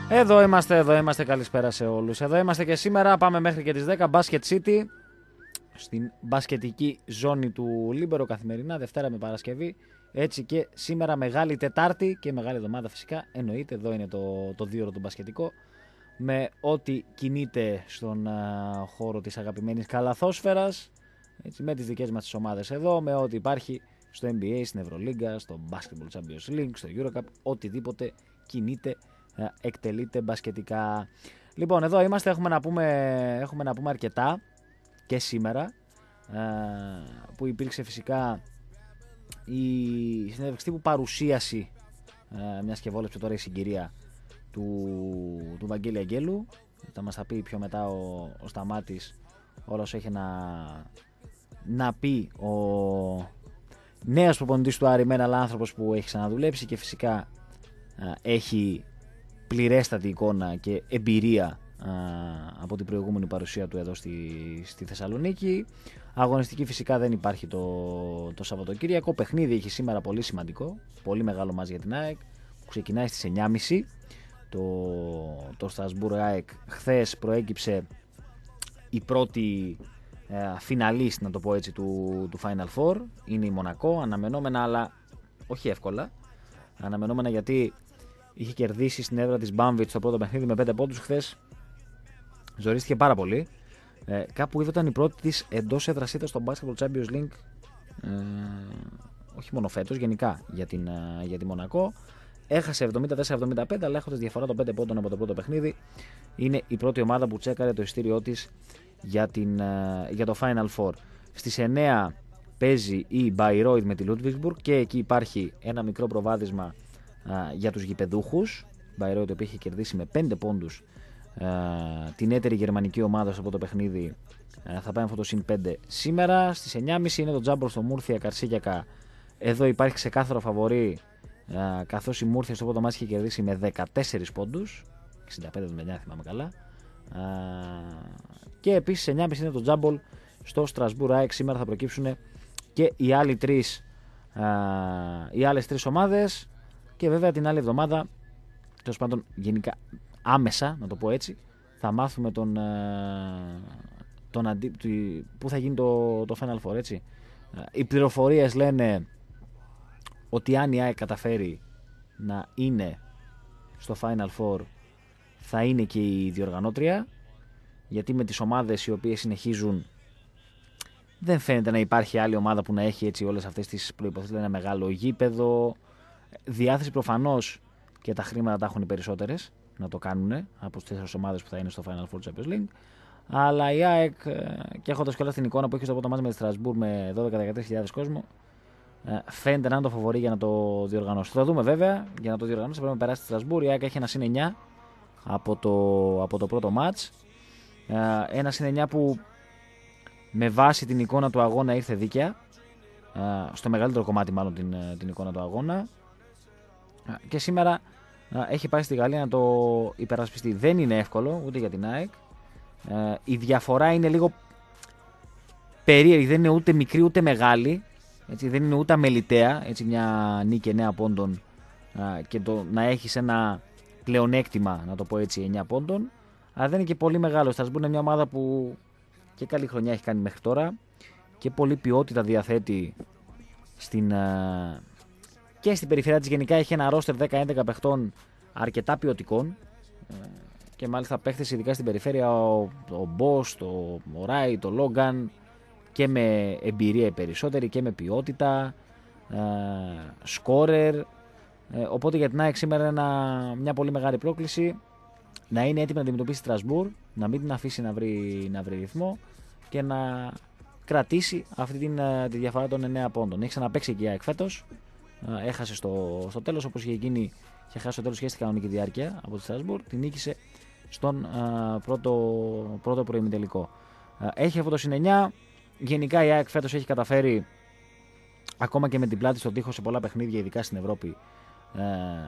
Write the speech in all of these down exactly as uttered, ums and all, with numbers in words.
Εδώ είμαστε, εδώ είμαστε, καλησπέρα σε όλους. Εδώ είμαστε και σήμερα, πάμε μέχρι και τις δέκα, Basket City, στην μπασκετική ζώνη του Λίμπερο καθημερινά, Δευτέρα με Παρασκευή. Έτσι και σήμερα Μεγάλη Τετάρτη και Μεγάλη Εβδομάδα φυσικά, εννοείται, εδώ είναι το, το δύο ώρο του μπασκετικό. Με ό,τι κινείται στον α, χώρο της αγαπημένης καλαθόσφαιρας, έτσι, με τις δικές μας τις ομάδες εδώ, με ό,τι υπάρχει στο N B A, στην Ευρωλίγκα, στο Basketball Champions League, στο EuroCup, οτιδήποτε κινείται, εκτελείται μπασκετικά. Λοιπόν, εδώ είμαστε, έχουμε να πούμε, έχουμε να πούμε αρκετά και σήμερα, που υπήρξε φυσικά η συνέντευξη τύπου παρουσίαση, μιας και βόλεψε τώρα η συγκυρία του, του Βαγγέλη Αγγέλου. Θα μας τα πει πιο μετά ο, ο Σταμάτης όλα όσα έχει να, να πει ο νέος προπονητής του Άρη, μεν, αλλά άνθρωπος που έχει ξαναδουλέψει και φυσικά α, έχει πληρέστατη εικόνα και εμπειρία α, από την προηγούμενη παρουσία του εδώ στη, στη Θεσσαλονίκη. Αγωνιστική φυσικά δεν υπάρχει το, το Σαββατοκύριακο. Παιχνίδι έχει σήμερα πολύ σημαντικό, πολύ μεγάλο μας για την ΑΕΚ, που ξεκινάει στις εννιά και μισή. Το, το Στρασβούργο ΑΕΚ. Χθες προέκυψε η πρώτη ε, φιναλίστ, να το πω έτσι, του, του Final Four. Είναι η Μονακό, αναμενόμενα, αλλά όχι εύκολα. Αναμενόμενα γιατί είχε κερδίσει στην έδρα της Μπάμβιτ στο πρώτο παιχνίδι με πέντε πόντους χθες. Ζορίστηκε πάρα πολύ. Ε, κάπου είδε ήταν η πρώτη της εντός έδρας ήττας στο Basketball Champions League. Ε, όχι μόνο φέτος, γενικά για, την, ε, για τη Μονακό. Έχασε εβδομήντα τέσσερα εβδομήντα πέντε, αλλά έχοντας διαφορά των πέντε πόντων από το πρώτο παιχνίδι. Είναι η πρώτη ομάδα που τσέκαρε το ειστήριό της για, την, για το Final Four. Στις εννιά παίζει η Bayreuth με τη Ludwigsburg και εκεί υπάρχει ένα μικρό προβάδισμα α, για τους γηπεδούχους. Η Bayreuth που είχε κερδίσει με πέντε πόντους α, την έτερη γερμανική ομάδα από το παιχνίδι. Α, θα πάει αυτό το συν πέντε σήμερα. Στις εννιά και μισή είναι το τζάμπορ στο Μούρθια Καρσίγιακα. Εδώ υπάρχει ξεκάθαρο φαβορί, Uh, καθώς η Μούρθια στο πρώτο μάτι είχε κερδίσει με δεκατέσσερις πόντους, εξήντα πέντε εβδομήντα εννιά θυμάμαι καλά. Uh, και επίσης εννιά και μισή είναι το τζάμπολ στο Στρασβούργο ΑΕΚ. Σήμερα θα προκύψουν και οι, άλλοι τρεις, uh, οι άλλες τρεις ομάδες και βέβαια την άλλη εβδομάδα, τέλος πάντων γενικά άμεσα να το πω έτσι, θα μάθουμε τον, uh, τον αντί, που θα γίνει το, το Final Four, έτσι. Uh, οι πληροφορίες λένε ότι αν η ΑΕΚ καταφέρει να είναι στο Final Four θα είναι και η διοργανώτρια, γιατί με τις ομάδες οι οποίες συνεχίζουν δεν φαίνεται να υπάρχει άλλη ομάδα που να έχει έτσι όλες αυτές τις προϋποθέσεις, ένα μεγάλο γήπεδο, διάθεση προφανώς, και τα χρήματα τα έχουν οι περισσότερες να το κάνουν από τις τέσσερις ομάδες που θα είναι στο Final Four Champions League, αλλά η ΑΕΚ, και έχοντας και όλα την εικόνα που έχει στο πρώτο μάτι με τη Στρασβούρ με δώδεκα με δεκατρείς χιλιάδες κόσμο, φαίνεται να είναι το φαβορί για να το διοργανώσει. Θα δούμε βέβαια, για να το διοργανώσει πρέπει να περάσει στη Στρασβούρ. Η ΑΕΚ έχει ένα συν εννιά από το, από το πρώτο μάτς. Ένα συν εννιά που με βάση την εικόνα του αγώνα ήρθε δίκαια. Στο μεγαλύτερο κομμάτι μάλλον την, την εικόνα του αγώνα. Και σήμερα έχει πάει στη Γαλλία να το υπερασπιστεί. Δεν είναι εύκολο ούτε για την ΑΕΚ. Η διαφορά είναι λίγο περίεργη. Δεν είναι ούτε μικρή ούτε μεγάλη. Έτσι, δεν είναι ούτε αμεληταία, έτσι, μια νίκη εννέα πόντων α, και το, να έχεις ένα πλεονέκτημα, να το πω έτσι, εννέα πόντων, αλλά δεν είναι και πολύ μεγάλο. Η Στρασβούργκ είναι μια ομάδα που και καλή χρονιά έχει κάνει μέχρι τώρα και πολλή ποιότητα διαθέτει στην, α, και στην περιφέρεια της. Γενικά έχει ένα ρόστερ δέκα έντεκα παιχτών αρκετά ποιοτικών α, και μάλιστα παίχτες ειδικά στην περιφέρεια, ο, ο Μπος, το, ο Ράι, το Λόγκαν, και με εμπειρία περισσότερη και με ποιότητα, ε, σκόρερ, ε, οπότε για την ΑΕΚ σήμερα είναι ένα, μια πολύ μεγάλη πρόκληση να είναι έτοιμη να αντιμετωπίσει τη Στρασβούρ, να μην την αφήσει να βρει, να βρει ρυθμό και να κρατήσει αυτή την, τη διαφορά των εννέα πόντων. Έχει ξαναπαίξει και η ΑΕΚ φέτος, ε, έχασε στο, στο τέλος, όπως είχε γίνει, είχε χάσει στο τέλος και στη κανονική διάρκεια από τη Στρασβούρ, την νίκησε στον ε, πρώτο, πρώτο προημιτελικό. Ε, έχει αυτό το συν εννιά. Γενικά η ΑΕΚ φέτος έχει καταφέρει, ακόμα και με την πλάτη στον τοίχο σε πολλά παιχνίδια, ειδικά στην Ευρώπη, ε,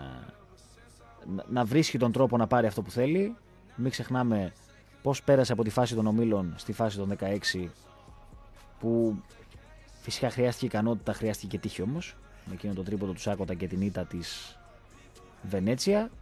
να βρίσκει τον τρόπο να πάρει αυτό που θέλει. Μην ξεχνάμε πώς πέρασε από τη φάση των ομίλων στη φάση των δεκαέξι, που φυσικά χρειάστηκε ικανότητα, χρειάστηκε και τύχη όμως, με εκείνο το τρίποντο του Σάκοτα και την ήττα της Βενέτσια.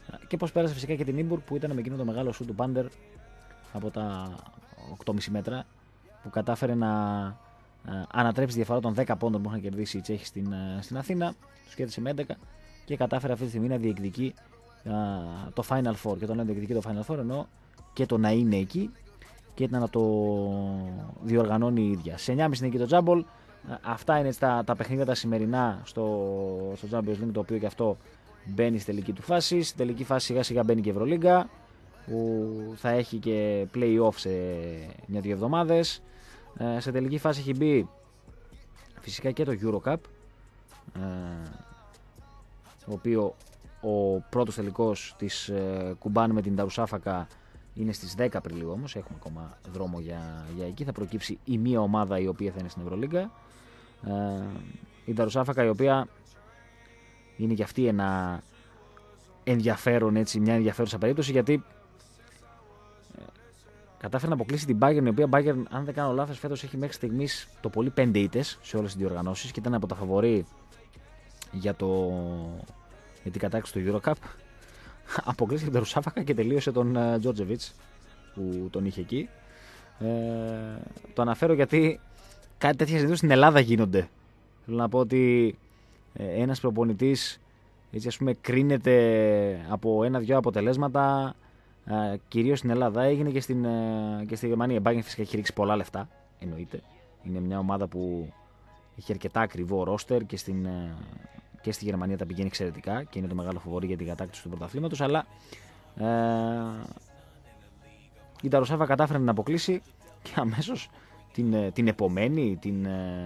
Και πώς πέρασε φυσικά και την Ίμπουργκ που ήταν με εκείνο το μεγάλο σου του Πάντερ από τα οκτώ κόμμα πέντε μέτρα που κατάφερε να ανατρέψει τη διαφορά των δέκα πόντων που είχαν κερδίσει οι Τσέχοι στην, στην Αθήνα. Τους κέρδισε με έντεκα και κατάφερε αυτή τη στιγμή να διεκδικεί α, το Final Four. Και το λέω διεκδικεί το Final Four εννοώ και το να είναι εκεί και να το διοργανώνει η ίδια. Σε εννιά και μισή είναι εκεί το Τζάμπολ. Αυτά είναι τα, τα παιχνίδια τα σημερινά στο, στο Champions League, το οποίο και αυτό μπαίνει στη τελική του φάση. Στη τελική φάση σιγά σιγά μπαίνει και η Ευρωλίγκα, που θα έχει και play-off σε μια-δύο εβδομάδες. Ε, σε τελική φάση έχει μπει φυσικά και το Eurocup, ε, το οποίο ο πρώτος τελικός της ε, Κουμπάν με την Νταρουσάφακα είναι στις δέκα Απριλίου, όμως έχουμε ακόμα δρόμο για, για εκεί. Θα προκύψει η μία ομάδα η οποία θα είναι στην Ευρωλίγκα. Ε, η Νταρουσάφακα, η οποία είναι και αυτή ένα ενδιαφέρον, έτσι, μια ενδιαφέρουσα περίπτωση, γιατί ε, κατάφερε να αποκλείσει την Bayern, η οποία Bayern, αν δεν κάνω λάθος, φέτος έχει μέχρι στιγμής το πολύ πέντε ήττες σε όλες τις διοργανώσεις και ήταν από τα φαβορί για, το, για την κατάκτηση του Eurocup. Αποκλείσει την Νταρουσάφακα και τελείωσε τον Τζόρτζεβιτς που τον είχε εκεί. Ε, το αναφέρω γιατί κάτι τέτοια συνήθως στην Ελλάδα γίνονται. Θέλω να πω ότι ε, ένας προπονητής, έτσι, ας πούμε, κρίνεται από ένα-δυο αποτελέσματα, ε, κυρίως στην Ελλάδα. Έγινε και, στην, ε, και στη Γερμανία. Η Bayern φυσικά έχει ρίξει πολλά λεφτά, εννοείται. Είναι μια ομάδα που έχει αρκετά ακριβό ρόστερ και, στην, ε, και στη Γερμανία τα πηγαίνει εξαιρετικά και είναι το μεγάλο φαβορί για την κατάκτηση του πρωταθλήματος. Αλλά ε, η Νταρουσάφα κατάφερε να αποκλείσει και αμέσως την, την επομένη, την,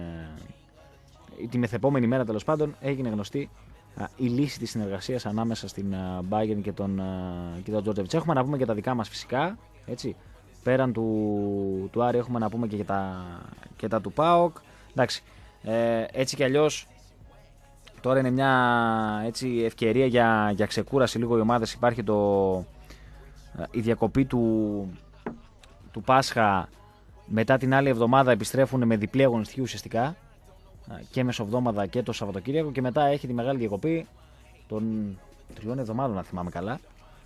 τη μεθεπόμενη μέρα τέλος πάντων, έγινε γνωστή α, η λύση της συνεργασίας ανάμεσα στην Bayern και τον, και τον Τζόρτζεβιτς. Έχουμε να πούμε και τα δικά μας φυσικά, έτσι. Πέραν του, του Άρη έχουμε να πούμε και, και, τα, και τα του ΠΑΟΚ. Εντάξει, ε, έτσι κι αλλιώς τώρα είναι μια, έτσι, ευκαιρία για, για ξεκούραση λίγο οι ομάδες. Υπάρχει το, η διακοπή του, του Πάσχα. Μετά την άλλη εβδομάδα επιστρέφουν με διπλή αγωνιστική ουσιαστικά και μεσοβδόμαδα και το Σαββατοκύριακο, και μετά έχει τη μεγάλη διακοπή των τριών εβδομάδων, αν θυμάμαι καλά,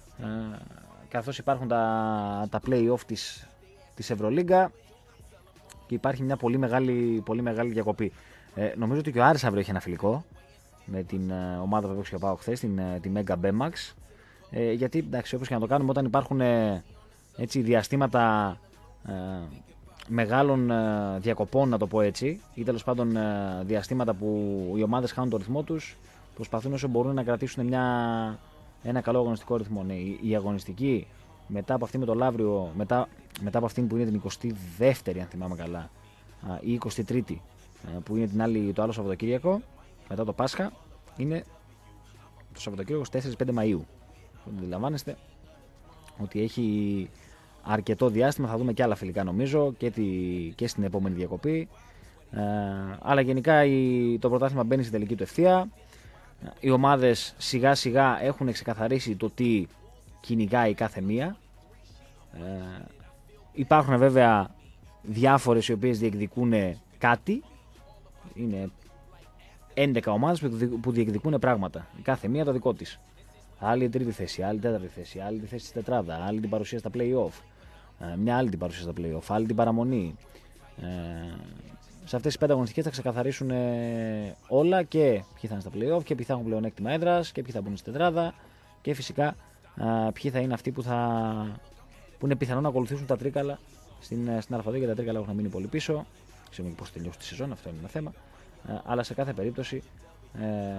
καθώς υπάρχουν τα, τα play-off της, της Ευρωλίγκα και υπάρχει μια πολύ μεγάλη, πολύ μεγάλη διακοπή. Ε, νομίζω ότι και ο Άρης αύριο έχει ένα φιλικό με την ομάδα που έπαιξε ο ΠΑΟΚ χθες, την, τη Mega Bemax, ε, γιατί εντάξει, όπως και να το κάνουμε, όταν υπάρχουν ε, έτσι, διαστήματα ε, μεγάλων ε, διακοπών, να το πω έτσι, ή τέλος πάντων ε, διαστήματα που οι ομάδες χάνουν το ρυθμό τους, προσπαθούν όσο μπορούν να κρατήσουν μια, ένα καλό αγωνιστικό ρυθμό. Ναι, η, η αγωνιστική μετά από αυτή με το Λαύριο, μετά, μετά από αυτή που είναι την εικοστή δεύτερη, αν θυμάμαι καλά, ή εικοστή τρίτη, ε, που είναι την άλλη, το άλλο Σαββατοκύριακο, μετά το Πάσχα, είναι το Σαββατοκύριακο στις τέσσερις με πέντε Μαΐου. Αντιλαμβάνεστε ότι έχει αρκετό διάστημα, θα δούμε και άλλα φιλικά νομίζω και, τη, και στην επόμενη διακοπή. Ε, αλλά γενικά η, το πρωτάθλημα μπαίνει στην τελική του ευθεία. Οι ομάδες σιγά σιγά έχουν ξεκαθαρίσει το τι κυνηγάει κάθε μία. Ε, υπάρχουν βέβαια διάφορες οι οποίες διεκδικούν κάτι. Είναι έντεκα ομάδες που διεκδικούν πράγματα. Κάθε μία το δικό της. Άλλη τρίτη θέση, άλλη τέταρτη θέση, άλλη τη θέση στη τετράδα, άλλη την παρουσία στα play-off, μια άλλη την παρουσία στα play-off, άλλη την παραμονή. Ε, σε αυτές τις πέντε αγωνιστικές θα ξεκαθαρίσουν όλα, και ποιοι θα είναι στα play-off και ποιοι θα έχουν πλεονέκτημα έδρας και ποιοι θα μπουν στη τετράδα, και φυσικά ε, ποιοι θα είναι αυτοί που, θα, που είναι πιθανό να ακολουθήσουν τα τρίκαλα στην, στην Α2, γιατί τα τρίκαλα έχουν μείνει πολύ πίσω. Ξέρουμε και πώς τελειώσει τη σεζόν, αυτό είναι ένα θέμα. Ε, αλλά σε κάθε περίπτωση. Ε,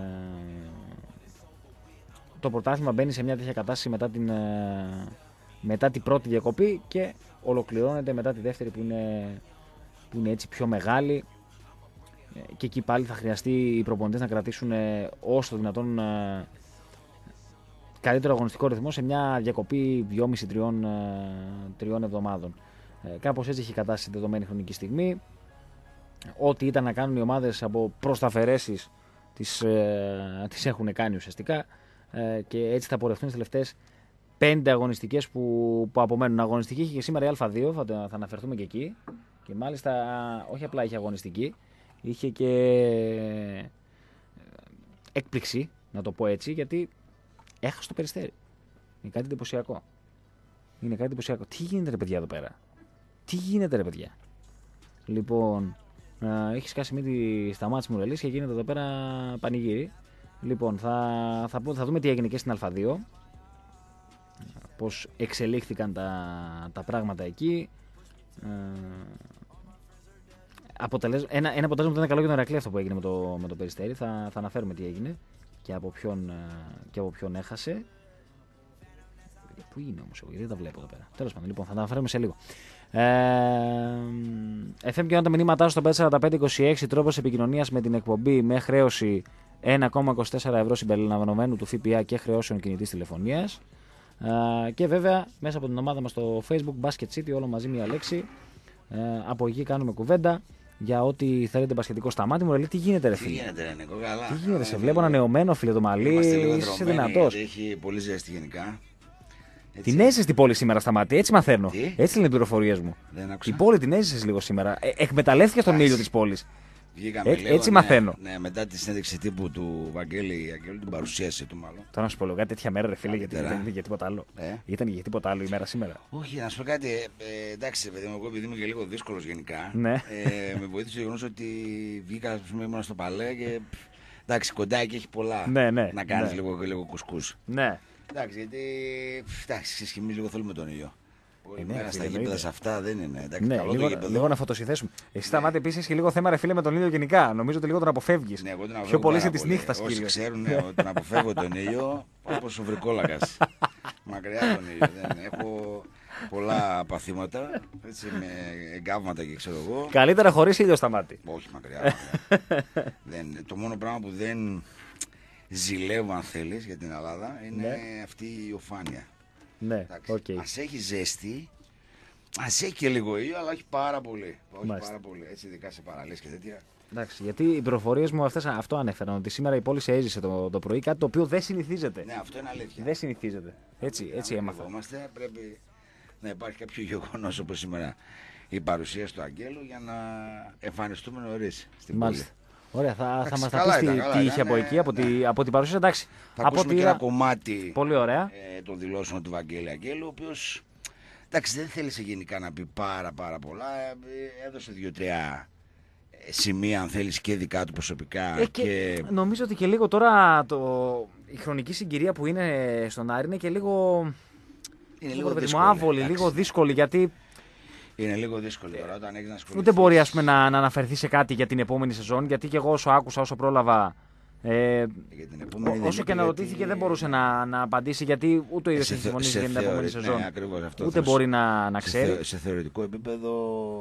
Το πρωτάθλημα μπαίνει σε μια τέτοια κατάσταση μετά την, μετά την πρώτη διακοπή και ολοκληρώνεται μετά τη δεύτερη που είναι, που είναι έτσι πιο μεγάλη, και εκεί πάλι θα χρειαστεί οι προπονητές να κρατήσουν όσο το δυνατόν καλύτερο αγωνιστικό ρυθμό σε μια διακοπή δυόμισι με τρεις εβδομάδων. Κάπως έτσι έχει κατάσταση στη δεδομένη χρονική στιγμή. Ό,τι ήταν να κάνουν οι ομάδες από προς τα αφαιρέσεις τις, τις έχουν κάνει ουσιαστικά. Και έτσι θα πορευτούν στις τελευταίες πέντε αγωνιστικές που, που απομένουν. Αγωνιστική είχε και σήμερα η Α2, θα, θα αναφερθούμε και εκεί. Και μάλιστα όχι απλά είχε αγωνιστική, είχε και έκπληξη, να το πω έτσι, γιατί έχασε το Περιστέρι. Είναι κάτι εντυπωσιακό. Είναι κάτι εντυπωσιακό. Τι γίνεται, ρε παιδιά, εδώ πέρα. Τι γίνεται, ρε παιδιά. Λοιπόν, έχει σκάσει μύτη στα μάτια μου ρελής και γίνεται εδώ πέρα πανηγύρι. Λοιπόν, θα, θα, θα δούμε τι έγινε και στην Α2. Πώς εξελίχθηκαν τα, τα πράγματα εκεί. Ε, αποτελεσ... ένα, ένα αποτέλεσμα που ήταν καλό για τον Ηρακλή αυτό που έγινε με το, με το Περιστέρι. Θα, θα αναφέρουμε τι έγινε και από ποιον, και από ποιον έχασε. Πού είναι όμως εγώ, γιατί δεν τα βλέπω εδώ πέρα. Τέλος πάντων, λοιπόν, θα τα αναφέρουμε σε λίγο. Ε, εφ εμ και τα μηνύματά σου στο πέντε τέσσερα πέντε είκοσι έξι, τρόπος επικοινωνίας με την εκπομπή με χρέωση ένα κόμμα είκοσι τέσσερα ευρώ συμπεριλαμβανομένου του ΦΠΑ και χρεώσεων κινητής τηλεφωνίας. Ε, και βέβαια μέσα από την ομάδα μας στο Facebook Basket City, όλο μαζί μία λέξη. Ε, από εκεί κάνουμε κουβέντα για ό,τι θέλετε μπασκετικό στα μάτια μου. Λέει, τι γίνεται, ρε φίλε. Τι γίνεται, ρε Νίκο, καλά. Τι γίνεται, σε βλέπω ανανεωμένο, φίλε, το μαλλί. Είσαι δυνατός. Έχει πολύ ζέστη γενικά. Έτσι. Την έζησες την πόλη σήμερα στα μάτια, έτσι μαθαίνω. Τι? Έτσι είναι οι πληροφορίες μου. Δεν η πόλη την έζησες λίγο σήμερα. Ε, εκμεταλλεύτηκες τον ήλιο της πόλης. Βγήκαμε Ε, λίγο, έτσι ναι, μαθαίνω. Ναι, μετά τη συνέντευξη τύπου του Βαγγέλη, Αγγέλου, την παρουσίαση του μάλλον. Τώρα να σου πω λίγο κάτι τέτοια μέρα, ρε φίλε, γιατί Καλύτερα. δεν ήταν για τίποτα άλλο. Ε? Ήταν για τίποτα άλλο η μέρα σήμερα. Όχι, να σου πω κάτι. Ε, ε, εντάξει, παιδί μου, εγώ επειδή είμαι και λίγο δύσκολο γενικά. Ναι. Ε, με βοήθησε το γεγονός ότι βγήκα, α πούμε, ήμουν στο παλέ και. Πφ, εντάξει, κοντά εκεί έχει πολλά. Ναι, ναι, να κάνει ναι. λίγο, λίγο κουσκούς. Ναι. Εντάξει, γιατί. Πφ, εντάξει, ξέρεις και εμείς λίγο θέλουμε τον ήλιο. Ε, Η ναι, μέρα φίλε, στα γήπεδα εννοείται. σε αυτά δεν είναι. Εντάξει, Ναι, καλό λίγο, το γήπεδο. λίγο να φωτοσυνθέσουμε. Εσύ στα μάτια επίση έχει λίγο θέμα, ρε φίλε, με τον ήλιο γενικά. Νομίζω ότι λίγο τον αποφεύγει. Ναι, εγώ τον Πιο αποφεύγω πολύ πάρα είσαι τη πολύ. νύχτα, Όσοι κύριε. ξέρουν ναι, ότι τον αποφεύγω τον ήλιο όπως ο βρικόλακας. Μακριά τον ήλιο. Δεν έχω πολλά παθήματα. Έτσι, με εγκάβματα και ξέρω εγώ. Καλύτερα χωρί ήλιο στα μάτια. Όχι μακριά. μακριά. δεν, το μόνο πράγμα που δεν ζηλεύω, αν θέλεις, για την Ελλάδα είναι Ναι. αυτή η οφάνεια. Ναι, οκ. Okay. Ας έχει ζέστη, ας έχει και λίγο ήλιο, αλλά όχι πάρα πολύ. Όχι Μάλιστα. πάρα πολύ. Έτσι, ειδικά σε παραλίες και τέτοια. Εντάξει, γιατί οι πληροφορίες μου αυτές αυτό ανέφεραν. Ότι σήμερα η πόλη σε έζησε το, το πρωί, κάτι το οποίο δεν συνηθίζεται. Ναι, αυτό είναι αλήθεια. Δεν συνηθίζεται. Έτσι, έτσι Αν έμαθα. κρυβόμαστε, πρέπει να υπάρχει κάποιο γεγονός όπως σήμερα η παρουσίαση του Αγγέλου για να εμφανιστούμε νωρίς στην Μάλιστα. πόλη. Ωραία, θα, θα Εντάξει, μας τα καλά πεις τι, ήταν, καλά τι είχε ήταν, από ναι, εκεί, από, ναι. τη, από την παρουσίαση. Εντάξει, Θα από ακούσουμε τη- και ένα κομμάτι Πολύ ωραία. ε, των δηλώσεων του Βαγγέλη Αγγέλου, ο οποίος εντάξει, δεν θέλησε γενικά να πει πάρα πάρα πολλά. Ε, έδωσε δύο-τρία σημεία, αν θέλεις, και δικά του προσωπικά. Ε, και και... Νομίζω ότι και λίγο τώρα το... η χρονική συγκυρία που είναι στον Άρη είναι και λίγο. Είναι λίγο, ρε παιδί μου, δύσκολη, άβολη, εντάξει. λίγο δύσκολη. Γιατί Είναι λίγο δύσκολο τώρα όταν έχεις να ασχοληθείς. ούτε μπορεί ας πούμε, να, να αναφερθεί σε κάτι για την επόμενη σεζόν. Γιατί και εγώ όσο άκουσα, όσο πρόλαβα. Ε, Για την επόμενη Ό- δεν όσο είπε και να γιατί- ρωτήθηκε δεν μπορούσε να, να απαντήσει γιατί ούτε ο ίδιος σε έχει θε- συμφωνήσει σε για την επόμενη θεωρη- σεζόν. ναι, ακριβώς αυτό Ούτε θέλω. μπορεί να, να σε, ξέρει. θε- σε θεωρητικό επίπεδο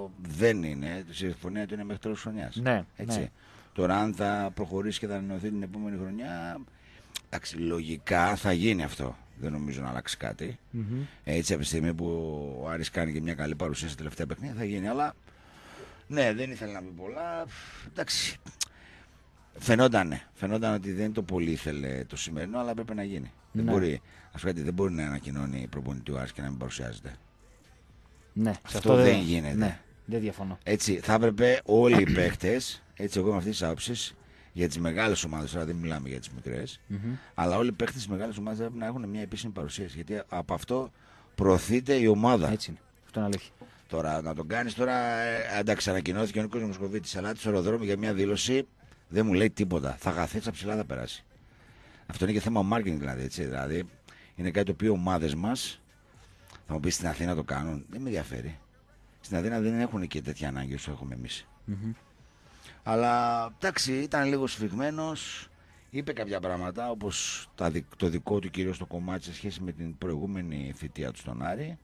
δεν είναι. Η συμφωνία του είναι μέχρι τέλος χρονιάς. Ναι, Έτσι. ναι. Τώρα, αν θα προχωρήσει και θα ανανεωθεί την επόμενη χρονιά, εντάξει, λογικά θα γίνει αυτό. Δεν νομίζω να αλλάξει κάτι. Μμμ. Έτσι, από τη στιγμή που ο Άρης κάνει και μια καλή παρουσία στα τελευταία παιχνίδια, θα γίνει. Αλλά ναι, δεν ήθελε να πει πολλά. Εντάξει. Φαινόταν, φαινόταν ότι δεν το πολύ ήθελε το σημερινό, αλλά έπρεπε να γίνει. Δεν, Ναι. μπορεί, ας πούμε, δεν μπορεί να ανακοινώνει προπονητή ο Άρης και να μην παρουσιάζεται. Ναι, σε Αυτό δεν γίνεται. Ναι, δεν διαφωνώ. Έτσι, θα έπρεπε όλοι οι παίχτες, έτσι εγώ με αυτές τις άποψεις, για τις μεγάλες ομάδες, τώρα δεν μιλάμε για τις μικρές, Μμμ. αλλά όλοι οι παίχτες της μεγάλης ομάδας πρέπει να έχουν μια επίσημη παρουσίαση. Γιατί από αυτό προωθείται η ομάδα. Έτσι είναι. Αυτό είναι αλήθεια. Τώρα να τον κάνεις τώρα, ε, εντάξει, ανακοινώθηκε ο Νίκος Μοσκοβίτης, αλλά της αεροδρόμου για μια δήλωση δεν μου λέει τίποτα. Θα χαθεί, θα ψηλά θα περάσει. Αυτό είναι και θέμα marketing δηλαδή. Έτσι, δηλαδή είναι κάτι το οποίο οι ομάδες μας, θα μου πει στην Αθήνα το κάνουν, δεν με ενδιαφέρει. Στην Αθήνα δεν έχουν και τέτοια ανάγκη όσο έχουμε εμείς. Μμμ. Αλλά εντάξει, ήταν λίγο σφιγμένος. Είπε κάποια πράγματα, όπως τα δι- το δικό του κυρίως το κομμάτι σε σχέση με την προηγούμενη θητεία του στον Άρη.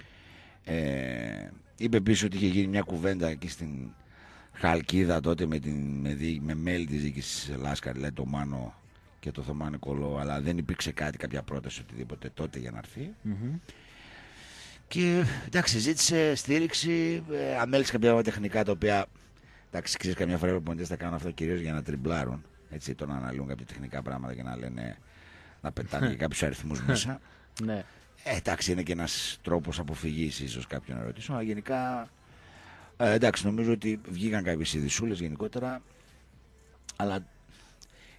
Ε, είπε επίσης ότι είχε γίνει μια κουβέντα εκεί στην Χαλκίδα τότε με, την, με, δι, με μέλη της διοίκησης Λάσκαρη, δηλαδή το Μάνο και το Θωμά Νικολό, αλλά δεν υπήρξε κάτι, κάποια πρόταση οτιδήποτε τότε για να έρθει. Μμμ. Και εντάξει, ζήτησε στήριξη, ε, αμέλησε κάποια τεχνικά τα οποία. Εντάξει, ξέρεις, καμιά φορά οι προπονητές θα κάνουν αυτό κυρίως για να τριμπλάρουν. Έτσι, το να αναλύουν κάποια τεχνικά πράγματα και να λένε. Να πετάνε και κάποιους αριθμούς μέσα. Ναι. Ε, εντάξει, είναι και ένας τρόπος αποφυγής ίσως κάποιων ερωτήσεων. Αλλά γενικά. Ε, εντάξει, νομίζω ότι βγήκαν κάποιες ειδισούλες γενικότερα. Αλλά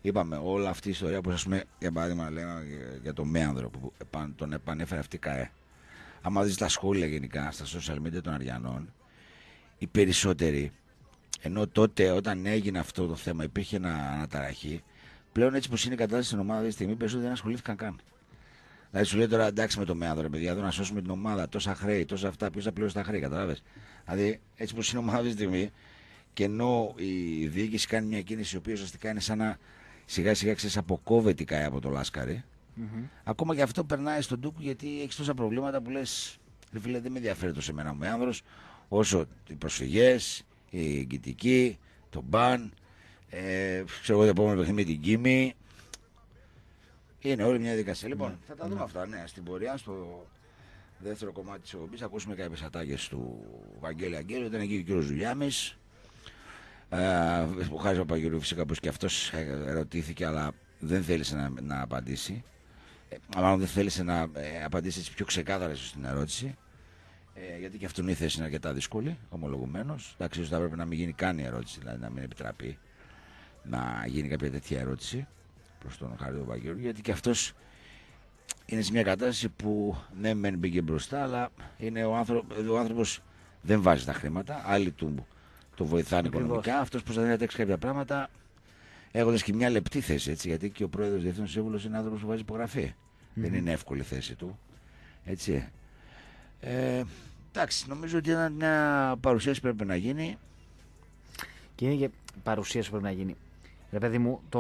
είπαμε όλα αυτή η ιστορία, όπως ας πούμε, για παράδειγμα, λέγαμε για τον Μέανδρο που τον επανέφερε αυτή η ΚΑΕ. Άμα δεις τα σχόλια γενικά στα social media των Αριανών, οι περισσότεροι, ενώ τότε όταν έγινε αυτό το θέμα υπήρχε ένα αναταραχή, πλέον έτσι πως είναι η κατάσταση στην ομάδα αυτή τη στιγμή, περισσότεροι δεν ασχολήθηκαν καν. Δηλαδή σου λέει τώρα εντάξει με το Μέανδρο, παιδιά, εδώ να σώσουμε την ομάδα, τόσα χρέη, τόσα αυτά, ποιος θα πληρώσει τα χρέη, καταλάβες. Δηλαδή έτσι πως είναι η ομάδα αυτή τη στιγμή, και ενώ η διοίκηση κάνει μια κίνηση η οποία ουσιαστικά είναι σαν να σιγά σιγά ξέρεις αποκόβεται η ΚΑΕ από το Λάσκαρη, mm-hmm. ακόμα και αυτό περνάει στον Τούκου γιατί έχει τόσα προβλήματα που λες, ρε φίλε, δεν με ενδιαφέρει τόσο εμένα ο Μέανδρος, όσο οι προσφυγές, η εγκυτική, το μπαν, ε, ξέρω εγώ το επόμενο παιχνίδι την Κίμη. Είναι όλη μια δικασία. Λοιπόν, θα τα δούμε αυτά, ναι, στην πορεία, στο δεύτερο κομμάτι της εκπομπής. Ακούσουμε κάποιες ατάκες του Βαγγέλη Αγγέλου, ήταν εκεί ο κύριος Ζουλιάμης. Ε, ο Χάρης Παπαγγελίου φυσικά πως και αυτός ερωτήθηκε, αλλά δεν θέλησε να, να απαντήσει. Ε, μάλλον δεν θέλησε να ε, απαντήσει έτσι πιο ξεκάθαρα στην ερώτηση. Ε, γιατί και αυτόν η θέση είναι αρκετά δύσκολη, ομολογουμένως. Εντάξει, ίσως θα έπρεπε να μην γίνει καν η ερώτηση, δηλαδή να μην επιτραπεί να γίνει κάποια τέτοια ερώτηση προς τον Χάρη Παπαγγελίου, γιατί και αυτός είναι σε μια κατάσταση που ναι, μεν μπήκε μπροστά, αλλά είναι ο, άνθρω... ο άνθρωπος δεν βάζει τα χρήματα, άλλοι του το βοηθάνε οικονομικά. Αυτός προσπαθεί να τρέξει κάποια πράγματα, έχοντας και μια λεπτή θέση, έτσι, γιατί και ο πρόεδρος διευθύνων σύμβουλος είναι άνθρωπος που βάζει υπογραφή. Mm-hmm. Δεν είναι εύκολη θέση του. Έτσι. Ε, εντάξει, νομίζω ότι ήταν μια παρουσίαση που πρέπει να γίνει. Και είναι και παρουσίαση που πρέπει να γίνει. Ρε παιδί μου, το...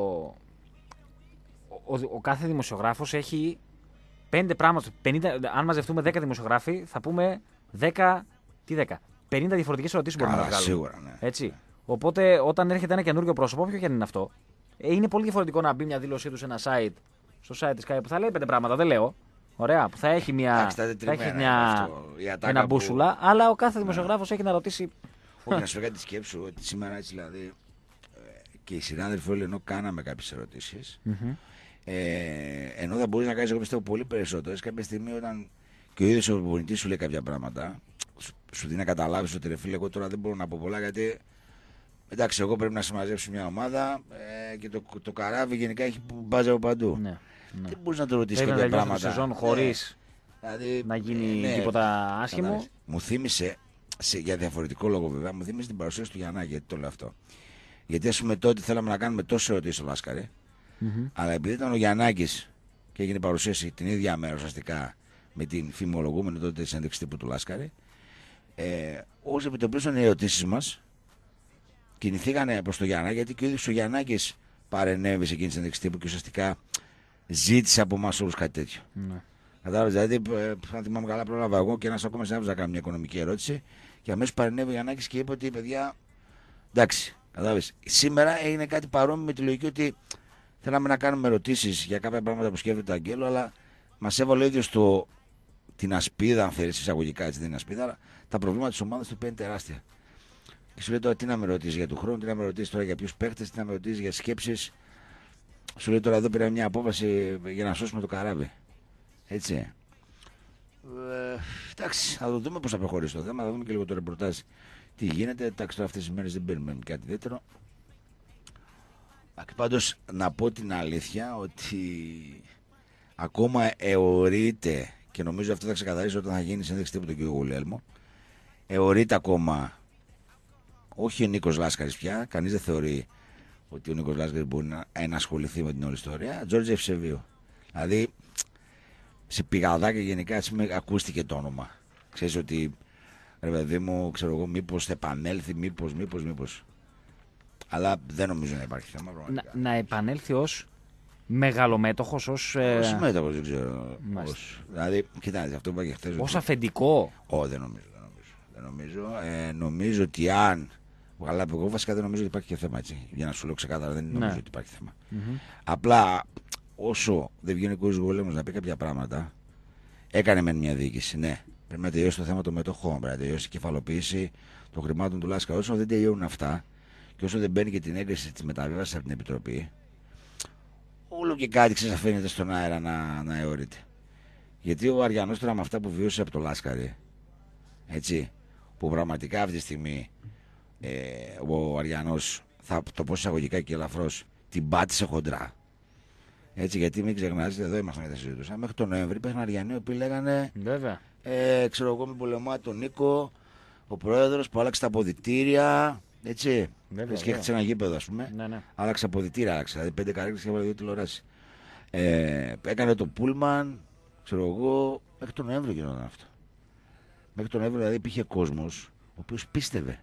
ο, ο κάθε δημοσιογράφος έχει πέντε πράγματα. πενήντα, αν μαζευτούμε δέκα δημοσιογράφοι, θα πούμε δέκα. Τι δέκα. πενήντα διαφορετικές ερωτήσεις μπορούμε να βγάλουμε. Σίγουρα, ναι. Έτσι. Οπότε, όταν έρχεται ένα καινούργιο πρόσωπο, όποιο και αν είναι αυτό, είναι πολύ διαφορετικό να μπει μια δήλωσή του σε ένα site, στο site της ΚΑΕ που θα λέει πέντε πράγματα. Δεν λέω. Ωραία, που θα έχει μια, θα έχει μια ένα μπούσουλα, που... αλλά ο κάθε δημοσιογράφος ναι. έχει να ρωτήσει. Όχι, να σου πω κάτι σκέψου, ότι σήμερα έτσι δηλαδή και οι συνάδελφοι όλοι ενώ κάναμε κάποιες ερωτήσεις, mm-hmm. ε, ενώ θα μπορείς να κάνεις, εγώ πιστεύω, πολύ περισσότερες. Κάποια στιγμή όταν και ο ίδιος ο προπονητής σου λέει κάποια πράγματα, σου, σου δίνει να καταλάβεις ότι ρε φίλε, εγώ τώρα δεν μπορώ να πω πολλά γιατί εντάξει, εγώ πρέπει να συμμαζέψω μια ομάδα ε, και το, το καράβι γενικά έχει μπάζα από παντού. Ναι. Ναι. Δεν μπορείς να το ρωτήσεις κάποια πράγματα. Πρέπει να σεζόν χωρίς ναι. δηλαδή, να γίνει ναι, τίποτα άσχημο. Ναι. Μου θύμισε, σε, για διαφορετικό λόγο βέβαια, μου θύμισε την παρουσίαση του Γιαννάκη, γιατί το λέω αυτό. Γιατί ας πούμε τότε θέλαμε να κάνουμε τόσες ερωτήσεις στο Λάσκαρη, mm-hmm. αλλά επειδή ήταν ο Γιαννάκης και έγινε παρουσίαση την ίδια μέρα ουσιαστικά με την φημολογούμενη τότε συνέντευξη τύπου του Λάσκαρη, ε, όσοι επιτοπλίσαν οι ερωτήσεις μας κινηθήκανε προς το Γιαννάκη, γιατί και ο ίδιος ο Γιαννάκης παρενέβη σε εκείνη τη συνέντευξη τύπου και ουσιαστικά ζήτησε από εμάς όλους κάτι τέτοιο. Mm-hmm. Κατάλαβες, δηλαδή, αν θυμάμαι καλά, πρόλαβα εγώ και ένας ακόμα συνάδελφος να κάνει μια οικονομική ερώτηση και αμέσως παρενέβη ο Γιαννάκης και είπε ότι παιδιά, εντάξει. Κατάλαβες. Σήμερα έγινε κάτι παρόμοιο με τη λογική ότι θέλαμε να κάνουμε ερωτήσεις για κάποια πράγματα που σκέφτεται ο Αγγέλου, αλλά μας έβαλε ο ίδιος το, την ασπίδα, αν θέλεις, εισαγωγικά έτσι δεν είναι ασπίδα, αλλά τα προβλήματα της ομάδας του είναι τεράστια. Και σου λέει τώρα τι να με ρωτήσεις για του χρόνου, τι να με ρωτήσεις τώρα για ποιους παίχτες, τι να με ρωτήσεις για σκέψεις. Σου λέει τώρα εδώ πήραμε μια απόφαση για να σώσουμε το καράβι. Έτσι. Ε, εντάξει, θα το δούμε πώς θα προχωρήσει το θέμα, θα δούμε και λίγο το ρεπορτάζ. Τι γίνεται, εντάξει τώρα αυτές τις μέρες δεν περιμένουμε κάτι ιδιαίτερο. Πάντως να πω την αλήθεια ότι ακόμα εωρείται, και νομίζω αυτό θα ξεκαθαρίσει όταν θα γίνει συνέντευξη τύπου του κ. Γουλέλμο, εωρείται ακόμα, όχι ο Νίκος Λάσκαρης πια, κανείς δεν θεωρεί ότι ο Νίκος Λάσκαρης μπορεί να ενασχοληθεί με την όλη ιστορία, Τζόρτζι Ευσεβίου. Δηλαδή, σε πηγαδάκια γενικά έτσι, ακούστηκε το όνομα. Ξέρεις ότι ρε παιδί μου, ξέρω εγώ, μήπως θα επανέλθει, μήπως, μήπως, μήπως. Αλλά δεν νομίζω να υπάρχει θέμα. Να, να επανέλθει ως μεγαλομέτωχος, ως... Ως μέτωχος, δεν ξέρω. Ως, δηλαδή, κοιτάξτε, αυτό που είπα και χθες. Ως αφεντικό. Ω, δεν νομίζω, δεν νομίζω. Δεν νομίζω, ε, νομίζω ότι αν... Αλλά εγώ βασικά δεν νομίζω ότι υπάρχει και θέμα, έτσι. Για να σου λέω ξεκάθαρα, δεν νομίζω ναι. ότι υπάρχει θέμα. Mm-hmm. Απλά, όσο δεν βγαίνει ο κ. Γουλέλμος να πει κάποια πράγματα, έκανε μεν μια διοίκηση, ναι. Πρέπει να τελειώσει το θέμα των μετοχών, πρέπει να τελειώσει η κεφαλοποίηση των χρημάτων του Λάσκα. Όσο δεν τελειώνουν αυτά και όσο δεν μπαίνει και την έγκριση τη μεταβίβαση από την Επιτροπή, όλο και κάτι ξεσαφαίνεται στον αέρα να, να αιωρείται. Γιατί ο Αριανός τώρα με αυτά που βιώσε από το Λάσκαρη, έτσι, που πραγματικά αυτή τη στιγμή ε, ο Αριανός, θα το πω εισαγωγικά και ελαφρώς, την πάτησε χοντρά. Έτσι, γιατί μην ξεχνάτε, εδώ ήμασταν και τα συζητούσαμε. Μέχρι τον Νοέμβρη υπήρχαν Αριανοί που λέγανε. Βέβαια. Ε, ξέρω εγώ, με πολεμάει τον Νίκο, ο πρόεδρος που άλλαξε τα αποδυτήρια. Έτσι. Βέβαια. Και έχτισε ένα γήπεδο, ας πούμε. Ναι, ναι. Άλλαξε αποδυτήρια, άλλαξε. Δηλαδή πέντε καρέκλες και έβαλε δύο τηλεοράσεις. Ε, έκανε το Πούλμαν, ξέρω εγώ, μέχρι τον Νοέμβριο γινόταν αυτό. Μέχρι τον Νοέμβριο δηλαδή υπήρχε κόσμος ο οποίος πίστευε.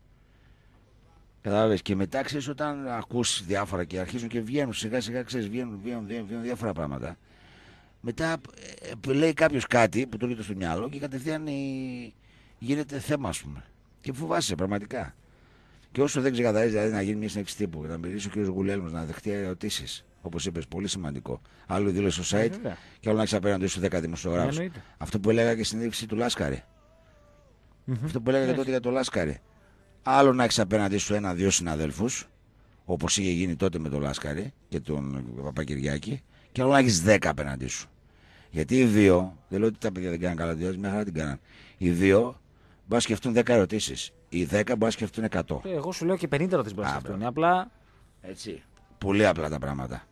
Κατάλαβες, και μετά ξέρεις όταν ακούς διάφορα και αρχίζουν και βγαίνουν σιγά σιγά, ξέρεις, βγαίνουν, βγαίνουν, βγαίνουν, βγαίνουν διάφορα πράγματα. Μετά ε, λέει κάποιος κάτι που το έρχεται στο μυαλό και κατευθείαν η... γίνεται θέμα, ας πούμε. Και φοβάσαι πραγματικά. Και όσο δεν ξεκαθαρίζει, δηλαδή να γίνει μια συνέντευξη τύπου, να μιλήσει ο κ. Γουλέλμος, να δεχτεί ερωτήσεις, όπως είπες, πολύ σημαντικό. Άλλο η δήλωση στο site ε, και άλλο να έχει απέναντι σου δέκα δημοσιογράφους. Αυτό που έλεγα και στην συνέντευξη του Λάσκαρη. Mm-hmm. Αυτό που έλεγα τότε για το Λάσκαρη. Άλλο να έχει απέναντί σου ένα-δύο συναδέλφους, όπως είχε γίνει τότε με τον Λάσκαρη και τον Παπακυριάκη, και άλλο να έχει δέκα απέναντί σου. Γιατί οι δύο, δεν λέω ότι τα παιδιά δεν κάνουν καλά δουλειά, μια χαρά την κάναν. Οι δύο μπορεί να σκεφτούν δέκα ερωτήσεις. Οι δέκα μπορεί να σκεφτούν εκατό. Εγώ σου λέω και πενήντα ερωτήσεις μπορεί να σκεφτούν. Απλά. Έτσι. Πολύ απλά τα πράγματα.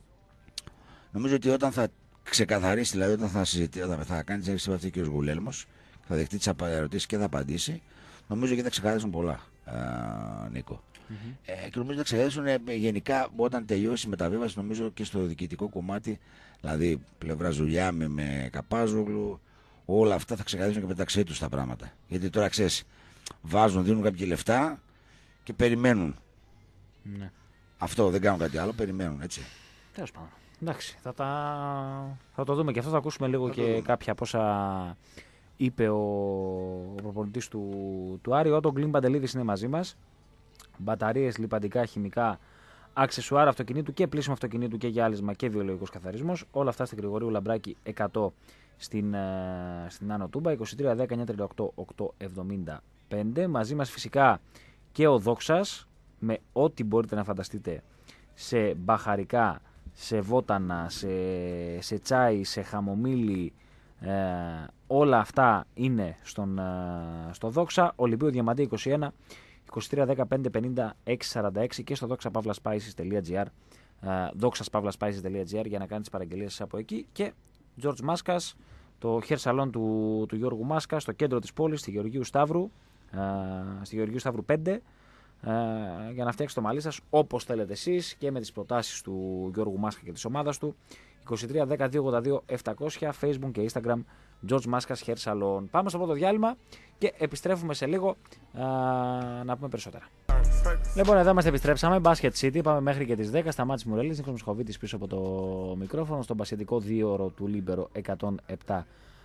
Νομίζω ότι όταν θα ξεκαθαρίσει, δηλαδή όταν θα συζητήσει, θα, θα κάνει την έξι αυτή ο κ. Γουλέλμος, θα δεχτεί τις ερωτήσεις και θα απαντήσει, νομίζω και θα ξεκαθαρίσουν πολλά, α, Νίκο. Mm-hmm. Ε, και νομίζω θα ξεκαθαρίσουν ε, γενικά όταν τελειώσει η μεταβίβαση, νομίζω και στο διοικητικό κομμάτι, δηλαδή πλευρά Ζουλιά με, με Καπάζογλου, όλα αυτά θα ξεκαθαρίσουν και μεταξύ τους τα πράγματα. Γιατί τώρα ξέρεις, βάζουν, δίνουν κάποια λεφτά και περιμένουν. Ναι. Αυτό, δεν κάνουν κάτι άλλο, περιμένουν, έτσι. Τέλος πάντων. Εντάξει, θα, τα... θα το δούμε και αυτό, θα ακούσουμε λίγο θα και κάποια από όσα είπε ο, ο προπονητής του, του Άρη. Ο Κλίν Παντελίδης είναι μαζί μας. Μπαταρίες, λιπαντικά, χημικά, αξεσουάρ αυτοκινήτου και πλήσιμο αυτοκινήτου και γυάλισμα και βιολογικός καθαρισμός. Όλα αυτά στην Γρηγορίου Λαμπράκη εκατό στην, στην Άνω Τούμπα, είκοσι τρία δέκα εννιακόσια τριάντα οκτώ οκτακόσια εβδομήντα πέντε. Μαζί μας φυσικά και ο Δόξας με ό,τι μπορείτε να φανταστείτε σε μπαχαρικά, σε βότανα, σε, σε τσάι, σε χαμομήλι, ε, όλα αυτά είναι στον, ε, στο Δόξα. Ολυμπίου Διαμαντή είκοσι ένα είκοσι τρία δεκαπέντε πενήντα έξι σαράντα έξι και στο δόξα παύλα σπάισις τελεία τζι άρ, δόξας παύλα σπάισις τελεία τζι άρ για να κάνετε τις παραγγελίες σας από εκεί. Και George Μάσκας, το hair salon του, του Γιώργου Μάσκα, στο κέντρο της πόλης, στη Γεωργίου Σταύρου, ε, στη Γεωργίου Σταύρου πέντε, ε, για να φτιάξετε το μαλλί σας όπως θέλετε εσείς και με τις προτάσεις του Γιώργου Μάσκα και της ομάδας του. είκοσι τρία δέκα δύο ογδόντα δύο επτακόσια, Facebook και Instagram, George Maskas Hair Salon. Πάμε στο πρώτο διάλειμμα και επιστρέφουμε σε λίγο α, να πούμε περισσότερα. Λοιπόν, εδώ είμαστε, επιστρέψαμε. Basket City, πάμε μέχρι και τις δέκα. Σταμάτης Μουρέλης, Νίκος Μισχοβίτης πίσω από το μικρόφωνο, στον μπασκετικό δύο ώρο του Λίμπερο εκατόν επτά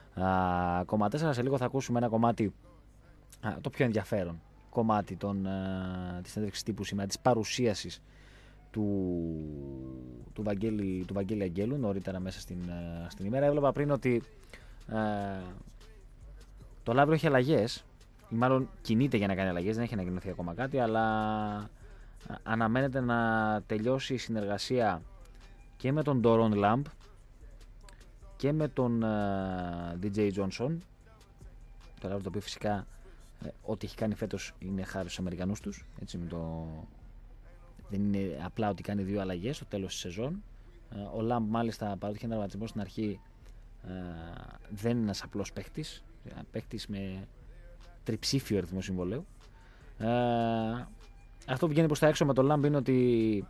κόμμα τέσσερα. Σε λίγο θα ακούσουμε ένα κομμάτι, α, το πιο ενδιαφέρον κομμάτι των, α, της συνέντευξης τύπου σήμερα, της παρουσίασης του, του, Βαγγέλη, του Βαγγέλη Αγγέλου νωρίτερα μέσα στην, στην ημέρα. Έβλεπα πριν ότι ε, το Λαύριο έχει αλλαγές, ή μάλλον κινείται για να κάνει αλλαγές, δεν έχει ανακοινωθεί ακόμα κάτι, αλλά αναμένεται να τελειώσει η συνεργασία και με τον Ντόρον Λαμπ και με τον ε, ντι τζέι Johnson. Το Λαύριο, το οποίο φυσικά ε, ό,τι έχει κάνει φέτος είναι χάρη στους Αμερικανούς τους, έτσι, με το... Δεν είναι απλά ότι κάνει δύο αλλαγές στο τέλος της σεζόν. Ο Λαμπ, μάλιστα, παρότι είχε ένα τραυματισμό στην αρχή, δεν είναι ένας απλός παίχτης. Παίχτης με τριψήφιο αριθμό συμβολέου. Αυτό που βγαίνει προς τα έξω με τον Λαμπ είναι ότι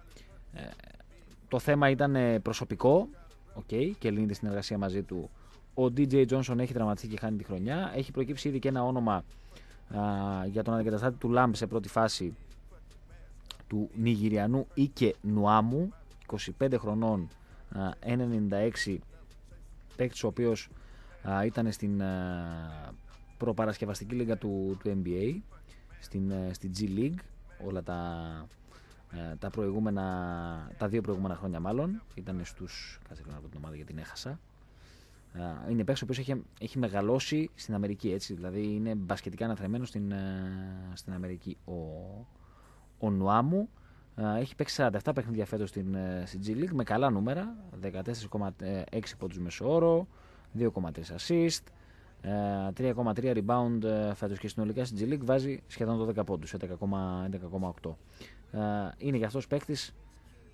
το θέμα ήταν προσωπικό. Okay, και λύνει τη συνεργασία μαζί του. Ο ντι τζέι Johnson έχει τραυματιστεί και χάνει τη χρονιά. Έχει προκύψει ήδη και ένα όνομα για τον αντικαταστάτη του Λαμπ σε πρώτη φάση, του Νιγηριανού Ίκε Νουάμου, είκοσι πέντε χρονών, ένα ενενήντα έξι, παίκτης ο οποίος α, ήταν στην α, προπαρασκευαστική λίγα του, του εν μπι έι, στην, α, στη G League όλα τα, α, τα, προηγούμενα, τα δύο προηγούμενα χρόνια μάλλον, ήταν στους, κάτσε να πω την ομάδα γιατί την έχασα. Α, είναι παίκτης ο οποίος έχει, έχει μεγαλώσει στην Αμερική, έτσι, δηλαδή είναι μπασκετικά αναθρεμμένος στην, α, στην Αμερική. Ο, Ο Νουάμου uh, έχει παίξει σαράντα επτά παιχνίδια φέτος στην, uh, στην G League με καλά νούμερα, δεκατέσσερα κόμμα έξι πόντους μεσόωρο, δύο κόμμα τρία assist, uh, τρία κόμμα τρία rebound uh, φέτος και συνολικά στην G League βάζει σχεδόν δώδεκα πόντους, έντεκα κόμμα οκτώ. Uh, είναι και αυτός παίκτης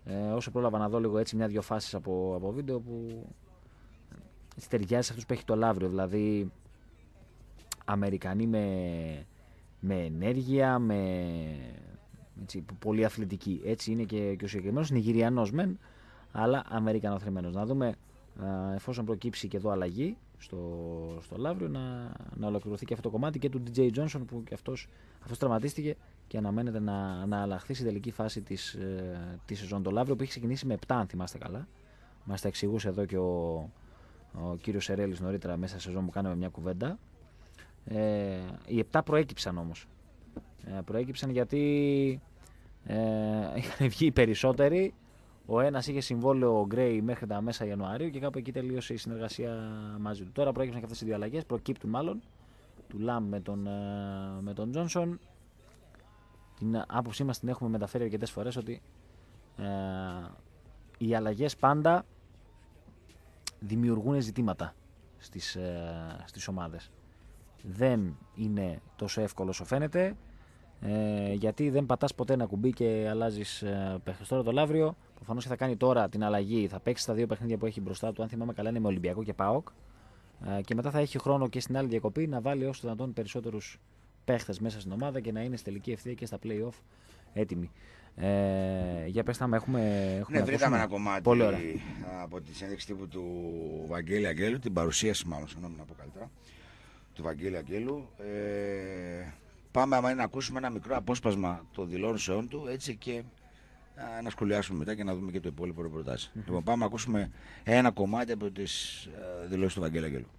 Ε, όσο πρόλαβα να δω λίγο έτσι μια-δυο φάσεις από, από βίντεο που ταιριάζει σε αυτούς που έχει το Λαύριο. Δηλαδή Αμερικανοί με, με ενέργεια, με έτσι, πολύ αθλητικοί. Έτσι είναι και, και ο συγκεκριμένος Νιγηριανός μεν, αλλά Αμερικανοθρεμμένος. Να δούμε α, εφόσον προκύψει και εδώ αλλαγή στο, στο Λαύριο να, να ολοκληρωθεί και αυτό το κομμάτι και του ντι τζέι Johnson που και αυτός, αυτός τραυματίστηκε και αναμένεται να, να αλλάχθει στη τελική φάση της, ε, της σεζόν. Το Λαύριο που έχει ξεκινήσει με επτά, αν θυμάστε καλά. Μας τα εξηγούσε εδώ και ο, ο κύριος Σερέλης νωρίτερα μέσα στη σεζόν που κάναμε μια κουβέντα. Ε, οι επτά προέκυψαν όμως. Ε, προέκυψαν γιατί ε, είχαν βγει οι περισσότεροι. Ο ένας είχε συμβόλαιο ο Γκρέι μέχρι τα μέσα Ιανουαρίου και κάπου εκεί τελείωσε η συνεργασία μαζί του. Τώρα προέκυψαν και αυτές οι δύο αλλαγές, προκύπτουν μάλλον του Λαμ με τον, με τον Τζόνσον. Την άποψή μας την έχουμε μεταφέρει αρκετές φορές ότι ε, οι αλλαγές πάντα δημιουργούν ζητήματα στις, ε, στις ομάδες. Δεν είναι τόσο εύκολο όσο φαίνεται, ε, γιατί δεν πατάς ποτέ ένα κουμπί και αλλάζεις ε, παίχτες. Τώρα το Λαύριο προφανώς θα κάνει τώρα την αλλαγή, θα παίξει τα δύο παιχνίδια που έχει μπροστά του, αν θυμάμαι καλά είναι με Ολυμπιακό και ΠΑΟΚ, ε, και μετά θα έχει χρόνο και στην άλλη διακοπή να βάλει όσο δυνατόν περισσότερους παίχτες μέσα στην ομάδα και να είναι στη τελική ευθεία και στα play-off έτοιμοι. Ε, για πες θα έχουμε, έχουμε ναι, βρήκαμε ένα κομμάτι πολύ ωραία από τη συνέντευξη τύπου του Βαγγέλη Αγγέλου, την παρουσίαση μάλλον, συγγνώμη να πω καλύτερα, του Βαγγέλη Αγγέλου. Ε, πάμε άμα είναι να ακούσουμε ένα μικρό απόσπασμα των δηλώσεών του, έτσι, και α, να σχολιάσουμε μετά και να δούμε και το υπόλοιπο ρεπορτάζ. Mm-hmm. Λοιπόν, πάμε να ακούσουμε ένα κομμάτι από τις α, δηλώσεις του Βαγγέλη Αγγέλου.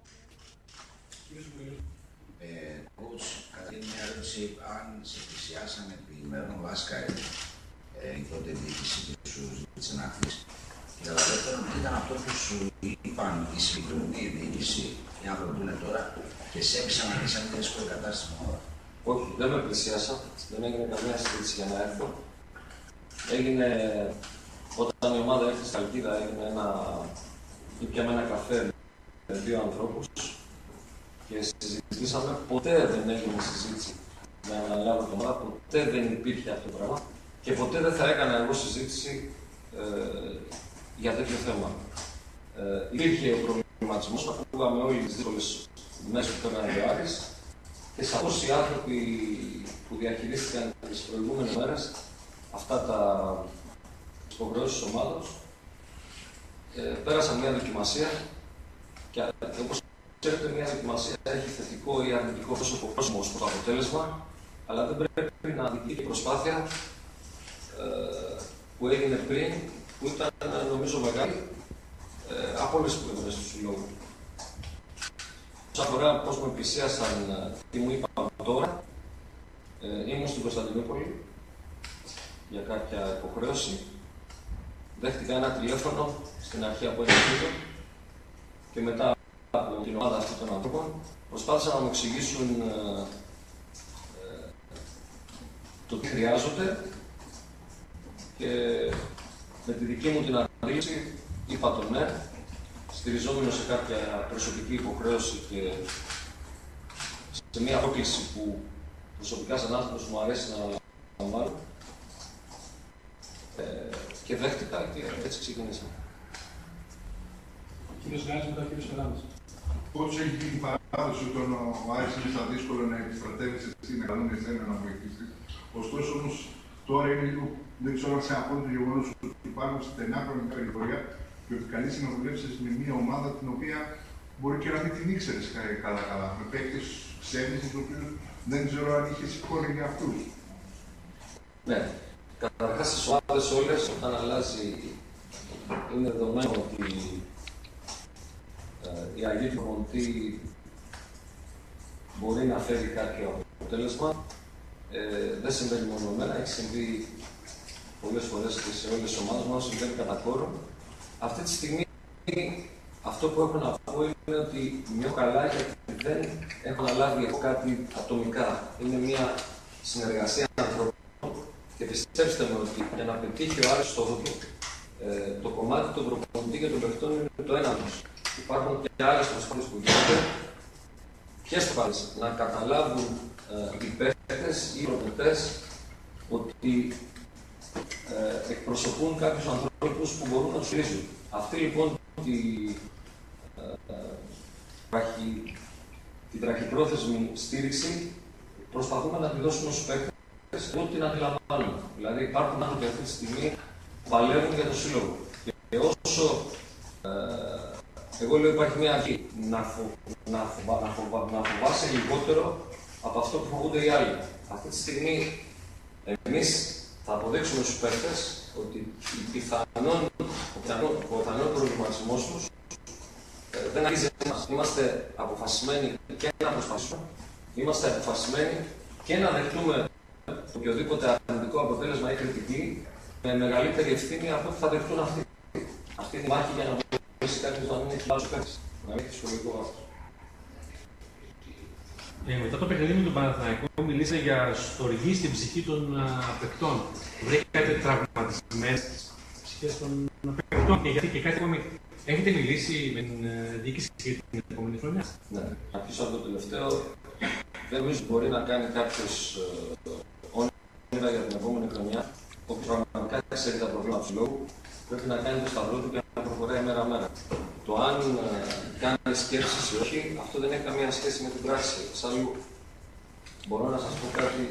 Ε, coach, καταρχήν μια ερώτηση, αν σε πλησιάσαν επί ημερών Βάσκα ε, η τότε διοίκηση και σου ζήτησε να έρθεις. Και κατά δεύτερον, τι ήταν αυτό που σου είπαν η συγκεκριμένη διοίκηση, οι άνθρωποι που είναι τώρα, και σε έπεισαν να δεις αν είναι δύσκολη κατάσταση στην ομάδα. Όχι, δεν με πλησιάσαν, δεν έγινε καμία συζήτηση για να έρθω. Έγινε, όταν η ομάδα έρθει στην Καλκίδα, έγινε ένα, ήπιαμε ένα καφέ με δύο ανθρώπους και συζητήσαμε. Ποτέ δεν έγινε συζήτηση για να αναλάβω την ομάδα, ποτέ δεν υπήρχε αυτό το πράγμα και ποτέ δεν θα έκανα εγώ συζήτηση ε, για τέτοιο θέμα. Ε, υπήρχε ο προβληματισμός, ακούγαμε όλοι τις δύσκολες μέσω του Άρης και σαφώς οι άνθρωποι που διαχειρίστηκαν τις προηγούμενες μέρες αυτά τα υποχρεώσεις της ομάδας ε, πέρασαν μια δοκιμασία και όπως ξέρετε μια δοκιμασία έχει θετικό ή αρνητικό πρόσωπο πρόσωπο στο αποτέλεσμα, αλλά δεν πρέπει να αδικεί η προσπάθεια ε, που έγινε πριν, που ήταν νομίζω μεγάλη ε, από όλες τις πλευρές του συλλόγου. Όσον αφορά πώς με πλησίασαν, τι μου είπαν τώρα, ε, ήμουν στην Κωνσταντινούπολη για κάποια υποχρέωση. Δέχτηκα ένα τηλέφωνο στην αρχή από ένα φίλο και μετά από την ομάδα αυτή των ανθρώπων προσπάθησαν να μου εξηγήσουν ε, ε, το τι χρειάζονται και με τη δική μου την αντίληψη είπα το ναι, στηριζόμενο σε κάποια προσωπική υποχρέωση και σε μια πρόκληση που προσωπικά σαν άνθρωπος μου αρέσει να λαμβάνω. Ε, και δέχτηκα και έτσι ξεκινήσαμε. Κύριος Γάλλης, μετά κύριος Φεράνης. Πώς έχει γίνει η παράδοση όταν ο Άρης είναι στα δύσκολα να επιστρατεύει στην καλούν εσένα να βοηθήσει. Ωστόσο όμως τώρα είναι λίγο, δεν ξέρω αν σε απόλυτο γεγονός ότι υπάρχουν στενά χρονικά περιθώρια και ότι καλείσαι να δουλέψεις με μια ομάδα την οποία μπορεί και να μην την ήξερες καλά-καλά. Με παίκτες ξένες, τους οποίους δεν ξέρω αν είχες εικόνα για αυτούς. Ναι. Καταρχάς στις ομάδες όλες, όταν αλλάζει, είναι δεδομένο ότι ε, η αλλαγή του προπονητή μπορεί να φέρει κάποιο αποτέλεσμα. Ε, δεν συμβαίνει μόνο εμένα, έχει συμβεί πολλές φορές και σε όλες τις ομάδες, μόνο συμβαίνει κατά κόρο. Αυτή τη στιγμή αυτό που έχω να πω είναι ότι νιώθω καλά γιατί δεν έχω αναλάβει εγώ κάτι ατομικά. Είναι μια συνεργασία ανθρώπων. Και πιστέψτε με ότι για να πετύχει ο Άρης στόχο του, ε, το κομμάτι του προπονητή και των παιχτών είναι το ένα τους. Υπάρχουν και άλλες προσπάθειες που γίνονται. Ποιες προσπάθειες? Να καταλάβουν ε, οι παίκτες ή οι προπονητές ότι ε, εκπροσωπούν κάποιους ανθρώπους που μπορούν να τους στηρίζουν. Αυτή λοιπόν τη, ε, τραχη, την τραχυπρόθεσμη στήριξη προσπαθούμε να τη δώσουμε στους παίκτες, που την αντιλαμβάνουμε. Δηλαδή υπάρχουν άνθρωποι αυτή τη στιγμή που παλεύουν για το σύλλογο. Και όσο ε, εγώ λέω υπάρχει μια αρχή να, φο, να, φοβα, να, φοβα, να φοβάσαι λιγότερο από αυτό που φοβούνται οι άλλοι. Αυτή τη στιγμή εμείς θα αποδείξουμε στους παίκτες ότι πιθανόν, ο πιθανόν προβληματισμός τους ε, δεν αρχίζει εμάς. Είμαστε αποφασισμένοι και να προσπαθήσουμε, είμαστε αποφασισμένοι και να δεχτούμε οποιοδήποτε αρνητικό αποτέλεσμα ή κριτική με μεγαλύτερη ευθύνη από ό,τι θα δεχτούν αυτοί. Αυτή τη μάχη για να μπορέσει κάποιος να μην έχει άλλους παίκτες, να μην έχει σχολικό βάθος. Ε, μετά το παιχνίδι με τον Παναθηναϊκό, μιλήσατε για στοργή στην ψυχή των παικτών. Βρήκατε τραυματισμένες ψυχές των παικτών και γιατί και κάτι ακόμη. Έχετε μιλήσει με την διοίκηση για την επόμενη χρονιά? Ναι, να αρχίσω από το τελευταίο. Δεν νομίζω ότι μπορεί να κάνει κάποιος όνειρα για την επόμενη χρονιά. Όποιος πραγματικά ξέρει τα προβλήματα του λόγου, πρέπει να κάνει το σταυρό του και να προχωράει μέρα-μέρα. Το αν κάνει σκέψεις ή όχι, αυτό δεν έχει καμία σχέση με την πράξη. Εξάλλου, μπορώ να σας πω κάτι,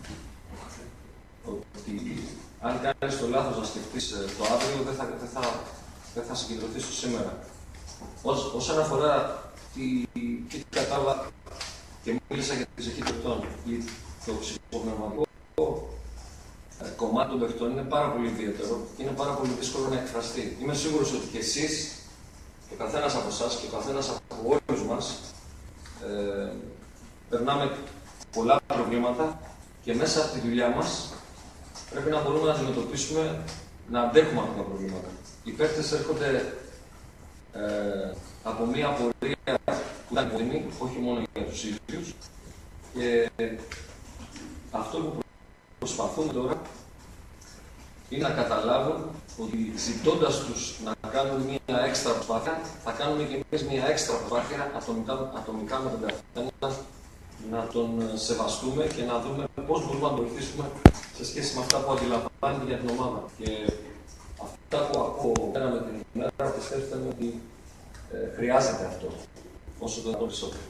ότι αν κάνεις το λάθος να σκεφτείς το αύριο, δεν θα, δεν θα, δεν θα συγκεντρωθείς στο σήμερα. Ως, όσον αφορά τι κατάλαβα και μίλησα για τη ψυχή παιχτών, το ψυχοπνευματικό κομμάτι των παιχτών είναι πάρα πολύ ιδιαίτερο και είναι πάρα πολύ δύσκολο να εκφραστεί. Είμαι σίγουρος ότι και εσείς, και ο καθένας από εσάς και ο καθένας από όλους μας, ε, περνάμε πολλά προβλήματα και μέσα από τη δουλειά μας πρέπει να μπορούμε να αντιμετωπίσουμε, να αντέχουμε αυτά τα προβλήματα. Οι παίκτες έρχονται ε, από μια πορεία που ήταν κοντινή, όχι μόνο για τους ίδιους, και ε, αυτό που προσπαθούν τώρα είναι να καταλάβουν ότι ζητώντας τους να κάνουν μια έξτρα προσπάθεια, θα κάνουμε και εμείς μια έξτρα προσπάθεια ατομικά, ατομικά με τον καθένα, να τον σεβαστούμε και να δούμε πώς μπορούμε να τον βοηθήσουμε σε σχέση με αυτά που αντιλαμβάνεται για την ομάδα. Και αυτά που ακούω πέρα με την ημέρα, πιστεύετε ότι ε, χρειάζεται αυτό, όσο το δυνατόν περισσότερο.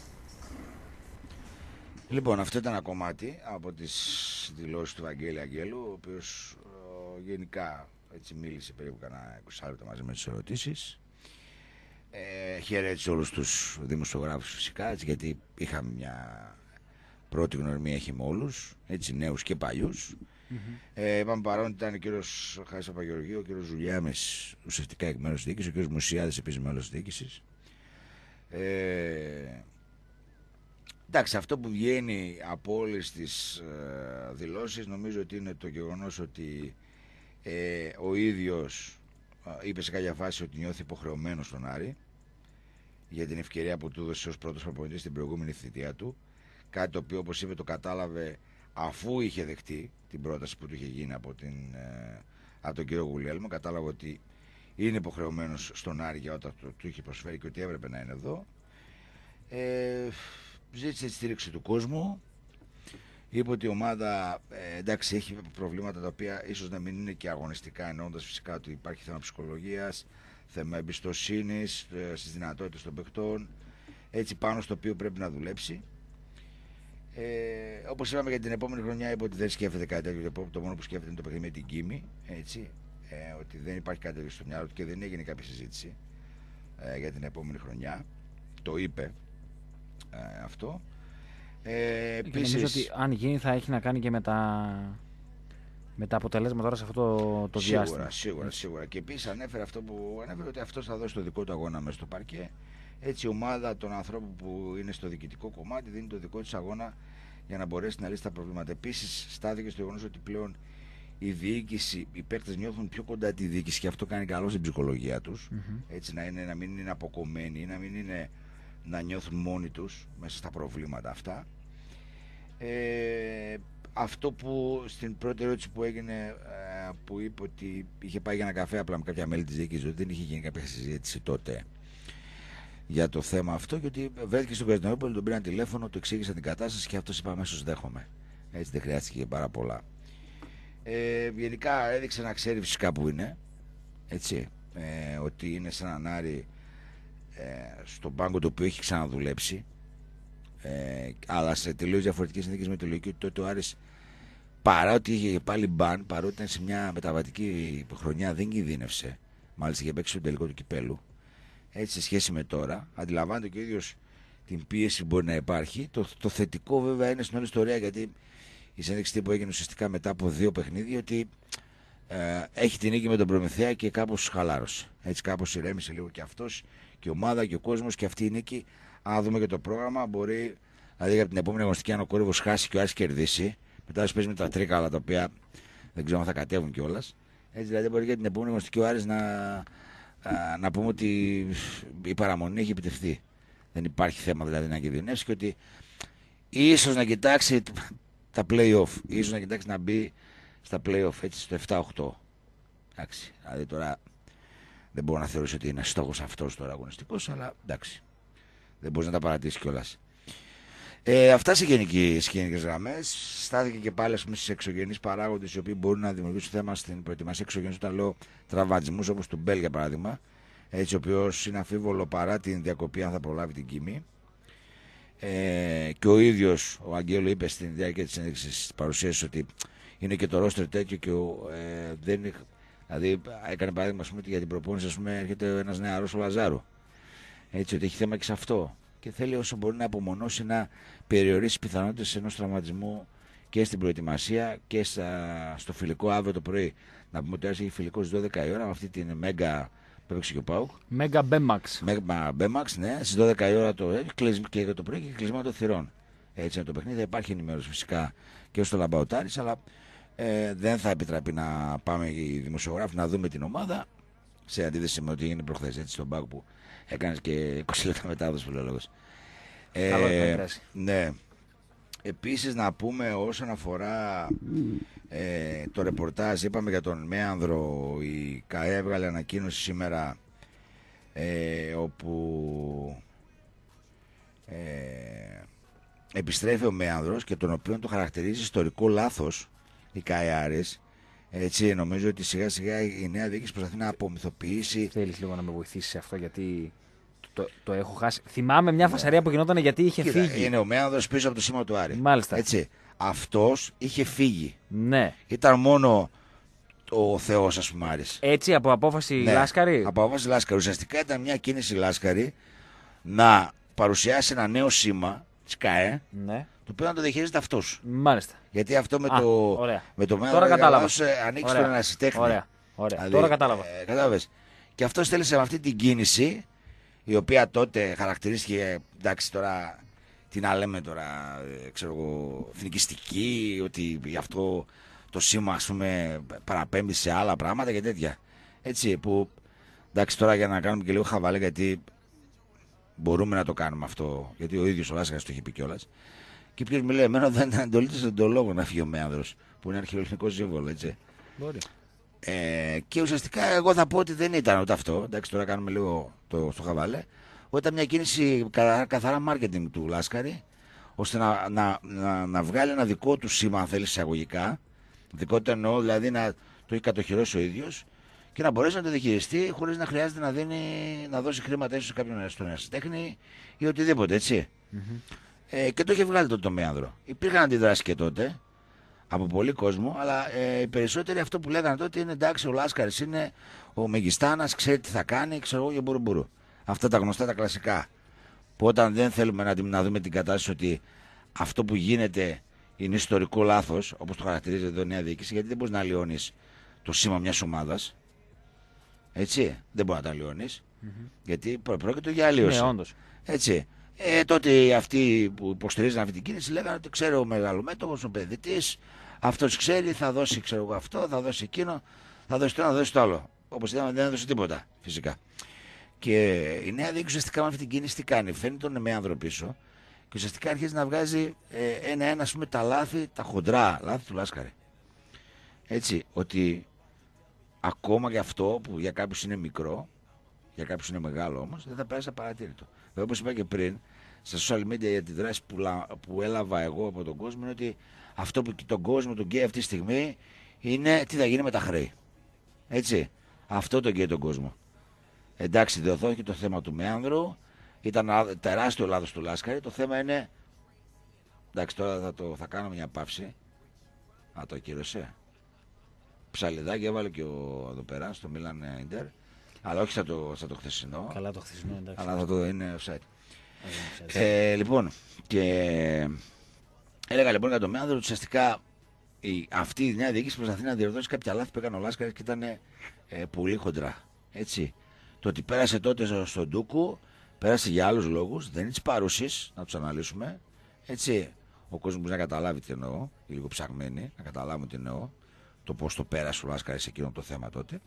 Λοιπόν, αυτό ήταν ένα κομμάτι από τις δηλώσεις του Βαγγέλη Αγγέλου, ο οποίος ε, γενικά έτσι μίλησε περίπου κανένα είκοσι λεπτά μαζί με τις ερωτήσεις. Ε, χαιρέτησε όλους τους δημοσιογράφους φυσικά, έτσι, γιατί είχαμε μια πρώτη γνωριμία έχει με όλους, έτσι, νέους και παλιούς. Mm-hmm. Ε, είπαμε παρόν ήταν ο κύριος Χάρης Παπαγεωργίου, ο κύριος Ζουλιάμες ουσιαστικά εκ μέρους της διοίκησης, ο κύριος Μουσιάδης επίσης μέλος της διοίκησης. Ε, εντάξει, αυτό που βγαίνει από όλες τις ε, δηλώσεις νομίζω ότι είναι το γεγονός ότι ε, ο ίδιος ε, είπε σε κάποια φάση ότι νιώθει υποχρεωμένος στον Άρη για την ευκαιρία που του έδωσε ως πρώτος προπονητής στην προηγούμενη θητεία του, κάτι το οποίο όπως είπε το κατάλαβε αφού είχε δεχτεί την πρόταση που του είχε γίνει από, την, ε, από τον κύριο Γουλιέλμο. Κατάλαβε ότι είναι υποχρεωμένος στον Άρη για όταν του, του είχε προσφέρει και ότι έπρεπε να είναι εδώ. Ε, ζήτησε τη στήριξη του κόσμου. Είπε ότι η ομάδα ε, εντάξει, έχει προβλήματα τα οποία ίσως να μην είναι και αγωνιστικά, εννοώντας φυσικά ότι υπάρχει θέμα ψυχολογίας, θέμα εμπιστοσύνης ε, στις δυνατότητες των παιχτών, έτσι πάνω στο οποίο πρέπει να δουλέψει. Ε, όπως είπαμε για την επόμενη χρονιά, είπε ότι δεν σκέφτεται κάτι τέτοιο. Το μόνο που σκέφτεται είναι το παιχνίδι με την Κίμη. Έτσι, ε, ότι δεν υπάρχει κάτι τέτοιο στο μυαλό του και δεν έγινε κάποια συζήτηση ε, για την επόμενη χρονιά. Το είπε ε, αυτό. Ε, επίσης, νομίζω ότι αν γίνει θα έχει να κάνει και με τα, με τα αποτελέσματα τώρα σε αυτό το, το σίγουρα, διάστημα. Σίγουρα, σίγουρα. Και επίσης ανέφερε αυτό που ανέφερε ότι αυτός θα δώσει το δικό του αγώνα μέσα στο παρκέ. Έτσι η ομάδα των ανθρώπων που είναι στο διοικητικό κομμάτι δίνει το δικό της αγώνα για να μπορέσει να λύσει τα προβλήματα. Επίσης στάθηκε στο γεγονός ότι πλέον η διοίκηση, οι παίκτες νιώθουν πιο κοντά τη διοίκηση και αυτό κάνει καλό στην ψυχολογία τους. Mm-hmm. Έτσι να, είναι, να μην είναι αποκομμένοι, να μην είναι να νιώθουν μόνοι τους μέσα στα προβλήματα αυτά. Ε, αυτό που στην πρώτη ερώτηση που έγινε, ε, που είπε ότι είχε πάει για ένα καφέ απλά με κάποια μέλη της διοίκησης, ότι δεν είχε γίνει κάποια συζήτηση τότε για το θέμα αυτό και ότι βρέθηκε στον Κωνσταντινούπολη, τον πήραν τηλέφωνο, του εξήγησαν την κατάσταση και αυτός είπε αμέσως δέχομαι. Έτσι δεν χρειάστηκε πάρα πολλά. Ε, γενικά έδειξε να ξέρει φυσικά που είναι. Έτσι. Ε, ότι είναι σε έναν Άρη ε, στον πάγκο το οποίο έχει ξαναδουλέψει. Ε, αλλά σε τελείως διαφορετικές συνθήκες με τη λογική ότι τότε ο Άρης, παρά ότι είχε πάλι μπαν, παρότι ήταν σε μια μεταβατική χρονιά, δεν κινδύνευσε. Μάλιστα είχε παίξει στο τελικό του κυπέλου. Έτσι, σε σχέση με τώρα, αντιλαμβάνεται και ο ίδιος την πίεση που μπορεί να υπάρχει. Το, το θετικό βέβαια είναι στην όλη ιστορία, γιατί η συνέντευξη τύπου έγινε ουσιαστικά μετά από δύο παιχνίδια, ότι ε, έχει την νίκη με τον Προμηθέα και κάπως χαλάρωσε. Έτσι, κάπως ηρέμησε λίγο και αυτός και η ομάδα και ο κόσμος, και αυτή η νίκη. Αν δούμε και το πρόγραμμα, μπορεί δηλαδή για την επόμενη αγωνιστική, αν ο Κόρυβος χάσει και ο Άρης κερδίσει, μετά θα παίζει με τα Τρίκαλα, τα οποία δεν ξέρω αν θα κατέβουν κιόλας. Έτσι, δηλαδή μπορεί για την επόμενη αγωνιστική ο Άρης να, α, να πούμε ότι η παραμονή έχει επιτευχθεί. Δεν υπάρχει θέμα δηλαδή να κινδυνεύσει, και ότι ίσως να κοιτάξει τα play-off, ίσως να κοιτάξει να μπει στα play-off, έτσι, στο επτά οκτώ. Εντάξει, δηλαδή τώρα δεν μπορώ να θεωρήσω ότι είναι στόχος αυτός τώρα αγωνιστικός, αλλά εντάξει, δεν μπορείς να τα παρατήσεις κιόλας. Ε, αυτά σε γενικές γραμμές. Στάθηκε και πάλι στις εξωγενείς παράγοντες, οι οποίοι μπορούν να δημιουργήσουν θέμα στην προετοιμασία εξωγενείς, όταν λέω τραυματισμούς, όπως του Μπέλ για παράδειγμα, έτσι, ο οποίος είναι αμφίβολο παρά την διακοπή αν θα προλάβει την Κίμη. Ε, και ο ίδιος ο Αγγέλου είπε στην διάρκεια της συνέντευξης, της παρουσίασης, ότι είναι και το ρόστερ τέτοιο και ο, ε, δεν, δηλαδή έκανε παράδειγμα, ας πούμε, ότι για την προπόνηση, ας πούμε, έρχεται ένας νεαρός ο Λαζάρου. Έτσι, ότι έχει θέμα και σε αυτό. Και θέλει όσο μπορεί να απομονώσει, να περιορίσει πιθανότητες ενός τραυματισμού και στην προετοιμασία και στα, στο φιλικό αύριο το πρωί. Να πούμε ότι έχει φιλικό στις δώδεκα η ώρα με αυτή την Μέγκα που έπαιξε και ο ΠΑΟΚ. Μέγκα Μπέμαξ. Μέγκα Μπέμαξ, ναι, στις δώδεκα η ώρα το, και το πρωί και κλεισμένο των θυρών. Έτσι είναι το παιχνίδι. Θα υπάρχει ενημέρωση φυσικά και στο Λαμπαοτάρης, αλλά ε, δεν θα επιτραπεί να πάμε οι δημοσιογράφοι να δούμε την ομάδα, σε αντίθεση με ό,τι έγινε προχθές, έτσι, στον ΠΑΟΚ που έκανες και είκοσι λεπτά μετάδοση, φιλόλογος. Ε, ναι. Επίσης να πούμε όσον αφορά ε, το ρεπορτάζ, είπαμε για τον Μέανδρο, η ΚΑΕ έβγαλε ανακοίνωση σήμερα ε, όπου ε, επιστρέφει ο Μέανδρος, και τον οποίο το χαρακτηρίζει ιστορικό λάθος η ΚΑΕ Άρης. Έτσι, νομίζω ότι σιγά σιγά η νέα διοίκηση προσπαθεί να απομυθοποιήσει. Θέλεις λίγο να με βοηθήσει σε αυτό, γιατί το, το έχω χάσει. Θυμάμαι μια φασαρία που γινόταν γιατί είχε Κοίτα, φύγει. Είναι ο Μέανδρος πίσω από το σήμα του Άρη. Μάλιστα. Έτσι. Αυτός είχε φύγει. Ναι. Ήταν μόνο ο Θεός, ας πούμε, Άρης. Έτσι, από απόφαση ναι, Λάσκαρη. Από απόφαση Λάσκαρη. Ουσιαστικά ήταν μια κίνηση Λάσκαρη να παρουσιάσει ένα νέο σήμα της ΚΑΕ. Ναι. Το οποίο να το διαχειρίζεται αυτός. Μάλιστα. Γιατί αυτό με Α, το, με το Τώρα κατάλαβα. Ανοίξει τον ερασιτέχνη. Ωραία. Ωραία. Δηλαδή, τώρα κατάλαβα. Ε, κατάλαβες. Και αυτό θέλησε με αυτή την κίνηση, η οποία τότε χαρακτηρίστηκε, εντάξει τώρα, τι να λέμε τώρα, ξέρω εγώ, εθνικιστική, ότι γι' αυτό το σήμα, ας πούμε, παραπέμπει σε άλλα πράγματα και τέτοια. Έτσι, που, εντάξει τώρα, για να κάνουμε και λίγο χαβαλέ, γιατί μπορούμε να το κάνουμε αυτό, γιατί ο ίδιος ο Λάσκαρης το είχε πει κιόλας. Και ποιος μιλάει, εμένα δεν ήταν εντολή της εντολόγου να φύγει ο Μέανδρος, που είναι αρχαιολογικό σύμβολο, έτσι. Μπορεί. Ε, και ουσιαστικά εγώ θα πω ότι δεν ήταν ούτε αυτό. Εντάξει, τώρα κάνουμε λίγο το, στο χαβαλέ. Ότι ήταν μια κίνηση καθαρά marketing του Λάσκαρη, ώστε να, να, να, να βγάλει ένα δικό του σήμα, αν θέλει, εισαγωγικά. Δικό του εννοώ, δηλαδή να το έχει κατοχυρώσει ο ίδιος και να μπορέσει να το διαχειριστεί χωρίς να χρειάζεται να, δίνει, να δώσει χρήματα ίσως σε κάποιον στον ερασιτέχνη ή οτιδήποτε, έτσι. Mm-hmm. Ε, και το είχε βγάλει τότε το Μέανδρο. Υπήρχαν αντιδράσεις και τότε από πολύ κόσμο, αλλά ε, οι περισσότεροι αυτό που λέγανε τότε είναι, εντάξει, ο Λάσκαρης είναι ο Μεγιστάνας, ξέρει τι θα κάνει, ξέρω εγώ, και μπουρου μπουρου. Αυτά τα γνωστά, τα κλασικά. Που όταν δεν θέλουμε να, να δούμε την κατάσταση ότι αυτό που γίνεται είναι ιστορικό λάθος, όπως το χαρακτηρίζει εδώ η νέα διοίκηση, γιατί δεν μπορείς να αλλοιώνεις το σήμα μιας ομάδας. Έτσι, δεν μπορεί να τα αλλοιώνεις, mm-hmm. γιατί πρόκειται για αλλίωση. Ναι, όντως. Έτσι. Ε, τότε αυτοί που υποστηρίζαν αυτή την κίνηση λέγανε ότι ξέρει ο μεγαλομέτωχος, ο παιδιτής, αυτός ξέρει, θα δώσει, ξέρω εγώ, αυτό, θα δώσει εκείνο, θα δώσει το ένα, θα δώσει το άλλο. Όπως είδαμε, δεν έδωσε τίποτα, φυσικά. Και η νέα διοίκηση ουσιαστικά με αυτή την κίνηση τι κάνει, φέρνει τον Μέανδρο πίσω και ουσιαστικά αρχίζει να βγάζει ε, ένα-ένα, ας πούμε, τα λάθη, τα χοντρά λάθη του Λάσκαρη. Έτσι, ότι ακόμα και αυτό που για κάποιους είναι μικρό, για κάποιους είναι μεγάλο όμως, δεν θα πέρασε απαρατήρητο. Βέβαια, όπως είπα και πριν, στα social media για τη δράση που, που έλαβα εγώ από τον κόσμο είναι ότι αυτό που τον κόσμο τον καίει αυτή τη στιγμή είναι τι θα γίνει με τα χρέη. Έτσι. Αυτό τον καίει τον κόσμο. Εντάξει, διορθώθηκε το θέμα του Μέανδρου. Ήταν τεράστιο λάθος του Λάσκαρη. Το θέμα είναι. Εντάξει, τώρα θα, το, θα κάνω μια παύση. Α, το ακύρωσε. Ψαλιδάκι έβαλε και ο, εδώ πέρα στο Μίλαν Ιντερ. Αλλά όχι σαν το, σαν το χθεσινό. Καλά το χθεσινό, εντάξει. Αλλά θα το είναι offside. Ε, λοιπόν, και έλεγα λοιπόν για το Μέανδρο ότι ουσιαστικά η, αυτή η νέα διοίκηση προσπαθεί να διορθώσει κάποια λάθη που έκανε ο Λάσκαρης και ήταν ε, πολύ χοντρά. Έτσι. Το ότι πέρασε τότε στον Ντούκου, πέρασε για άλλους λόγους, δεν είναι της παρούσης, να τους αναλύσουμε. Έτσι. Ο κόσμος μπορεί να καταλάβει τι εννοώ, ή λίγο ψαγμένοι, να καταλάβουν τι εννοώ, το πώς το πέρασε ο Λάσκαρης σε εκείνο το θέμα τότε.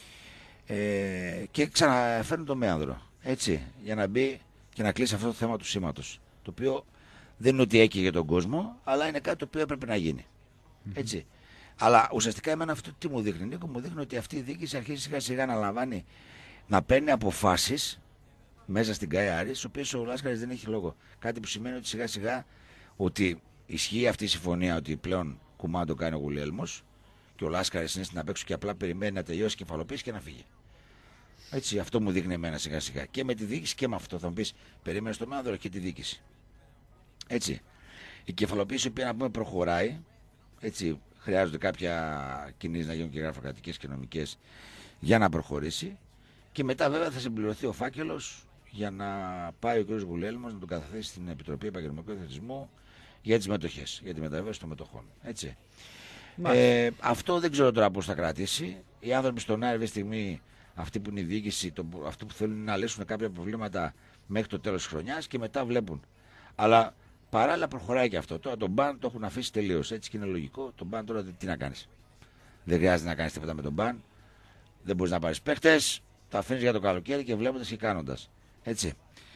Ε, και ξαναφέρνουν το Μέανδρο. Έτσι. Για να μπει και να κλείσει αυτό το θέμα του σήματος. Το οποίο δεν είναι ότι έκαιγε τον κόσμο, αλλά είναι κάτι το οποίο έπρεπε να γίνει. Έτσι. Mm-hmm. Αλλά ουσιαστικά εμένα αυτό τι μου δείχνει, Νίκο, μου δείχνει ότι αυτή η διοίκηση αρχίζει σιγά σιγά να λαμβάνει, να παίρνει αποφάσεις μέσα στην ΚΑΕ Άρης, στις οποίες ο Λάσκαρης δεν έχει λόγο. Κάτι που σημαίνει ότι σιγά σιγά ότι ισχύει αυτή η συμφωνία ότι πλέον κουμάντο κάνει ο Γουλιέλμος και ο Λάσκαρης είναι στην απέξω και απλά περιμένει να τελειώσει η κεφαλοποίηση και να φύγει. Έτσι, αυτό μου δείχνει εμένα σιγά σιγά. Και με τη διοίκηση και με αυτό. Θα μου πει, περίμενε στο Μέανδρο και τη διοίκηση. Έτσι. Η κεφαλοποίηση, η οποία να πούμε προχωράει. Έτσι, χρειάζονται κάποια κινήσεις να γίνουν και γραφειοκρατικές και νομικές για να προχωρήσει. Και μετά, βέβαια, θα συμπληρωθεί ο φάκελος για να πάει ο κ. Γουλιέλμος να τον καταθέσει στην Επιτροπή Επαγγελματικού Εθνισμού για τις μετοχές, για τη μεταβίβαση των μετοχών. Έτσι. Ε, αυτό δεν ξέρω τώρα πώς θα κρατήσει. Οι άνθρωποι στον Άρη, αυτή τη στιγμή, αυτοί που είναι η διοίκηση, το, αυτοί που θέλουν να λύσουν κάποια προβλήματα μέχρι το τέλος της χρονιάς και μετά βλέπουν. Αλλά παράλληλα προχωράει και αυτό. Τώρα τον μπαν το έχουν αφήσει τελείως. Έτσι και είναι λογικό. Τον μπαν τώρα τι να κάνεις. Δεν χρειάζεται να κάνεις τίποτα με τον μπαν. Δεν μπορείς να πάρεις παίχτες. Το αφήνεις για το καλοκαίρι και βλέποντας και κάνοντας. Έτσι.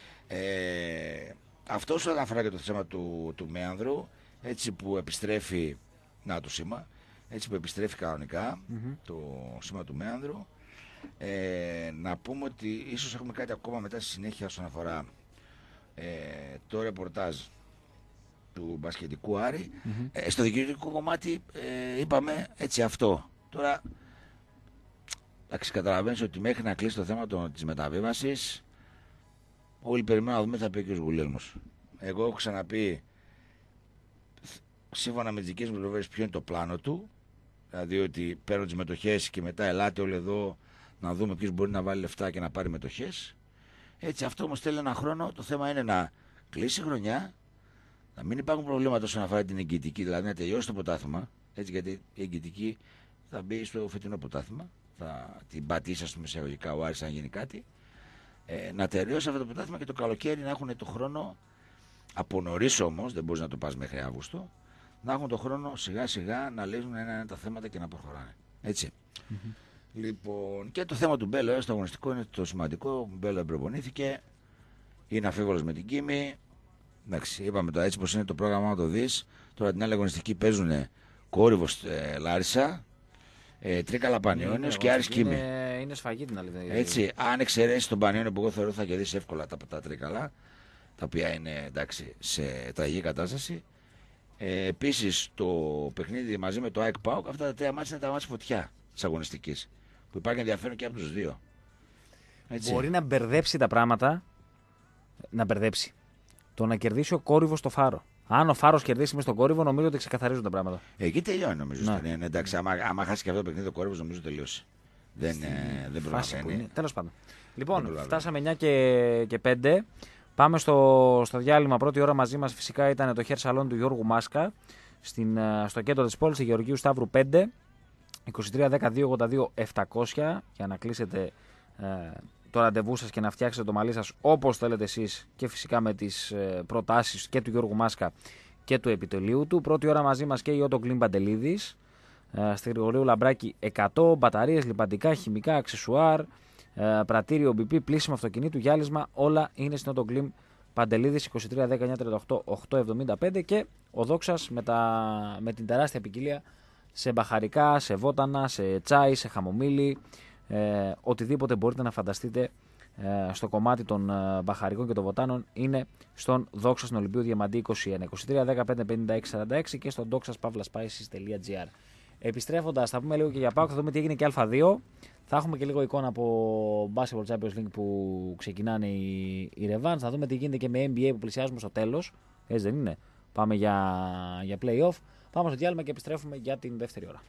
Ε, αυτό όσον αφορά και το θέμα του, του Μέανδρου, έτσι που επιστρέφει. Να το σήμα. Έτσι που επιστρέφει κανονικά mm-hmm. το σήμα του Μέανδρου. Ε, να πούμε ότι ίσως έχουμε κάτι ακόμα μετά στη συνέχεια όσον αφορά ε, το ρεπορτάζ του μπασκετικού Άρη. Mm-hmm. Ε, στο διοικητικό κομμάτι ε, είπαμε έτσι αυτό. Τώρα εντάξει, καταλαβαίνεις ότι μέχρι να κλείσει το θέμα το, της μεταβίβασης όλοι περιμένουν να δούμε τι θα πει και ο Γουλιέλμος. Εγώ έχω ξαναπεί σύμφωνα με τις δικές μου πληροφορίες ποιο είναι το πλάνο του, δηλαδή ότι παίρνω τις μετοχές και μετά ελάτε όλοι εδώ να δούμε ποιος μπορεί να βάλει λεφτά και να πάρει μετοχές. Έτσι, αυτό όμως θέλει ένα χρόνο. Το θέμα είναι να κλείσει η χρονιά, να μην υπάρχουν προβλήματα όσον αφορά την εγγυητική, δηλαδή να τελειώσει το πρωτάθλημα. Έτσι, γιατί η εγγυητική θα μπει στο φετινό πρωτάθλημα, θα την πατήσει, ας πούμε, εισαγωγικά ο Άρης αν γίνει κάτι. Ε, να τελειώσει αυτό το πρωτάθλημα και το καλοκαίρι να έχουν το χρόνο, από νωρίς όμως, δεν μπορεί να το πας μέχρι Αύγουστο, να έχουν το χρόνο σιγά σιγά να λύσουν ένα-ένα τα θέματα και να προχωράνε. Έτσι. Mm-hmm. Λοιπόν, και το θέμα του Μπέλο, στο αγωνιστικό είναι το σημαντικό. Ο Μπέλο εμπροπονήθηκε, είναι αφίβολος με την Κίμη. Εντάξει, είπαμε τώρα έτσι πως είναι το πρόγραμμα να το δεις. Τώρα την άλλη αγωνιστική παίζουν Κόρυβος ε, Λάρισα, ε, Τρίκαλα Πανιώνιος και Άρης Κίμη. Είναι, είναι σφαγή την αλήθεια. Έτσι, αν εξαιρέσει τον Πανιώνιο που εγώ θεωρώ θα κερδίσει εύκολα τα, τα Τρίκαλα, τα οποία είναι εντάξει σε τραγική κατάσταση. Ε, Επίσης το παιχνίδι μαζί με το ΑΕΚ ΠΑΟΚ, αυτά τα τρία μάτια είναι τα μάτια φωτιά της αγωνιστικής. Που υπάρχει ενδιαφέρον και από τους δύο. Έτσι. Μπορεί να μπερδέψει τα πράγματα. Να μπερδέψει. Το να κερδίσει ο Κόρυβος στο Φάρο. Αν ο Φάρος κερδίσει μες στον Κόρυβο, νομίζω ότι ξεκαθαρίζουν τα πράγματα. Εκεί τελειώνει νομίζω. Ναι. Ναι, ναι, εντάξει, άμα, άμα χάσει και αυτό το παιχνίδι ο Κόρυβος, νομίζω τελείωσε. Δεν, ε, δεν προλαβαίνει. Τέλος πάντων. Λοιπόν, φτάσαμε εννιά και πέντε. Πάμε στο, στο διάλειμμα. Πρώτη ώρα μαζί μας φυσικά ήταν το hair salon του Γιώργου Μάσκα στην, στο κέντρο της πόλης, στη Γεωργίου Σταύρου πέντε. είκοσι τρία δέκα δύο ογδόντα δύο επτακόσια για να κλείσετε ε, το ραντεβού σας και να φτιάξετε το μαλλί σας όπως θέλετε εσείς και φυσικά με τις ε, προτάσεις και του Γιώργου Μάσκα και του επιτελείου του. Πρώτη ώρα μαζί μας και η Ότο Κλίν Παντελίδης, ε, στη Γρηγορίου Λαμπράκη εκατό, μπαταρίες, λιπαντικά, χημικά, αξεσουάρ, ε, πρατήριο μπι πι, πλήσιμο αυτοκινήτου, γυάλισμα, όλα είναι στην Ότο Κλίν Παντελίδης είκοσι τρία δέκα εννιά τριάντα οκτώ οκτακόσια εβδομήντα πέντε και ο Δόξας με, τα, με την τεράστια ποικιλία σε μπαχαρικά, σε βότανα, σε τσάι, σε χαμομήλι, ε, οτιδήποτε μπορείτε να φανταστείτε ε, στο κομμάτι των ε, μπαχαρικών και των βοτάνων είναι στον Δόξα στην Ολυμπίου Διαμαντή είκοσι ένα, είκοσι τρία δέκα πέντε πενήντα έξι σαράντα έξι και στον doxas pavlaspices τελεία gr. Επιστρέφοντας, θα πούμε λίγο και για ΠΑΟΚ, θα δούμε τι έγινε και Α2. Θα έχουμε και λίγο εικόνα από Basketball Champions League που ξεκινάνε οι, οι Revans. Θα δούμε τι γίνεται και με N B A που πλησιάζουμε στο τέλος. Έτσι δεν είναι? Πάμε για, για play-off. Πάμε στο διάλειμμα και επιστρέφουμε για την δεύτερη ώρα.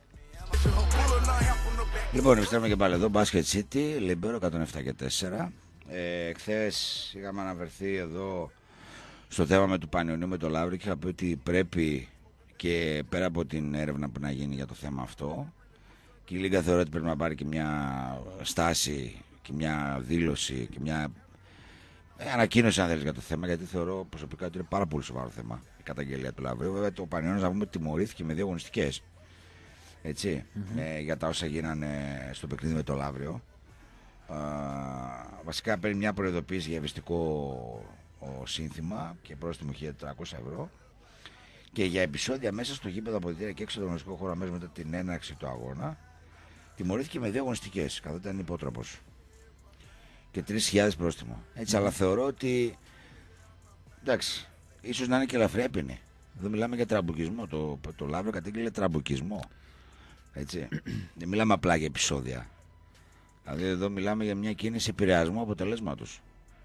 Λοιπόν, επιστρέφουμε και πάλι εδώ. Basket City, Λίμπερο εκατόν επτά και τέσσερα. Ε, χθες είχαμε αναφερθεί εδώ στο θέμα με του Πανιωνίου με το Λαύριο και είχα πει ότι πρέπει και πέρα από την έρευνα που να γίνει για το θέμα αυτό, και η Λίγκα θεωρώ ότι πρέπει να πάρει και μια στάση και μια δήλωση και μια ανακοίνωση αν θέλεις για το θέμα, γιατί θεωρώ προσωπικά ότι είναι πάρα πολύ σοβαρό θέμα η καταγγελία του Λαύριου. Βέβαια το Πανιώνιος να πούμε τιμωρήθηκε με δύο αγωνιστικές, έτσι, mm-hmm. ε, για τα όσα γίνανε στο παιχνίδι με το Λαύριο. Uh, βασικά παίρνει μια προειδοποίηση για ευαισθητικό ο σύνθημα και πρόστιμο χίλια τετρακόσια ευρώ, και για επεισόδια μέσα στο γήπεδο, αποδυτήρια και έξω από το γνωστικό χώρο αμέσως μετά την έναρξη του αγώνα τιμωρήθηκε με δύο αγωνιστικές καθότι ήταν υπότροπος και τρεις χιλιάδες πρόστιμο, έτσι. Mm. Αλλά θεωρώ ότι εντάξει, ίσως να είναι και ελαφριά ποινή. Εδώ μιλάμε για τραμπουκισμό. Το, το Λαύριο κατήγγειλε τραμπουκισμό, έτσι. Δεν μιλάμε απλά για επεισόδια. Δηλαδή εδώ μιλάμε για μια κίνηση επηρεασμού αποτελέσματος.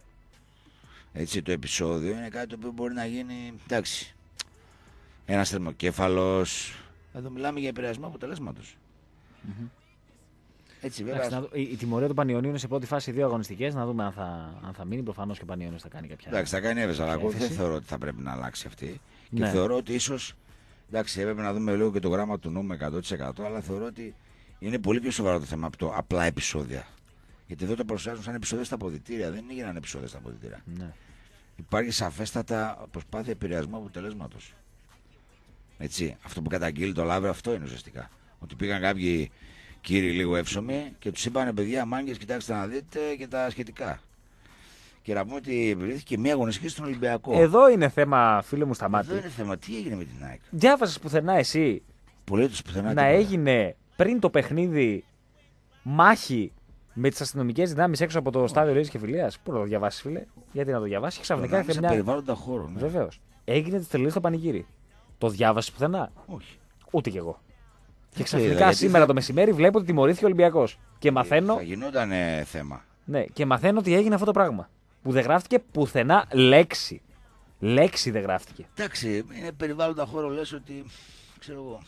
Έτσι, το επεισόδιο είναι κάτι το οποίο μπορεί να γίνει, εντάξει, ένας θερμοκέφαλος. Εδώ μιλάμε για επηρεασμό αποτελέσματος. Mm-hmm. Έτσι, βέβαια. Εντάξει, η, η τιμωρία του Πανιωνίου είναι σε πρώτη φάση δύο αγωνιστικές. Να δούμε αν θα, αν θα μείνει. Προφανώς και ο Πανιωνίος θα κάνει κάποια. Εντάξει, θα κάνει έβεσα, αλλά εγώ δεν θεωρώ ότι θα πρέπει να αλλάξει αυτή. Και ναι. θεωρώ ότι ίσως, εντάξει, έπρεπε να δούμε λίγο και το γράμμα του νόμου εκατό τοις εκατό, αλλά θεωρώ ότι είναι πολύ πιο σοβαρό το θέμα από το απλά επεισόδια. Γιατί εδώ το παρουσιάζουν σαν επεισόδια στα αποδυτήρια. Δεν έγιναν επεισόδια στα αποδυτήρια. Ναι. Υπάρχει σαφέστατα προσπάθεια επηρεασμού αποτελέσματος. Έτσι. Αυτό που καταγγείλει το Λαύριο, αυτό είναι ουσιαστικά. Ότι πήγαν κάποιοι κύριοι λίγο εύσωμοι και τους είπανε, παιδιά, μάγκες, κοιτάξτε να δείτε και τα σχετικά. Και να πούμε ότι επιβλήθηκε μία αγωνιστική στον Ολυμπιακό. Εδώ είναι θέμα, φίλε μου, Σταμάτη. Εδώ είναι θέμα. Τι έγινε με την ΑΕΚ? Διάβασες πουθενά εσύ Πολίτες πουθενά να έγινε πριν το παιχνίδι μάχη με τις αστυνομικές δυνάμεις έξω από το στάδιο Ρίζης και Φιλίας? Πού να το διαβάσεις, φίλε? Γιατί να το διαβάσεις? Ξαφνικά έρθει μια. Περιβάλλοντα χώρο. Ναι. Βεβαίως. Έγινε τη τελεία στο πανηγύρι. Το διάβασες πουθενά? Όχι. Ούτε κι εγώ. Και ξαφνικά είδα, σήμερα θα... το μεσημέρι βλέπω ότι τιμωρήθηκε ο Ολυμπιακός. Και μαθαίνω. Θα γινόταν ε, θέμα. Ναι, και μαθαίνω ότι έγινε αυτό το πράγμα. Που δεν γράφτηκε πουθενά λέξη. Λέξη δεν γράφτηκε. Εντάξει, είναι περιβάλλοντα χώρο, λες ότι. Ξέρω εγώ.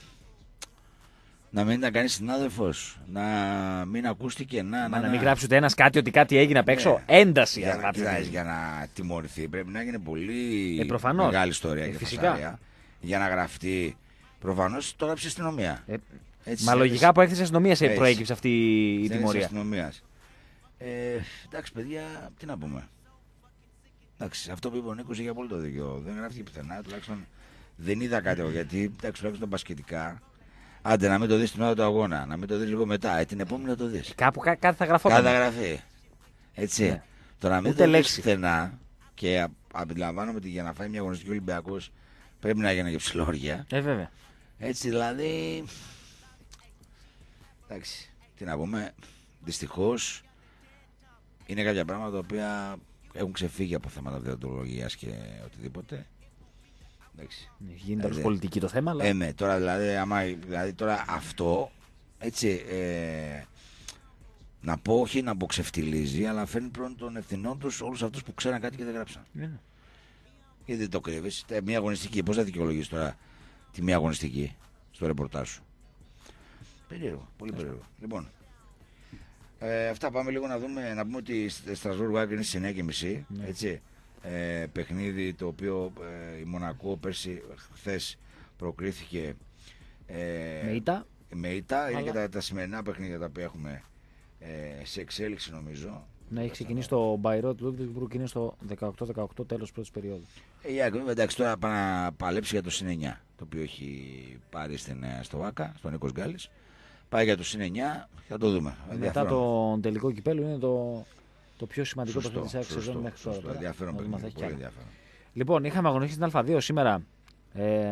Να μην ήταν κανείς συνάδελφος, να μην ακούστηκε, να. Μα να, να μην γράψει ούτε ένας κάτι ότι κάτι έγινε απ' έξω. Ναι. Ένταση για, να για, για να τιμωρηθεί πρέπει να γίνει πολύ ε, μεγάλη ιστορία ε, και φυσικά. Φασάρια, για να γραφτεί. Προφανώς το έγραψε η αστυνομία. Ε, Έτσι, μα λογικά που έκθεσε αστυνομία σε προέκυψε αυτή η τιμωρία. Ε, εντάξει, παιδιά, τι να πούμε. Εντάξει, αυτό που είπε ο Νίκος είχε απόλυτο δίκιο. Δεν γράφτηκε πουθενά, τουλάχιστον δεν είδα κάτι εγώ. Γιατί εντάξει, τουλάχιστον μπασκετικά. Άντε να μην το δεις την ώρα του αγώνα, να μην το δεις λίγο μετά, ε, την επόμενη να το δεις. Κάπου κά, κάτι θα γραφόταν. Κάτι θα γραφεί. Έτσι. Ναι. Τώρα μην το δεις στενά και αντιλαμβάνομαι ότι για να φάει μια αγωνιστική Ολυμπιακός πρέπει να γίνει και ψηλόργια. Ε, βέβαια. Έτσι δηλαδή. Εντάξει, τι να πούμε. Δυστυχώς είναι κάποια πράγματα τα οποία έχουν ξεφύγει από θέματα διοντολογίας και οτιδήποτε. Γίνεται δηλαδή, πολιτική το θέμα, αλλά. Ε, ναι, τώρα δηλαδή, άμα, δηλαδή τώρα αυτό έτσι ε, να πω, όχι να αποξευτιλίζει, αλλά φέρνει πρώτον των ευθυνών τους όλους αυτούς που ξέραν κάτι και δεν γράψαν. Yeah. Γιατί δεν το κρύβεις. Μια αγωνιστική, πώς θα δικαιολογείς τώρα τη μια αγωνιστική στο ρεπορτάζ σου? Περίεργο, πολύ περίεργο. Λοιπόν, ε, αυτά πάμε λίγο να δούμε, να πούμε ότι στη Στρασβούργο είναι στις εννιά και μισή, yeah. έτσι. Ε, παιχνίδι το οποίο ε, η Μονακό πέρσι χθες προκρίθηκε ε, με ήττα. Με ήττα. Αλλά... είναι και τα, τα σημερινά παιχνίδια τα οποία έχουμε ε, σε εξέλιξη νομίζω. Ναι, έχει ξεκινήσει το Μπαϊρό του Λούμπλιξμπουργκ και είναι στο δεκαοκτώ δεκαοκτώ τέλος πρώτης περίοδου. Ε, η Άκη βέβαια εντάξει τώρα πάει να παλέψει για το συν εννιά το οποίο έχει πάρει στην, στο ΒΑΚΑ, στον Νίκος Γκάλης. Πάει για το συν εννιά, θα το δούμε. Μετά το τελικό κυπέλλου είναι το... Το πιο σημαντικό παιχνίδι της άξης σεζόν μέχρι τώρα. Σωστό, ενδιαφέρον παιχνίδι, πολύ ενδιαφέρον. Λοιπόν, είχαμε αγωνιστική στην Α2 σήμερα. Ε,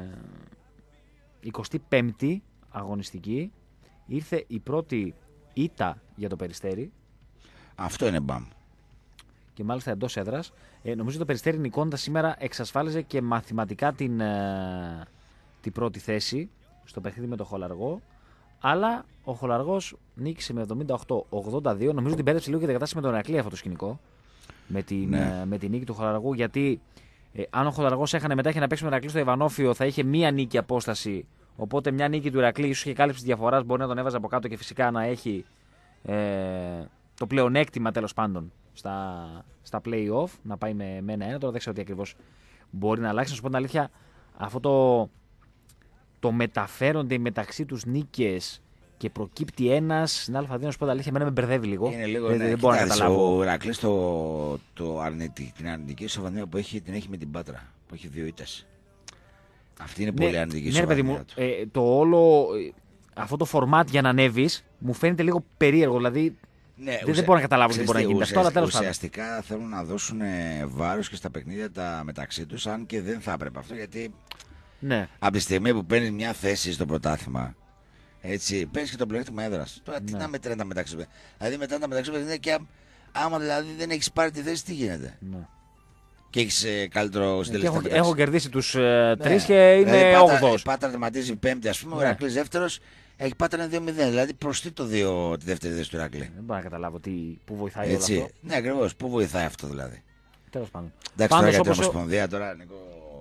εικοστή πέμπτη αγωνιστική. Ήρθε η πρώτη ήττα για το Περιστέρι. Αυτό είναι μπαμ. Και μάλιστα εντός έδρας. Ε, νομίζω το Περιστέρι νικώντας σήμερα εξασφάλιζε και μαθηματικά την, ε, την πρώτη θέση. στο παιχνίδι με τον Χολαργό. Αλλά ο Χολαργός νίκησε με εβδομήντα οκτώ ογδόντα δύο. Νομίζω ότι μπέρδεψε λίγο και την κατάσταση με τον Ηρακλή αυτό το σκηνικό. Με την, Ναι. ε, με την νίκη του Χολαργού. Γιατί ε, αν ο Χολαργός έχανε μετά είχε να παίξει με τον Ηρακλή στο Ιβανόφιο, θα είχε μία νίκη απόσταση. Οπότε μια νίκη του Ηρακλή, ίσως και κάλυψη τη διαφορά, μπορεί να τον έβαζε από κάτω και φυσικά να έχει ε, το πλεονέκτημα τέλος πάντων στα, στα play-off. Να πάει με, με ένα-ένα. Τώρα δεν ξέρω τι ακριβώς μπορεί να αλλάξει. Να σου πω την αλήθεια, αυτό το, το μεταφέρονται μεταξύ τους νίκες και προκύπτει ένας στην Α2, να σου πω την αλήθεια, εμένα με μπερδεύει λίγο. Είναι λίγο, δεν, ναι, δεν μπορώ να κοιτάξτε, καταλάβω. ο Ηρακλής το, το αρνητική, την αρνητική ισοβαθμία που έχει, την έχει με την Πάτρα, που έχει δύο ήττες. Αυτή είναι πολύ αρνητική ναι, ρε παιδί ισοβαθμία μου, του. ε, το όλο ε, αυτό το format για να ανέβει μου φαίνεται λίγο περίεργο. Δηλαδή Ναι, δεν, ουσια- δεν μπορώ να καταλάβω τι ξέρεις μπορεί να γίνει αυτό, αλλά τέλος πάντων. Ουσιαστικά θέλουν να δώσουν ε, βάρος και στα παιχνίδια τα μεταξύ τους, αν και δεν θα έπρεπε αυτό, γιατί Ναι. από τη στιγμή που παίρνει μια θέση στο πρωτάθλημα, έτσι, παίρνει και το πλεονέκτημα έδρας. Τώρα τι Ναι. να μετράνε τα μεταξύ του. Δηλαδή μετά τα μεταξύ παιχνίδια και α- άμα δηλαδή δεν έχει πάρει τη θέση, τι γίνεται. Ναι. Και έχει ε, καλύτερο Και συντελεστή. έχω, μεταξύ. έχω κερδίσει τους ε, Ναι. τρεις και είμαι Δηλαδή, η Πάτρα- όγδοος. Η Πάτρα τερματίζει πέμπτη, α πούμε, ο Ναι. Ηρακλής δεύτερος, έχει Πάτρα είναι δύο μηδέν. Δηλαδή προστεί το δύο, τη δεύτερη θέση του Ηρακλή. Δεν μπορώ να καταλάβω τι, πού βοηθάει όλο Έτσι. αυτό. Ναι, ακριβώ. Πού βοηθάει αυτό δηλαδή. Τέλος πάντων. Εντάξει, Πάντως, τώρα για την όπως ο- Ομοσπονδία, τώρα Νίκο.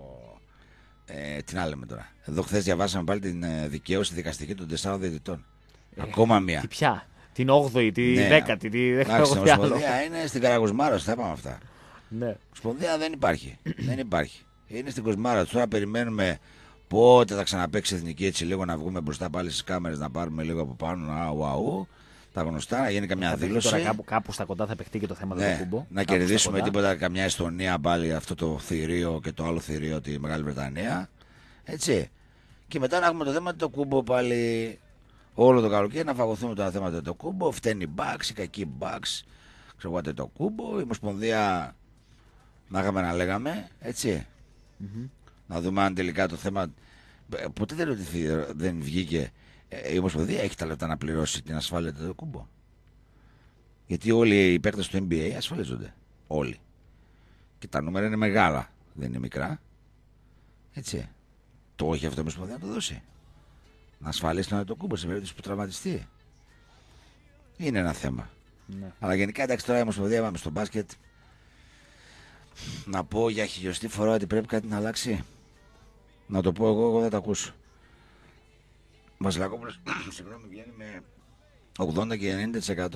Ε, τι να λέμε τώρα. Εδώ χθε διαβάσαμε πάλι την ε, δικαίωση δικαστική των τεσσάρων διαιτητών. Ακόμα μία. Τι πια, την όγδοη, τη Ναι. δέκατη, τη δεν Εντάξει, η ξέρω τι άλλο. Ομοσπονδία είναι στην Καραγουσμάρα, θα είπαμε αυτά. Ναι. Ομοσπονδία δεν υπάρχει. δεν υπάρχει. Είναι στην Κοσμάρα. Τώρα περιμένουμε πότε θα ξαναπαίξει η εθνική, έτσι λίγο να βγούμε μπροστά πάλι στι κάμερες, να πάρουμε λίγο από πάνω. Αου, αου, τα γνωστά, να γίνει καμιά Θα παιχτεί δήλωση. Τώρα κάπου, κάπου στα κοντά θα παιχτεί και το θέμα του Ναι, Κουμπό. να Κάπου στα κερδίσουμε κοντά. τίποτα καμιά Εστονία πάλι αυτό το θηρίο και το άλλο θηρίο τη Μεγάλη Βρετανία. Έτσι. Και μετά να έχουμε το θέμα το Κούμπο πάλι όλο το καλοκαίρι να φαγωθούμε το θέμα το Κούμπο. Φταίνει η Bucks, η κακή Bucks. Ξέρω εγώ το Κούμπο. Η Ομοσπονδία να είχαμε να λέγαμε. Έτσι. Μμμ. Να δούμε αν τελικά το θέμα. ε, Ποτέ δεν, ρωτηθεί, δεν βγήκε. Ε, Η Ομοσπονδία έχει τα λεπτά να πληρώσει την ασφάλεια του Κούμπο. Γιατί όλοι οι παίκτες του N B A ασφαλίζονται. Όλοι. Και τα νούμερα είναι μεγάλα. Δεν είναι μικρά. Έτσι. Το έχει αυτό η Ομοσπονδία να το δώσει. Να ασφαλίσει τον Αντετοκούμπο σε περίπτωση που τραυματιστεί. Είναι ένα θέμα. Ναι. Αλλά γενικά εντάξει τώρα η Ομοσπονδία πάμε στο μπάσκετ. Να πω για χιλιοστή φορά ότι πρέπει κάτι να αλλάξει. Να το πω εγώ, εγώ δεν το ακούσω. Ο Βασιλακόπουλος, συγγνώμη, βγαίνει με ογδόντα και ενενήντα τοις εκατό.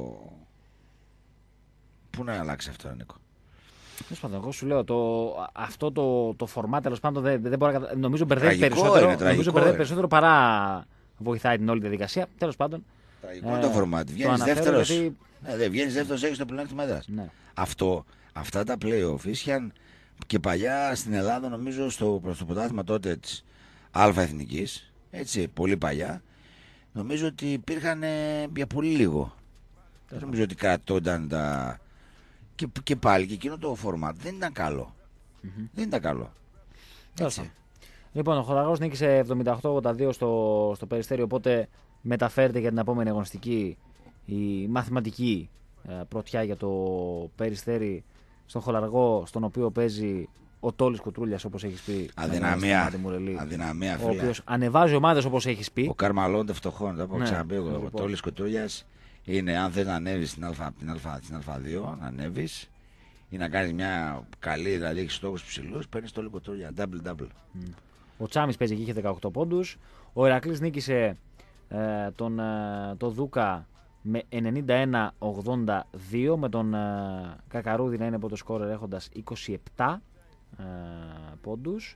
Πού να αλλάξει αυτό, Νίκο. Τέλος πάντων, εγώ σου λέω το, αυτό το, το format τέλος πάντων δεν, δεν μπορώ να κατα... νομίζω μπερδεύει Τραγικό περισσότερο, είναι, τραγικό νομίζω μπερδεύει είναι. περισσότερο παρά βοηθάει την όλη διαδικασία. Τέλος πάντων. Τραγικό είναι το φορμάτ. το Βγαίνει αναφέρω δεύτερο. γιατί- Ναι, δεν βγαίνει δεύτερο, έχει το πλεονέκτημα έδρα. Ναι. Αυτό, αυτά τα playoff ίσχυαν και παλιά στην Ελλάδα, νομίζω στο, προς το πρωτάθλημα τότε της Α Εθνικής, έτσι, πολύ παλιά, νομίζω ότι υπήρχαν ε, για πολύ λίγο. Δεν νομίζω ότι κρατώνταν τα. Και, και πάλι και εκείνο το format δεν ήταν καλό. Δεν ήταν καλό. Τέλος Έτσι. πάντων. Λοιπόν, ο Χολαργός νίκησε εβδομήντα οκτώ ογδόντα δύο στο, στο Περιστέρι, οπότε μεταφέρεται για την επόμενη αγωνιστική η μαθηματική ε, πρωτιά για το Περιστέρι στον Χολαργό, στον οποίο παίζει ο Τόλης Κουτρούλιας, όπως έχεις πει. Αδυναμία. Μάτι Μουρελή, Αδυναμία, ο φίλε. οποίος ανεβάζει ομάδες, όπως έχεις πει. Ο Καρμαλών των φτωχών, το έχω Ναι, ξαναπεί εγώ. Ο λοιπόν. Τόλης Κουτρούλιας είναι αν θες να ανέβεις στην Α, από την Α, στην Α2, να ανέβεις ή να κάνεις μια καλή, δηλαδή έχεις στόχους ψηλούς, παίρνεις Τόλη Κουτρούλια, double-double. Ο Τσάμις παίζει και είχε δεκαοκτώ πόντους. Ο Ηρακλής νίκησε ε, τον ε, το Δούκα με ενενήντα ένα ογδόντα δύο, με τον ε, Κακαρούδη να είναι από το σκόρερ έχοντας είκοσι επτά ε, πόντους.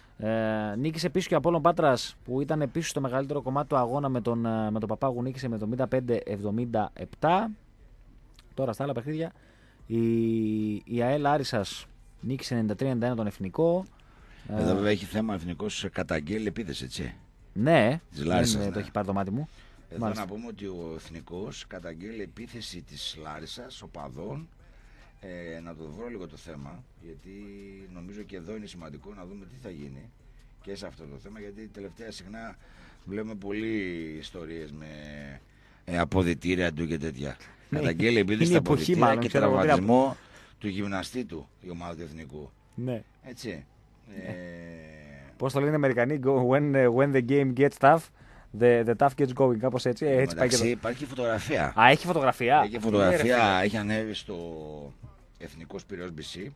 Ε, νίκησε επίσης και ο Απόλλων Πάτρας, που ήταν επίσης στο μεγαλύτερο κομμάτι του αγώνα με τον, ε, με τον Παπάγου, νίκησε με εβδομήντα πέντε εβδομήντα επτά. Τώρα στα άλλα παιχνίδια η, η ΑΕΛ Άρισσας νίκησε ενενήντα τρία ενενήντα ένα τον Εθνικό. Εδώ βέβαια έχει θέμα ο Εθνικός καταγγέλει επίθεση, έτσι. Ναι, Της Λάρισσας, δεν, ναι. το έχει πάρει το μάτι μου. Εδώ Μάλιστα. να πούμε ότι ο Εθνικός καταγγέλει επίθεση της Λάρισσας, οπαδών. Ε, να το βρω λίγο το θέμα, γιατί νομίζω και εδώ είναι σημαντικό να δούμε τι θα γίνει και σε αυτό το θέμα, γιατί τελευταία συχνά βλέπουμε πολλοί ιστορίες με ε, αποδυτήρια του και τέτοια. Καταγγέλει επίθεση είναι στα εποχή αποδυτήρια μάλλον, και ξέρω εγώ, τραυματισμό του γυμναστή του, η ομάδα του Εθνικού. Ναι. Έτσι. Ε, Πώς το λένε οι Αμερικανοί, go, when, when the game gets tough, the, the tough gets going. Κάπως έτσι. έτσι πάει και το... Υπάρχει φωτογραφία. Α, έχει φωτογραφία. Έχει φωτογραφία, έχει ανέβει στο Εθνικό Πυραιός μπι σι.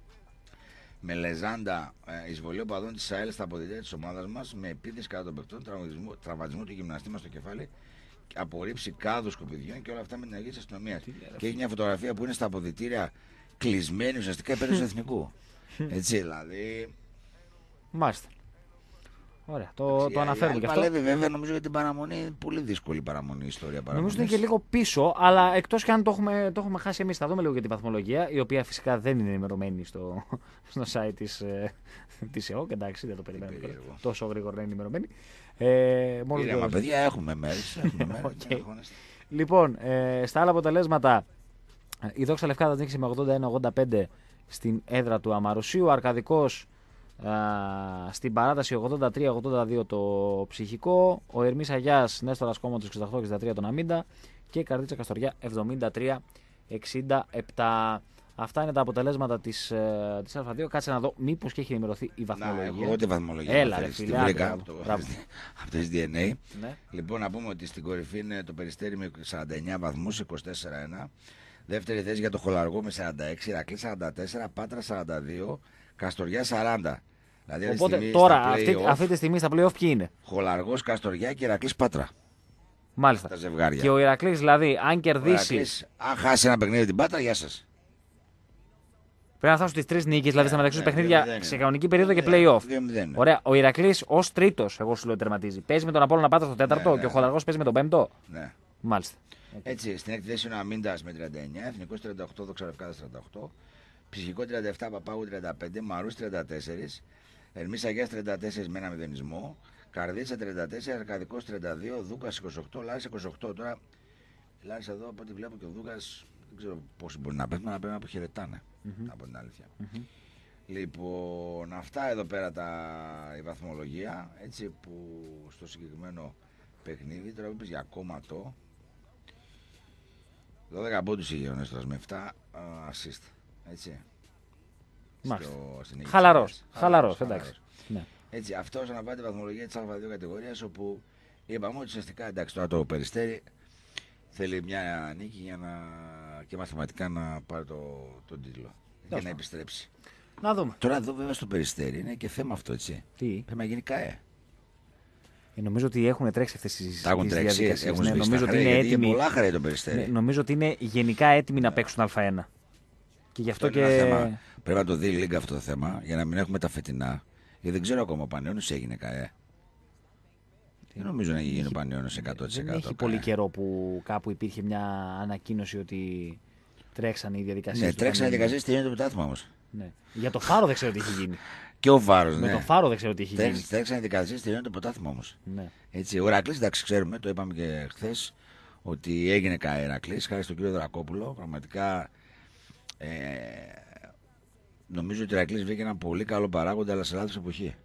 Με λεζάντα ε, εισβολή οπαδών της ΑΕΛ στα αποδυτήρια της ομάδας μας, με επίθεση κατά των παιχτών, τραυματισμό, τραυματισμό του γυμναστή μας στο κεφάλι, απορρίψη κάδου σκουπιδιών και όλα αυτά με την αγγίση της αστυνομίας. Και έχει μια φωτογραφία που είναι στα αποδυτήρια κλεισμένη ουσιαστικά υπέρ του Εθνικού. Έτσι δηλαδή. Μάλιστα. Ωραία, το, το αναφέρουμε και αυτό. Παλεύει βέβαια, νομίζω για την παραμονή, πολύ δύσκολη παραμονή η ιστορία παραμονής. Νομίζω ότι είναι και λίγο πίσω, αλλά εκτός και αν το έχουμε, το έχουμε χάσει εμείς, θα δούμε λίγο για την βαθμολογία, η οποία φυσικά δεν είναι ενημερωμένη στο, στο site της, ε, της ΕΟΚ, εντάξει, δεν το περιμένουμε τόσο γρήγορα να είναι ενημερωμένη. Ε, Ήρεμα, παιδιά, έχουμε μέρες. Έχουμε μέρες okay. Λοιπόν, ε, στα άλλα αποτελέσματα, η Δόξα Λευκάδα νίκησε με ογδόντα ένα ογδόντα πέντε στην έδρα του Αμαρουσίου, ο Αρκαδικός Uh, στην παράταση ογδόντα τρία ογδόντα δύο το Ψυχικό, ο Ερμής Αγιάς Νέστορας Κόμματος εξήντα οκτώ εξήντα τρία τον Αμίντα και η Καρδίτσα Καστοριά εβδομήντα τρία εξήντα επτά. Αυτά είναι τα αποτελέσματα της, uh, της Α2. Κάτσε να δω μήπως και έχει ενημερωθεί η βαθμολογία. Να, εγώ τη βαθμολογία. Έλα ρε φίλε, βρήκα από το, από το ες ντι εν έι. Ναι. Λοιπόν, να πούμε ότι στην κορυφή είναι το Περιστέρι με σαράντα εννέα βαθμούς, είκοσι τέσσερα ένα. Δεύτερη θέση για το Χολαργό με σαράντα έξι, Ηρακλής σαράντα τέσσερα, Πάτρα σαράντα δύο, Καστοριά σαράντα. Δηλαδή, οπότε τώρα, αυτή, αυτή τη στιγμή στα play-off ποιοι είναι? Χολαργός, Καστοριά και Ηρακλής Πάτρα. Μάλιστα. Τα ζευγάρια. Και ο Ηρακλής, δηλαδή, αν κερδίσει. Ηρακλής, αν χάσει ένα παιχνίδι την Πάτρα, γεια σας. Πρέπει να φτάσουν τις τρεις νίκες, δηλαδή στα μεταξύ του παιχνίδια σε κανονική περίοδο και play-off. δύο μηδέν. Ωραία. Ο Ηρακλής ως τρίτος, εγώ σου λέω, τερματίζει. Παίζει με τον Απόλλωνα Πάτρα στο τέταρτο ναι, ναι. Και ο Χολαργός παίζει με τον πέμπτο. Ναι. Μάλιστα. Έτσι, στην έκτη θέση είναι ο Αμίντας με τριάντα εννέα, Εθνικός τριάντα οκτώ, Δόξα Λευκάδας τριάντα οκτώ, Ψυχικό τριάντα επτά, Παπάγου τριάντα πέντε, Μαρούς τριάντα τέσσερα, Ερμής Αγιάς τριάντα τέσσερα με ένα μηδενισμό, Καρδίτσα τριάντα τέσσερα, Αρκαδικός τριάντα δύο, Δούκας είκοσι οκτώ, Λάρης είκοσι οκτώ. Τώρα, Λάρης εδώ από ό,τι βλέπω και ο Δούκας δεν ξέρω πόσοι μπορεί να παίρνουν, αλλά πρέπει να αποχαιρετάνε mm-hmm. από την αλήθεια. Mm-hmm. Λοιπόν, αυτά εδώ πέρα τα, η βαθμολογία, έτσι που στο συγκεκριμένο παιχνίδι, τώρα είπες για κόμματο, δώδεκα πόντους είχε ο Νέστορας με επτά uh, assist, έτσι. Στο, χαλαρός, χαλαρός, εντάξει. Ναι. Έτσι, αυτό όσον αφορά τη βαθμολογία της Α δύο κατηγορίας, όπου είπαμε ότι ουσιαστικά εντάξει τώρα το Περιστέρι θέλει μια νίκη για να, και μαθηματικά να πάρει το, τον τίτλο για να επιστρέψει. Να δούμε. Τώρα εδώ βέβαια στο Περιστέρι είναι και θέμα αυτό, έτσι. Τι? Πρέπει να γίνει ΚΑΕ. Ε, νομίζω ότι έχουν τρέξει αυτές τις διαδικασίες. Ναι, νομίζω ότι είναι έτοιμοι. Πολλά χαρά το Περιστέρι. Ναι, νομίζω ότι είναι γενικά έτοιμοι να παίξουν Α1. Και γι' αυτό, αυτό και. Θέμα. Πρέπει να το δει η Λίγκα αυτό το θέμα για να μην έχουμε τα φετινά. Γιατί δεν ξέρω ακόμα ο Πανιώνιος έγινε ΚΑΕ. Δεν νομίζω να γίνει ο Πανιώνιος εκατό τοις εκατό. Δεν έχει πολύ καιρό που κάπου υπήρχε μια ανακοίνωση ότι τρέξαν οι διαδικασίες. Ναι, τρέξαν οι διαδικασίες στη το πρωτάθλημα όμως. Ναι. Για το Φάρο δεν ξέρω τι έχει γίνει. Και ο Φάρος, ναι. Με το Φάρο δεν ξέρω τι έχει γίνει. Τρέξαν οι διαδικασίες στη το πρωτάθλημα όμως. Ναι. Έτσι, ο Ηρακλής, εντάξει, ξέρουμε, το είπαμε και χθες, ότι έγινε ΚΑΕ Ηρακλής, χάρη στον κύριο Δρακόπουλο. Πραγματικά ε, νομίζω ότι ο Ηρακλής βρήκε ένα πολύ καλό παράγοντα, αλλά σε λάθος εποχή.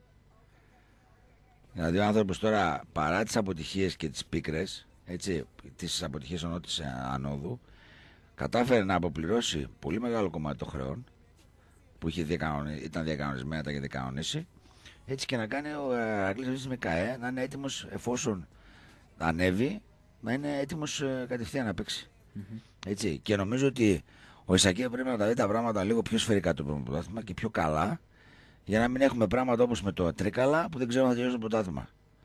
Δηλαδή ο άνθρωπος τώρα, παρά τις αποτυχίες και τις πίκρες, έτσι, τις αποτυχίες ενώ της ανόδου, κατάφερε να αποπληρώσει πολύ μεγάλο κομμάτι των χρεών που είχε διακανονι... ήταν διακανονισμένα, τα είχε διακανονίσει, έτσι και να κάνει ο Ηρακλής με ΚΑΕ να είναι έτοιμος, εφόσον ανέβει, να είναι έτοιμος κατευθείαν να παίξει. Mm-hmm. Έτσι. Και νομίζω ότι ο Ισακία πρέπει να τα δει τα πράγματα λίγο πιο σφαιρικά το πρωτάθλημα και πιο καλά, για να μην έχουμε πράγματα όπως με το Τρίκαλα που δεν ξέρουμε να τελειώσει το πρωτάθλημα.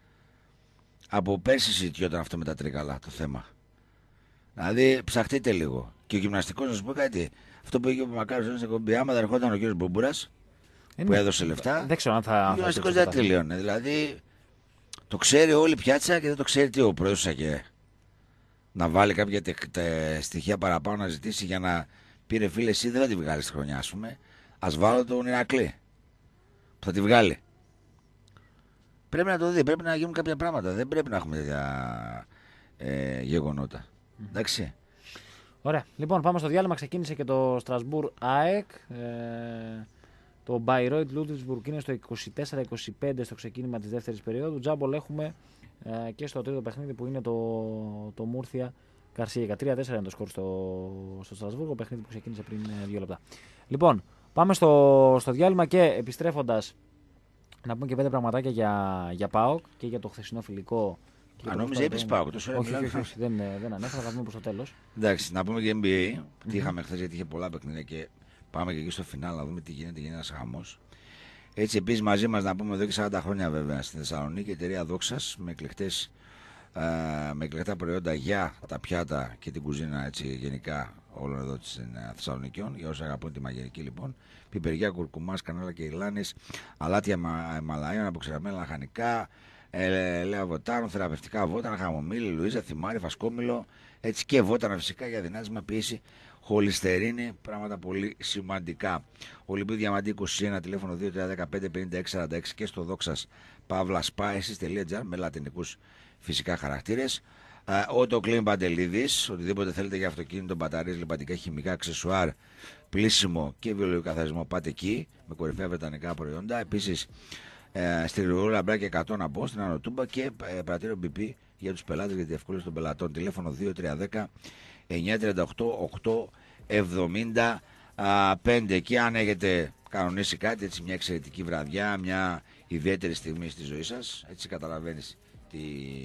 Από πέρσι συζητιόταν αυτό με τα Τρίκαλα το θέμα. Δηλαδή ψαχτείτε λίγο. Και ο γυμναστικός, να σου πω κάτι, αυτό που είχε ο Μακάριος στην εκπομπή, άμα δεν ερχόταν ο κύριος Μπομπουράς που έδωσε λεφτά, δεν ξέρω αν θα. Ο γυμναστικός δεν τελείωνε. Δηλαδή το ξέρει όλη η πιάτσα και δεν το ξέρει τι ο πρόεδρος και να βάλει κάποια τε, τε, στοιχεία παραπάνω να ζητήσει για να πει ρε φίλε, εσύ δεν θα τη βγάλεις τη χρονιά, ας πούμε. Ας βάλω τον Ηρακλή που θα τη βγάλει. Πρέπει να το δει, πρέπει να γίνουν κάποια πράγματα. Δεν πρέπει να έχουμε τέτοια ε, γεγονότα. Mm. Εντάξει. Ωραία. Λοιπόν, πάμε στο διάλειμμα. Ξεκίνησε και το Στρασβούρ ΑΕΚ. Ε, το Μπαϊρόιτ Λούτβιξμπουργκ είναι στο είκοσι τέσσερα είκοσι πέντε στο ξεκίνημα της δεύτερης περίοδου. Τζάμπολ έχουμε ε, και στο τρίτο παιχνίδι που είναι το, το Μούρθια Καρσίγια. τρία τέσσερα είναι το σκορ στο, στο Στρασβούργο, παιχνίδι που ξεκίνησε πριν ε, δύο λεπτά. Λοιπόν, πάμε στο, στο διάλειμμα και επιστρέφοντας Να πούμε και πέντε πραγματάκια για, για ΠΑΟΚ και για το χθεσινό φιλικό. Αν νόμιζα είπες ΠΑΟΚ, τόσο ώρα όχι, μιλάμε. όχι, όχι, δεν, δεν ανέφερα, θα δούμε προς το τέλος. Εντάξει, να πούμε και N B A, mm-hmm. τι είχαμε χθες γιατί είχε πολλά παιχνίδια και πάμε και εκεί στο φινάλ να δούμε τι γίνεται, γίνεται ένας χαμός. Έτσι επίσης μαζί μας να πούμε εδώ και σαράντα χρόνια βέβαια στη Θεσσαλονίκη, η εταιρεία Δόξας με εκλεκτές με εκλεκτά προϊόντα για τα πιάτα και την κουζίνα έτσι, γενικά όλων εδώ της Θεσσαλονικιών. Για όσοι αγαπούν τη μαγειρική λοιπόν, πιπεριά, κουρκουμάς, κανάλα και ηλάνες, αλάτια μαλαίων, αποξηραμένα λαχανικά, ελαία βοτάνων, θεραπευτικά βότανα, χαμομήλι, Λουίζα, θυμάρι, φασκόμηλο, έτσι και βότανα φυσικά για δυνάτισμα, πίεση, χολυστερίνη, πράγματα πολύ σημαντικά. Ολυμπίου Διαμαντή είκοσι ένα, τηλέφωνο δύο τρία ένα πέντε πέντε έξι σαράντα έξι και στο δόξας παύλα σπάεσης τελεία τζι άρ με λατινικούς φυσικά χαρακτήρες. Ότο Κλίν Παντελίδης, οτιδήποτε θέλετε για αυτοκίνητο, μπαταρίες, λιπαντικά, χημικά, αξεσουάρ, πλήσιμο και βιολογικό καθαρισμό, πάτε εκεί με κορυφαία βρετανικά προϊόντα. Επίσης, ε, στη Ριβούλα Μπράκια εκατό να πω, στην Ανωτούμπα και ε, πρατήριο μπι πι για τους πελάτες για τη διευκόλυνση των πελατών. Τηλέφωνο δύο τρία ένα μηδέν εννιά τρία οκτώ οκτώ εβδομήντα πέντε. Και αν έχετε κανονίσει κάτι, έτσι μια εξαιρετική βραδιά, μια ιδιαίτερη στιγμή στη ζωή σας, έτσι καταλαβαίνεις τι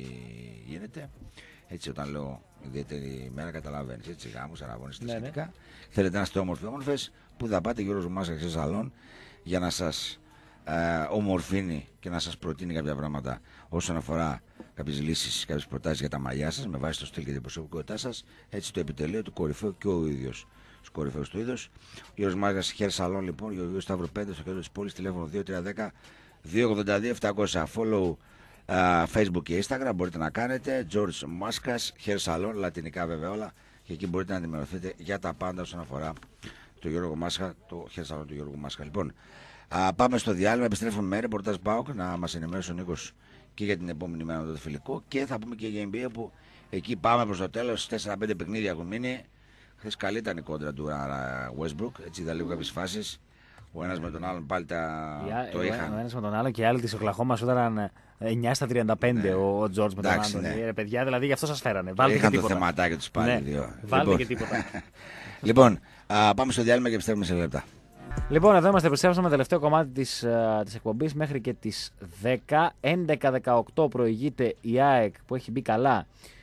γίνεται. Έτσι, όταν λέω ιδιαίτερη ημέρα, καταλαβαίνεις. Έτσι, γάμους, αραβώνες, ναι, σχετικά. Ναι. Θέλετε να είστε όμορφοι, όμορφες, που θα πάτε Γιώργος Μάσκα σε σαλόν για να σας ε, ομορφύνει και να σας προτείνει κάποια πράγματα όσον αφορά κάποιες λύσεις, κάποιες προτάσεις για τα μαλλιά σας με βάση το στυλ και την προσωπικότητά σας. Έτσι, το επιτελείο του κορυφαίου και ο ίδιος. Στους κορυφαίους του είδους. Γιώργος Μάσκας, Hair Salon, λοιπόν, Γεωργίου Σταύρου πέντε στο κέντρο της πόλης, τηλέφωνο δύο τρία ένα μηδέν δύο ογδόντα δύο επτακόσια. Follow Uh, Facebook και Instagram μπορείτε να κάνετε. George Maskas, Hair Salon, λατινικά βέβαια όλα. Και εκεί μπορείτε να ενημερωθείτε για τα πάντα όσον αφορά το Γιώργο Μάσκα, το Hair Salon του Γιώργου Μάσκα. Λοιπόν, uh, πάμε στο διάλειμμα. Επιστρέφουμε με ρεπορτάζ ΠΑΟΚ να μας ενημερώσει ο Νίκος και για την επόμενη μέρα με το φιλικό. Και θα πούμε και για N B A που εκεί πάμε προς το τέλος. τέσσερα πέντε παιχνίδια έχουν μείνει. Χθες καλή ήταν η κόντρα του uh, Westbrook. Έτσι είδα λίγο κάποιες φάσεις. Ο ένας με τον άλλον πάλι τα... Yeah, το είχαν. Ο ένας με τον άλλον και οι άλλοι της Οκλαχώμα σου ήταν εννιά στα τριάντα πέντε, ναι. Ο Τζόρτζ με τον άλλον. Ναι. Ε, παιδιά, δηλαδή γι' αυτό σας φέρανε. Βάλτε είχαν και το τίποτα. θεματάκι τους πάλι. Ναι. Δύο. Βάλτε λοιπόν. και τίποτα. Λοιπόν, α, πάμε στο διάλειμμα και επιστρέφουμε σε λεπτά. Λοιπόν, εδώ είμαστε, επιστρέψαμε με τελευταίο κομμάτι της, uh, της εκπομπής μέχρι και τις δέκα. έντεκα δεκαοκτώ προηγείται η ΑΕΚ που έχει μπει καλά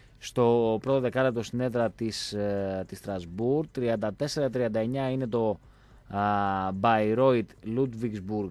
στο πρώτο δεκάλεπτο στην έδρα της, uh, της Στρασβούρ. τριάντα τέσσερα τριάντα εννιά είναι το Μπαϊρόιτ Λούντβιγκσμπουργκ.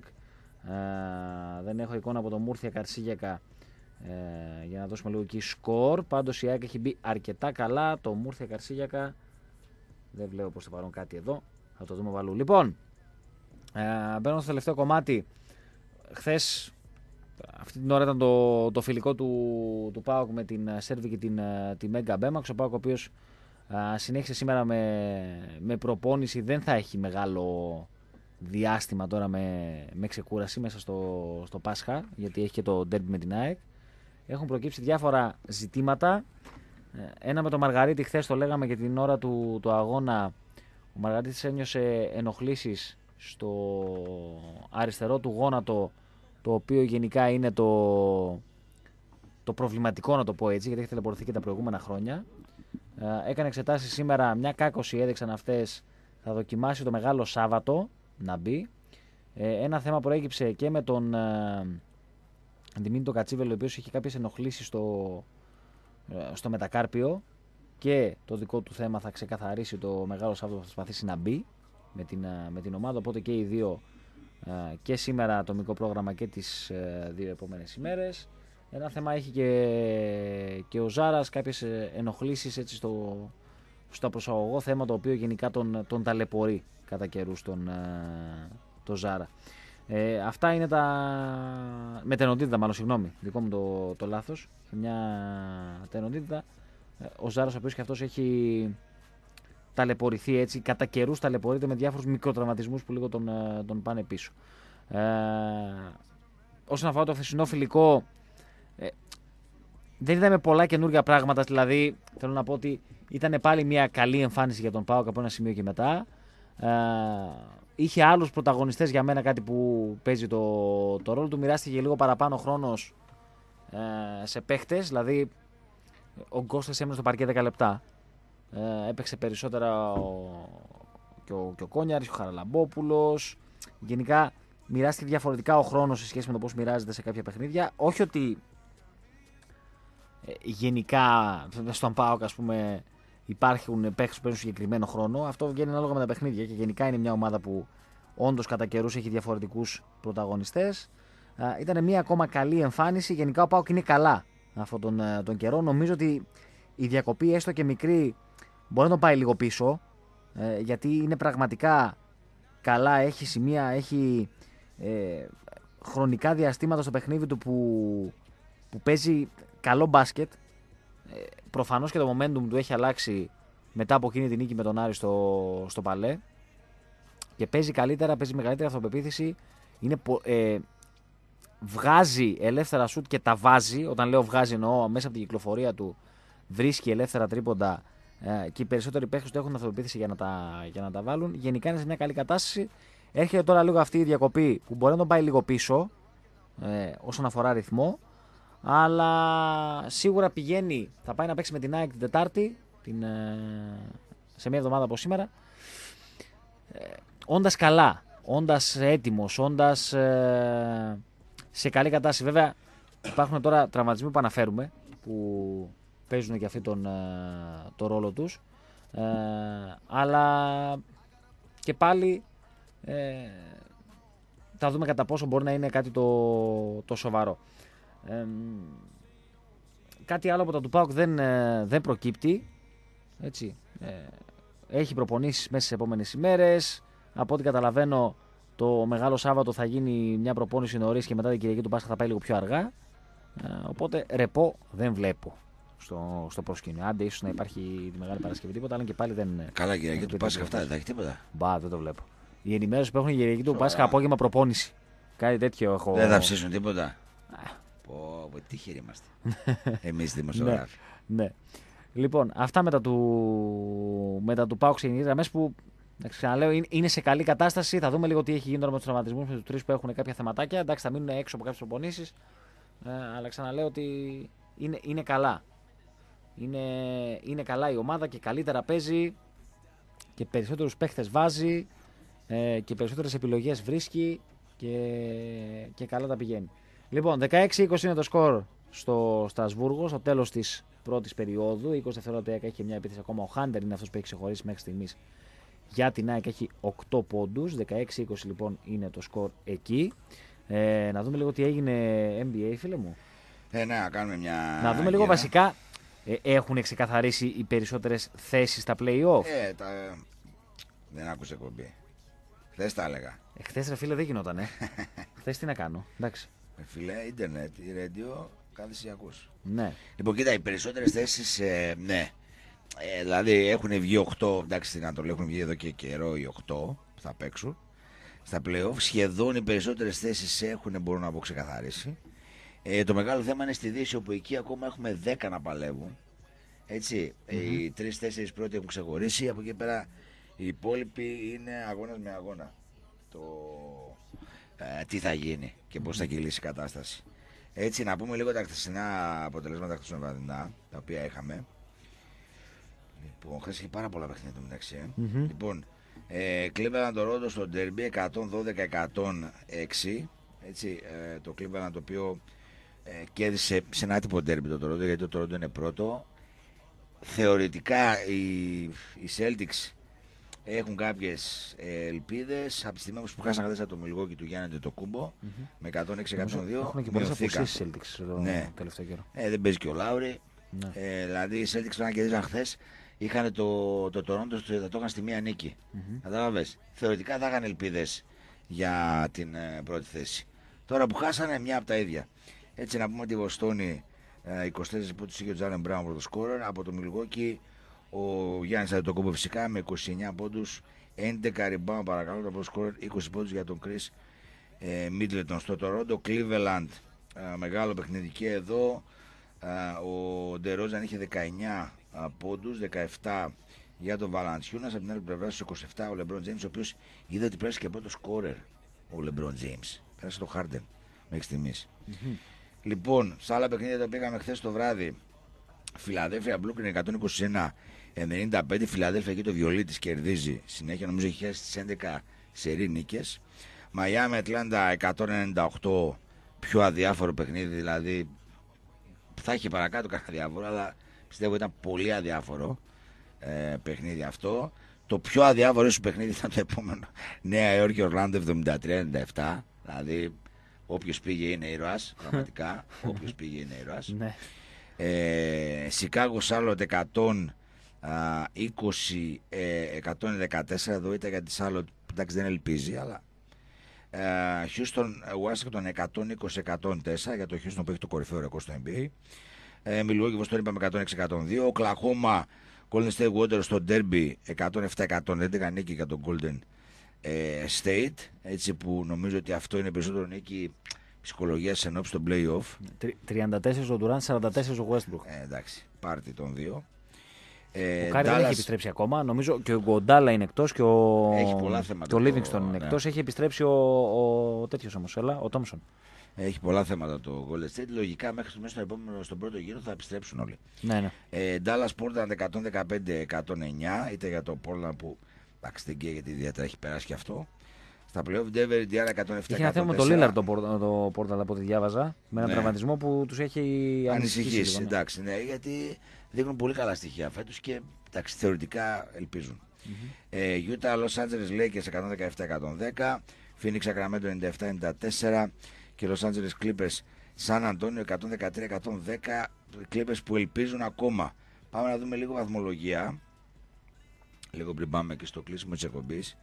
Δεν έχω εικόνα από το Μούρθια Καρσίγιακα uh, για να δώσουμε λίγο εκεί σκορ. Πάντως η ΑΕΚ έχει μπει αρκετά καλά. Το Μούρθια Καρσίγιακα δεν βλέπω προς το παρόν κάτι εδώ. Θα το δούμε βαλού. Λοιπόν, uh, μπαίνω στο τελευταίο κομμάτι. Χθες αυτή την ώρα ήταν το, το φιλικό του, του ΠΑΟΚ με την Σέρβη και την, τη Μέγκα Μπέμαξ. Ο ΠΑΟΚ ο οποίος Uh, συνέχισε σήμερα με, με προπόνηση, δεν θα έχει μεγάλο διάστημα τώρα με, με ξεκούραση μέσα στο, στο Πάσχα, γιατί έχει και το ντέρμπι με την ΑΕΚ. Έχουν προκύψει διάφορα ζητήματα. Ένα με τον Μαργαρίτη, χθες το λέγαμε και την ώρα του, του αγώνα. Ο Μαργαρίτης ένιωσε ενοχλήσεις στο αριστερό του γόνατο, το οποίο γενικά είναι το, το προβληματικό, να το πω έτσι, γιατί έχει τηλεπορθεί και τα προηγούμενα χρόνια. Έκανε εξετάσεις σήμερα, μια κάκωση έδειξαν αυτές, θα δοκιμάσει το Μεγάλο Σάββατο να μπει. Ένα θέμα προέκυψε και με τον Δημήτρη Κατσίβελο, ο οποίος είχε κάποιες ενοχλήσεις στο, στο μετακάρπιο, και το δικό του θέμα θα ξεκαθαρίσει το Μεγάλο Σάββατο, θα προσπαθήσει να μπει με την, με την ομάδα, οπότε και οι δύο, και σήμερα το μικρό πρόγραμμα και τις δύο επόμενες ημέρες. Ένα θέμα έχει και, και ο Ζάρας, κάποιες ενοχλήσεις έτσι στο, στο προσαγωγό, θέμα το οποίο γενικά τον, τον ταλαιπωρεί κατά καιρούς τον, τον Ζάρα. Ε, αυτά είναι τα... με τενοντίτητα μάλλον, συγγνώμη, δικό μου το, το λάθος, μια τενοντίτητα. Ο Ζάρας ο οποίος και αυτός έχει ταλαιπωρηθεί έτσι, κατά καιρούς ταλαιπωρείται με διάφορους μικροτραυματισμούς που λίγο τον, τον πάνε πίσω. Ε, όσον αφορά το χθεσινό φιλικό, Ε, δεν είδαμε πολλά καινούργια πράγματα, δηλαδή θέλω να πω ότι ήταν πάλι μια καλή εμφάνιση για τον ΠΑΟΚ από ένα σημείο και μετά. Ε, είχε άλλους πρωταγωνιστές, για μένα κάτι που παίζει το, το ρόλο του, μοιράστηκε λίγο παραπάνω χρόνος ε, σε παίχτες, δηλαδή ο Γκώστας έμεινε στο παρκέ δέκα λεπτά, ε, έπαιξε περισσότερα ο, και ο, και ο Κόνιαρης, ο Χαραλαμπόπουλος, γενικά μοιράστηκε διαφορετικά ο χρόνος σε σχέση με το πώς μοιράζεται σε κάποια παιχνίδια. Όχι ότι ε, γενικά στον ΠΑΟΚ, ας πούμε, υπάρχουν παίκτες που παίρνουν συγκεκριμένο χρόνο. Αυτό βγαίνει ανάλογα με τα παιχνίδια και γενικά είναι μια ομάδα που όντως κατά καιρούς έχει διαφορετικούς πρωταγωνιστές. Ε, ήταν μια ακόμα καλή εμφάνιση. Γενικά ο ΠΑΟΚ είναι καλά αυτόν τον, τον καιρό. Νομίζω ότι η διακοπή, έστω και μικρή, μπορεί να τον πάει λίγο πίσω. Ε, γιατί είναι πραγματικά καλά, έχει σημεία, έχει ε, χρονικά διαστήματα στο παιχνίδι του που, που παίζει καλό μπάσκετ. Ε, προφανώς και το momentum του έχει αλλάξει μετά από εκείνη την νίκη με τον Άρη στο, στο Παλέ και παίζει καλύτερα, παίζει μεγαλύτερη αυτοπεποίθηση. Είναι, ε, βγάζει ελεύθερα σουτ και τα βάζει. Όταν λέω βγάζει, εννοώ μέσα από την κυκλοφορία του βρίσκει ελεύθερα τρίποντα. Και οι περισσότεροι παίχτες του έχουν αυτοπεποίθηση για να, τα, για να τα βάλουν. Γενικά είναι σε μια καλή κατάσταση. Έρχεται τώρα λίγο αυτή η διακοπή που μπορεί να τον πάει λίγο πίσω ε, όσον αφορά ρυθμό. Αλλά σίγουρα πηγαίνει, θα πάει να παίξει με την ΑΕΚ την Τετάρτη, την, ε, σε μια εβδομάδα από σήμερα. Ε, όντας καλά, όντας έτοιμος, όντας ε, σε καλή κατάσταση. Βέβαια υπάρχουν τώρα τραυματισμοί που αναφέρουμε που παίζουν και αυτοί τον, τον ρόλο τους, ε, αλλά και πάλι ε, θα δούμε κατά πόσο μπορεί να είναι κάτι το, το σοβαρό. Ε, κάτι άλλο από τα του ΠΑΟΚ δεν, δεν προκύπτει, έτσι. Ε, έχει προπονήσεις μέσα στις επόμενες ημέρες. Από ό,τι καταλαβαίνω, το Μεγάλο Σάββατο θα γίνει μια προπόνηση νωρίς και μετά την Κυριακή του Πάσχα θα πάει λίγο πιο αργά. Ε, οπότε ρεπό δεν βλέπω στο, στο προσκήνιο. Άντε, ίσως να υπάρχει τη Μεγάλη Παρασκευή τίποτα, αλλά και πάλι δεν. Καλά, Κυριακή του Πάσχα αυτά δεν θα έχει τίποτα. Μπα, δεν το βλέπω. Η ενημέρωση που έχουν η Κυριακή του Πάσχα απόγευμα προπόνηση. Κάτι τέτοιο έχω. Δεν θα ψήσουν τίποτα. Πω, πω, τι χέρι είμαστε. Εμείς δημοσιογράφοι. Ναι, ναι. Λοιπόν, αυτά μετά του, μετά του ΠΑΟΚ σε γραμμές που ξαναλέω είναι σε καλή κατάσταση. Θα δούμε λίγο τι έχει γίνει τώρα με τους τραυματισμούς, με τους τρεις που έχουν κάποια θεματάκια. Εντάξει, θα μείνουν έξω από κάποιες προπονήσεις. Ε, αλλά ξαναλέω ότι είναι, είναι καλά. Είναι, είναι καλά η ομάδα και καλύτερα παίζει και περισσότερους παίχτες βάζει ε, και περισσότερες επιλογές βρίσκει και, και καλά τα πηγαίνει. Λοιπόν, δεκαέξι είκοσι είναι το σκορ στο Στρασβούργο, στο τέλος της πρώτης περίοδου. είκοσι δευτερόλεπτα έχει και μια επίθεση ακόμα. Ο Χάντερ είναι αυτός που έχει ξεχωρίσει μέχρι στιγμής για την ΑΕΚ, έχει οκτώ πόντους. δεκαέξι είκοσι λοιπόν είναι το σκορ εκεί. Ε, να δούμε λίγο τι έγινε N B A, φίλε μου. Ε, ναι, να κάνουμε μια. Να δούμε λίγο γύρα. Βασικά. Ε, έχουν ξεκαθαρίσει οι περισσότερες θέσεις στα play-off. Ε, τα... Δεν άκουσε εκπομπή. Χθες τα έλεγα. Ε, χθες ρε φίλε δεν γινότανε. Χθες τι να κάνω. Εντάξει. Ε, φίλε, ίντερνετ, η ρέντιο, κάθεσαι ακούς. Ναι. Λοιπόν, κοίτα, οι περισσότερες θέσεις, ε, ναι. Ε, δηλαδή έχουν βγει οκτώ, εντάξει στην Ανατολή έχουν βγει εδώ και καιρό οι οκτώ που θα παίξουν. Στα play-off σχεδόν οι περισσότερες θέσεις έχουν, μπορούν να πω, ξεκαθαρίσει. Ε, το μεγάλο θέμα είναι στη Δύση, όπου εκεί ακόμα έχουμε δέκα να παλεύουν. Έτσι, mm-hmm. Οι τρεις-τέσσερις πρώτοι έχουν ξεχωρίσει. Από εκεί πέρα οι υπόλοιποι είναι αγώνας με αγώνα. Το ε, τι θα γίνει και πώς θα κυλήσει η κατάσταση. Έτσι, να πούμε λίγο τα χθεσινά αποτελέσματα χθεσινοβραδινά, τα οποία είχαμε. Λοιπόν, χθες είχε πάρα πολλά παιχνίδια μεταξύ. Mm-hmm. Λοιπόν, ε, Cleveland Toronto στο Derby εκατόν δώδεκα εκατόν έξι. Έτσι, ε, το Cleveland το οποίο ε, κέρδισε σε ένα άτυπο derby το Toronto, γιατί το Toronto είναι πρώτο. Θεωρητικά οι, οι Celtics έχουν κάποιες ε, ελπίδες από τη στιγμή που χάσαν χθες από το Milwaukee του Γιάννη το Κούμπο mm-hmm. με εκατόν έξι εκατόν δύο. Έχουν και πολλές αποσύσεις οι Celtics το ναι. τελευταίο καιρό. Ε, δεν παίζει και ο Λάουρι. Ναι. Ε, δηλαδή οι Celtics όταν κερδίζαν χθες είχαν το, το Toronto, θα το είχαν στη μία νίκη. Mm-hmm. Κατάλαβες. Θεωρητικά θα είχαν ελπίδες για την ε, πρώτη θέση. Τώρα που χάσανε, μια από τα ίδια. Έτσι, να πούμε ότι η Βοστόνη ε, είκοσι τέσσερις πόντους είχε ο Τζάλεν Μπράουν πρώτο σκόρερ. Από το Milwaukee ο Γιάννης Αντετοκούμπο φυσικά με είκοσι εννέα πόντους, έντεκα rebound παρακαλώ, το πρώτο σκόρερ, είκοσι πόντους για τον Chris ε, Middleton. Στο Toronto, Cleveland, ε, μεγάλο παιχνίδι και εδώ. Ε, ο DeRozan είχε δεκαεννέα πόντους, δεκαεπτά για τον Valanciunas. Από την άλλη πλευρά στους είκοσι επτά ο LeBron James, ο οποίος είδε ότι πέρασε και πρώτο σκόρερ ο LeBron James. Πέρασε το Harden μέχρι στιγμής. Mm-hmm. Λοιπόν, σε άλλα παιχνίδια τα πήγαμε χθες το βράδυ. Φιλαδέλφια Brooklyn εκατόν είκοσι ένα ενενήντα πέντε. Φιλαδέλφια εκεί το βιολί της κερδίζει συνέχεια. Νομίζω έχει χάσει στις έντεκα σερί νίκες. Μαϊάμι Ατλάντα εκατόν ενενήντα οκτώ, πιο αδιάφορο παιχνίδι, δηλαδή θα έχει παρακάτω κανένα διάφορο, αλλά πιστεύω ήταν πολύ αδιάφορο ε, παιχνίδι αυτό. Το πιο αδιάφορο σου παιχνίδι ήταν το επόμενο, Νέα Υόρκη Ορλάντο εβδομήντα τρία ενενήντα επτά, δηλαδή όποιος πήγε είναι ήρωας, πραγματικά, όποιος πήγε είναι ήρωας. Ναι. ε, Σικάγο Σάρλοτ εκατόν είκοσι εκατόν δεκατέσσερα, εδώ ήταν για τη Σάρλοτ, εντάξει δεν ελπίζει, αλλά Χιούστον Ουάσιγκτον εκατόν είκοσι εκατόν τέσσερα, για το Χιούστον που έχει το κορυφαίο ρεκόρ στο N B A. Μιλουόκι Βοστόνη είπαμε εκατόν έξι εκατόν δύο. Οκλαχώμα Golden State Warriors στο Derby εκατόν επτά εκατόν έντεκα, νίκη για τον Golden State, έτσι που νομίζω ότι αυτό είναι περισσότερο νίκη ψυχολογίας ενόψει των play-off. τριάντα τέσσερα ο Durant, σαράντα τέσσερα ο Westbrook. Ε, εντάξει, πάρτι των δύο. Ο Κάρι δεν έχει επιστρέψει ακόμα. Νομίζω και ο Γκοντάλα είναι εκτός και ο, έχει πολλά θέματα και ο Livingston το... είναι ναι. εκτός. Έχει επιστρέψει ο, ο τέτοιος όμως, έλα, ο Τόμσον. Έχει πολλά θέματα το Golden State. Λογικά μέχρι στο, στο επόμενο, στον πρώτο γύρο θα επιστρέψουν όλοι. Ναι, ναι. Ε, Dallas Portland εκατόν δεκαπέντε εκατόν εννιά, είτε για το Portland που εντάξει δεν γιατί ιδιαίτερα έχει περάσει και αυτό. Στα playoff Denver Indiana εκατόν επτά εκατόν τέσσερα. Είχε ένα θέμα με το Lillard το Portland από ό,τι διάβαζα. Με έναν ναι. τραυματισμό που τους έχει ανησυχήσει. Εντάξει, ναι, γιατί δείχνουν πολύ καλά στοιχεία φέτος και εντάξει, θεωρητικά ελπίζουν. Mm-hmm. ε, Utah Los Angeles Lakers εκατόν δεκαεπτά εκατόν δέκα, Phoenix Sacramento ενενήντα επτά ενενήντα τέσσερα και Los Angeles Clippers San Antonio εκατόν δεκατρία εκατόν δέκα. Clippers που ελπίζουν ακόμα. Πάμε να δούμε λίγο βαθμολογία. Λίγο πριν πάμε και στο κλείσιμο της εκπομπής.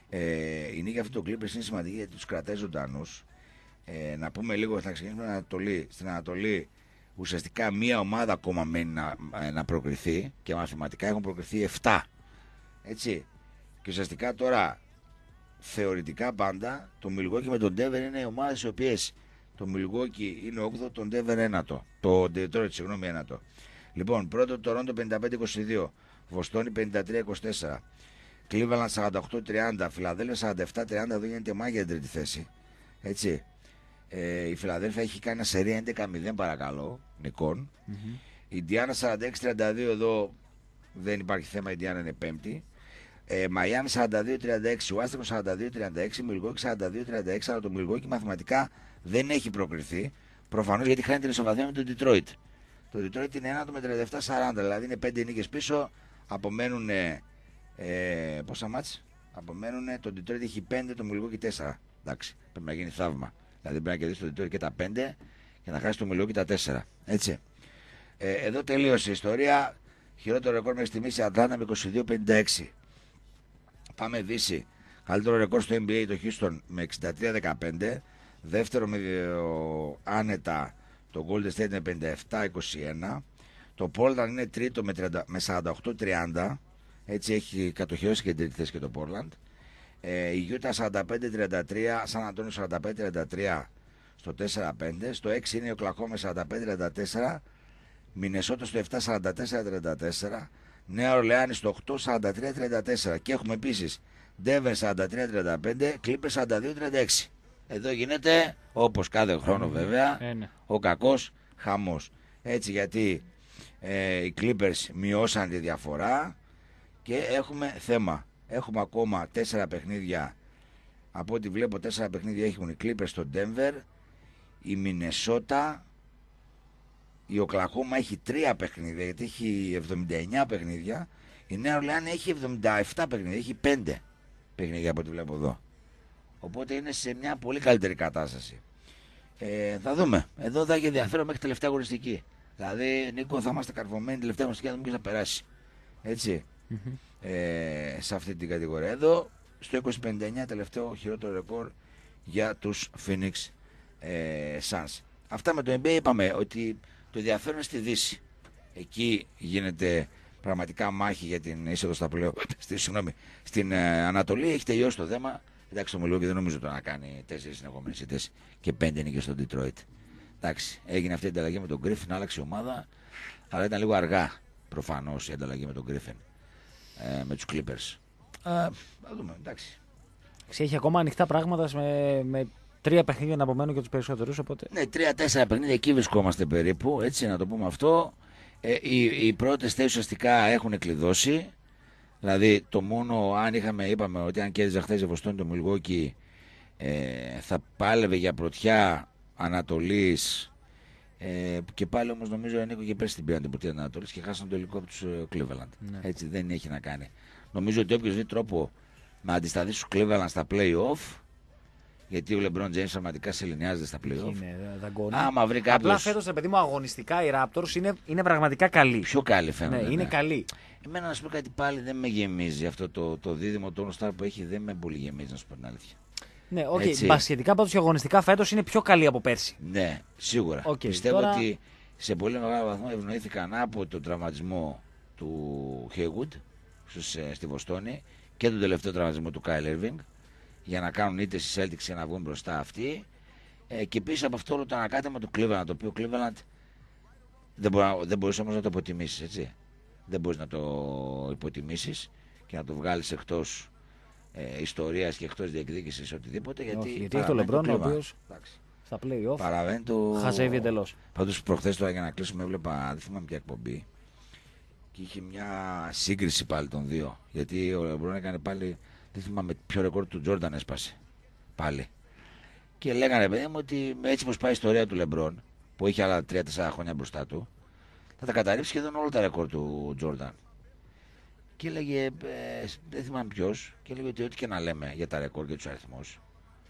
Ε, η νίκη αυτή των Clippers είναι σημαντική γιατί τους κρατάει ζωντανούς. Ε, να πούμε λίγο, θα ξεκινήσουμε στην Ανατολή. Στην Ανατολή ουσιαστικά μία ομάδα ακόμα μένει να, να προκριθεί και μαθηματικά έχουν προκριθεί επτά. Έτσι. Και ουσιαστικά τώρα θεωρητικά πάντα το Milwaukee με τον Denver είναι οι ομάδες οι οποίες το Milwaukee είναι όγδοο, τον Denver ένατο. Το Detroit, συγγνώμη, ένατο. Λοιπόν, πρώτο το Toronto πενήντα πέντε είκοσι δύο, Βοστόνη πενήντα τρία είκοσι τέσσερα, Cleveland σαράντα οκτώ τριάντα, Φιλαδέλφια σαράντα επτά τριάντα, εδώ γίνεται μάγια για την τρίτη θέση. Έτσι. Ε, η Φιλαδέλφια έχει κάνει ένα σερί έντεκα μηδέν παρακαλώ, νικών. Mm-hmm. Η Ιντιάνα σαράντα έξι τριάντα δύο, εδώ δεν υπάρχει θέμα, η Ιντιάνα είναι πέμπτη. Ε, Μαϊάμι σαράντα δύο τριάντα έξι, Ουάστικον σαράντα δύο τριάντα έξι, Μιλγόκι σαράντα δύο τριάντα έξι, αλλά το Μιλγόκι μαθηματικά δεν έχει προκριθεί. Προφανώς γιατί χάνει την ισοβαθμία με τον Detroit. Το Detroit είναι ένατο με τριάντα επτά σαράντα, δηλαδή είναι πέντε νίκες πίσω. Απομένουν ε, πόσα μάτς, απομένουν, το Detroit έχει πέντε, το Milwaukee τέσσερα. Εντάξει, πρέπει να γίνει θαύμα. Δηλαδή πρέπει να κερδίσει το Detroit και τα πέντε και να χάσει το Milwaukee τα τέσσερα. Έτσι. Ε, εδώ τελείωσε η ιστορία. Χειρότερο ρεκόρ μέχρι στιγμής η Ατλάντα με είκοσι δύο πενήντα έξι. Πάμε Δύση. Καλύτερο ρεκόρ στο N B A το Houston με εξήντα τρία δεκαπέντε. Δεύτερο με ο, άνετα το Golden State με πενήντα επτά είκοσι ένα. Το Portland είναι τρίτο με, τριάντα, με σαράντα οκτώ τριάντα. Έτσι έχει κατοχυρώσει και την τρίτη θέση και το Portland. Ε, η Utah σαράντα πέντε τριάντα τρία, San Antonio σαράντα πέντε τριάντα τρία στο τέσσερα πέντε. Στο έξι είναι ο Oklahoma σαράντα πέντε τριάντα τέσσερα. Μινεσότα στο επτά σαράντα τέσσερα τριάντα τέσσερα. Νέα Ορλεάνη στο οκτώ σαράντα τρία τριάντα τέσσερα. Και έχουμε επίσης Denver σαράντα τρία τριάντα πέντε, Clippers σαράντα δύο τριάντα έξι. Εδώ γίνεται, όπως κάθε χρόνο βέβαια, ο κακός χαμός. Έτσι γιατί ε, οι Clippers μειώσαν τη διαφορά και έχουμε θέμα. Έχουμε ακόμα τέσσερα παιχνίδια. Από ό,τι βλέπω τέσσερα παιχνίδια έχουν οι Clippers στο Denver, η Μινεσότα, η Οκλαχώμα έχει τρία παιχνίδια γιατί έχει εβδομήντα εννιά παιχνίδια. Η Νέα Ορλεάνη έχει εβδομήντα επτά παιχνίδια, έχει πέντε παιχνίδια από ό,τι βλέπω εδώ. Οπότε είναι σε μια πολύ καλύτερη κατάσταση. Ε, θα δούμε. Εδώ θα έχει ενδιαφέρον μέχρι τελευταία αγωνιστική. Δηλαδή, Νίκο, θα είμαστε καρφωμένοι τελευταία αγωνιστική να δούμε ποιος θα περάσει. Έτσι. Mm-hmm. Ε, σε αυτή την κατηγορία. Εδώ, στο είκοσι πενήντα εννιά, τελευταίο χειρότερο ρεκόρ για τους Phoenix ε, Suns. Αυτά με το N B A είπαμε ότι το ενδιαφέρον στη Δύση. Εκεί γίνεται πραγματικά μάχη για την είσοδο στα πλέον. Στη, συγγνώμη, στην ε, Ανατολή έχει τελειώσει το θέμα. Εντάξει, το Milwaukee δεν νομίζω το να κάνει τέσσερις συνεχόμενες ήττες και πέντε νίκες στο Detroit. Εντάξει, έγινε αυτή η ανταλλαγή με τον Griffin, άλλαξε η ομάδα, αλλά ήταν λίγο αργά προφανώς η ανταλλαγή με τον Griffin, ε, με τους Clippers. Α, θα δούμε, εντάξει. Έχει ακόμα ανοιχτά πράγματα με, με τρία παιχνίδια να απομένουν για τους περισσότερους. Οπότε... Ναι, τρία-τέσσερα παιχνίδια εκεί βρισκόμαστε περίπου, έτσι να το πούμε αυτό. Ε, οι, οι πρώτες θέσεις ουσιαστικά έχουν κλειδώσει. Δηλαδή το μόνο, αν είχαμε, είπαμε ότι αν κέρδιζε χθες η Βοστόνη το Milwaukee, Ε, θα πάλευε για πρωτιά Ανατολής. Ε, και πάλι όμως νομίζω ανήκω και πέρσι την πήραν την πρωτιά Ανατολής και χάσαν το υλικό από τους uh, Cleveland. Ναι. Έτσι δεν έχει να κάνει. Νομίζω ότι όποιος δει τρόπο να αντισταθεί στους Cleveland στα play-off, γιατί ο LeBron James πραγματικά σε λυνιάζεται στα play-off. Είναι δαγκώνει. Άμα βρει κάποιος... Απλά φέτος, ρε παιδί μου, αγωνιστικά οι Raptors είναι, είναι πραγματικά καλοί. Πιο καλοί φαίνονται. Ναι, είναι ναι. καλοί. Εμένα να σου πω κάτι πάλι δεν με γεμίζει αυτό το, το δίδυμο το All Star που έχει, δεν με πολύ γεμίζει να σου πω την αλήθεια. Ναι, οκ. Έτσι. Okay. Μπασχετικά πάντως και αγωνιστικά φέτος είναι πιο καλοί από πέρσι. Ναι, σίγουρα. Okay, Πιστεύω τώρα... ότι σε πολύ μεγάλο βαθμό ευνοήθηκαν από τον τραυματισμό του Hayward στους, στη Βοστόνη και τον τελευταίο τραυματισμό του Kyle Irving για να κάνουν είτε στις Celtics και να βγουν μπροστά αυτοί. Ε, και πίσω από αυτό όλο το ανακάτεμα του Cleveland, το οποίο Cleveland δεν, μπορεί, δεν μπορείς όμως να το υποτιμήσεις, έτσι. Δεν μπορείς να το υποτιμήσεις και να το βγάλεις εκτός ε, ιστορίας και εκτός διεκδίκησης οτιδήποτε. Γιατί, Όχι, γιατί έχει το LeBron ο οποίος στα play-off παραβαίνει το... χαζεύει εντελώς. Πάντως προχθές τώρα για να κλείσουμε έβλεπα, δεν θυμάμαι ποια εκπομπή και είχε μια σύγκριση πάλι των δύο. Γιατί ο LeBron έκανε πάλι, δεν θυμάμαι ποιο ρεκόρ του Jordan έσπασε πάλι. Και λέγανε παιδί μου ότι έτσι πως πάει η ιστορία του LeBron, που είχε άλλα τρία τέσσερα χρόνια μπροστά του, θα τα καταρρύψει σχεδόν όλα τα ρεκόρ του Jordan. Και έλεγε, ε, δεν θυμάμαι ποιος, και έλεγε ότι ό,τι και να λέμε για τα ρεκόρ και τους αριθμούς,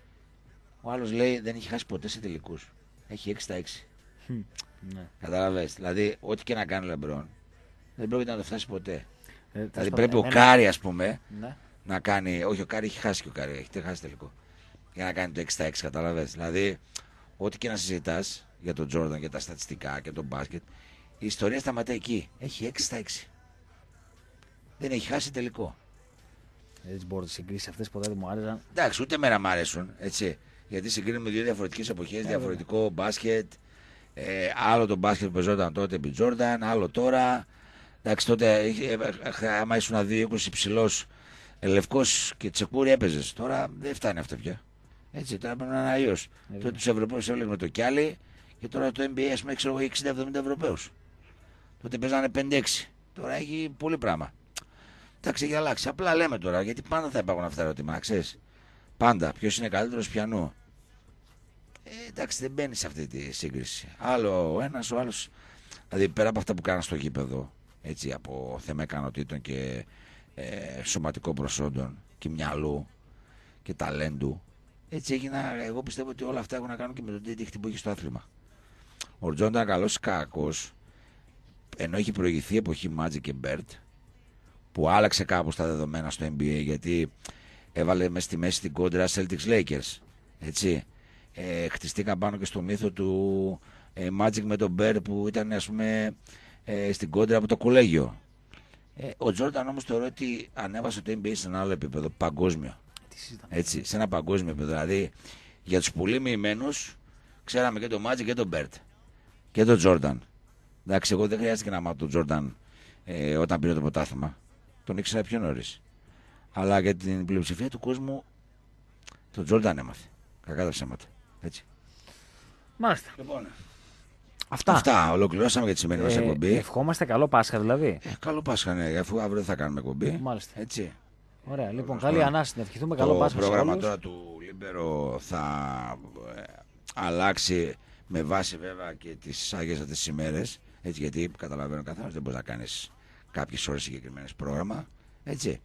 ο άλλος λέει δεν έχει χάσει ποτέ σε τελικούς. Έχει έξι στα έξι. Ναι. Καταλαβες. Δηλαδή, ό,τι και να κάνει ο LeBron, δεν πρόκειται να το φτάσει ποτέ. Ε, δηλαδή, πρέπει εμένα... ο Κάρι, ας πούμε, ναι. να κάνει. Όχι, ο Κάρι έχει χάσει και ο Κάρι, έχει χάσει τελικό. Για να κάνει το έξι στα έξι, καταλαβες. Δηλαδή, ό,τι και να συζητάς για τον Jordan, για τα στατιστικά και τον μπάσκετ, η ιστορία σταματάει εκεί. Έχει έξι στα έξι. Δεν έχει χάσει τελικό. Έτσι μπορώ να συγκρίσει αυτές ποτέ δεν μου άρεσαν. Εντάξει, ούτε μέρα μ' αρέσουν, έτσι. Γιατί συγκρίνουμε δύο διαφορετικές εποχές, ε, διαφορετικό βέβαια. Μπάσκετ. Ε, άλλο το μπάσκετ που παίζονταν τότε επί Τζόρνταν, άλλο τώρα. Εντάξει, τότε ε, άμα ήσουν δύο είκοσι ψηλός, ε, λευκός και τσεκούρι έπαιζες. Τώρα δεν φτάνει αυτό πια. Έτσι, τώρα πρέπει να είναι αλλιώς. Ε, τότε τους Ευρωπαίους έβλεπε με το κιάλι και τώρα το N B A ας πούμε ξέρω εξήντα εβδομήντα Ευρωπαίους. Τότε παίζανε πέντε έξι. Τώρα έχει πολύ πράγμα. Εντάξει, έχει αλλάξει. Απλά λέμε τώρα γιατί πάντα θα υπάρχουν αυτά τα ερωτήματα, ξέρεις. Πάντα. Ποιος είναι καλύτερος πιανού. Ε, εντάξει, δεν μπαίνει σε αυτή τη σύγκριση. Άλλο ο ένας, ο άλλος. Δηλαδή πέρα από αυτά που κάναν στο γήπεδο, έτσι, από θέμα ικανοτήτων και ε, σωματικών προσόντων και μυαλού και ταλέντου. Έτσι έγινα, εγώ πιστεύω ότι όλα αυτά έχουν να κάνουν και με το τι δίχτυ που έχει στο άθλημα. Ο Τζον ήταν καλός ή κακός, ενώ έχει προηγηθεί η εποχή Magic και Bird, που άλλαξε κάπως τα δεδομένα στο N B A γιατί έβαλε μέσα στη μέση την κόντρα Celtics Lakers. Έτσι. Ε, χτιστήκαν πάνω και στο μύθο του ε, Magic με τον Bird που ήταν ας πούμε ε, στην κόντρα από το κολέγιο. Ε, ο Jordan όμως θεωρώ ότι ανέβασε το N B A σε ένα άλλο επίπεδο, παγκόσμιο. Έτσι, σε ένα παγκόσμιο επίπεδο. Δηλαδή για τους πολύ μοιημένους ξέραμε και τον Magic και τον Bird και τον Jordan. Εντάξει, εγώ δεν χρειάστηκε να μάθω τον Jordan ε, όταν πήρε το πρωτάθλημα. Τον ήξερα πιο νωρίς. Αλλά για την πλειοψηφία του κόσμου τον Jordan έμαθε. Κακά τα ψέματα. Έτσι. Μάλιστα. Λοιπόν, αυτά. αυτά. Ολοκληρώσαμε για τη σημερινή μας ε, εκπομπή. Ευχόμαστε καλό Πάσχα δηλαδή. Ε, καλό Πάσχα, ναι, αφού αύριο θα κάνουμε εκπομπή. Μάλιστα. Έτσι. Ωραία, λοιπόν, Λοιπόν, καλή Ανάσταση. Να ευχηθούμε καλό Πάσχα. Το πρόγραμμα τώρα του Λίμπερο θα ε, αλλάξει με βάση βέβαια και τις άγιες αυτές τις ημέρες. Έτσι, γιατί καταλαβαίνω καθένας δεν μπορεί να κάνεις κάποιες ώρες συγκεκριμένες πρόγραμμα. Έτσι.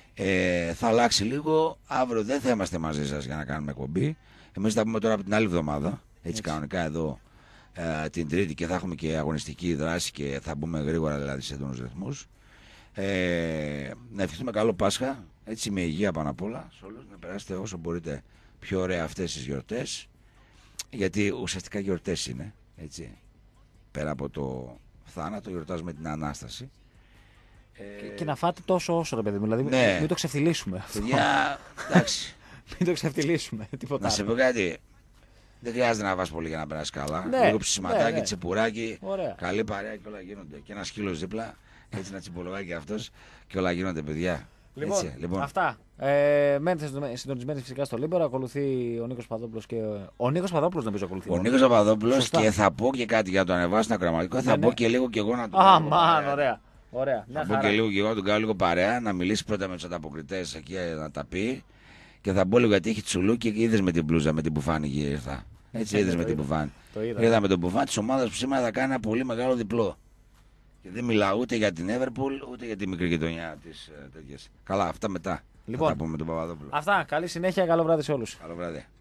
Ε, θα αλλάξει λίγο. Αύριο δεν θα είμαστε μαζί σας για να κάνουμε εκπομπή. Εμείς θα πούμε τώρα από την άλλη εβδομάδα. Έτσι, έτσι. Κανονικά εδώ ε, την Τρίτη και θα έχουμε και αγωνιστική δράση και θα μπούμε γρήγορα δηλαδή σε έντονους ρυθμούς. Ε, να ευχηθούμε καλό Πάσχα. Έτσι με υγεία πάνω απ' όλα. Σε όλους να περάσετε όσο μπορείτε πιο ωραία αυτές τις γιορτές. Γιατί ουσιαστικά γιορτές είναι. Έτσι. Πέρα από το θάνατο γιορτάζουμε την Ανάσταση. Και, και να φάτε τόσο όσο ρε παιδί μου, δηλαδή ναι. μην το ξεφτυλίσουμε. Παιδιά, εντάξει. Μην το ξεφτυλίσουμε, τίποτα. Να σε πω κάτι, δεν χρειάζεται να βάζει πολύ για να περάσει καλά. Ναι, λίγο ψησιματάκι, ναι, ναι. τσεπουράκι, Ωραία. καλή παρέα και όλα γίνονται. Και ένα σκύλο δίπλα, έτσι να τσιπολογάει και αυτός και όλα γίνονται παιδιά. Λοιπόν, έτσι, λοιπόν. αυτά. Ε, μένετε συντονισμένοι φυσικά στο Λίμπερο. Ακολουθεί ο Νίκος Παδόπουλος και. Ο Νίκος Παδόπουλος νομίζω ακολουθεί. Ο Νίκος Παδόπουλος και θα πω και κάτι για το ανεβάσω ένα γραμματικό. Ναι, θα ναι. πω και λίγο και εγώ να του Α, μαν, ωραία. Ωραία. Θα πω και λίγο και εγώ να του κάνω λίγο παρέα, να μιλήσει πρώτα με τους ανταποκριτές εκεί να τα πει Και θα πω λίγο γιατί έχει τσουλούκι και είδες με την μπλούζα, με την μπουφάνη και ήρθα. Έτσι είδες με την μπουφάνη. Είδα με τον μπουφάνη της ομάδας που σήμερα θα κάνει ένα πολύ μεγάλο διπλό. Και δεν μιλάω ούτε για την Everpool ούτε για τη μικρή γειτονιά της τέτοιας. Καλά, αυτά μετά. Λοιπόν, θα τα πούμε με τον Παπαδόπουλο. Αυτά. Καλή συνέχεια, καλό βράδυ σε όλους. Καλό βράδυ.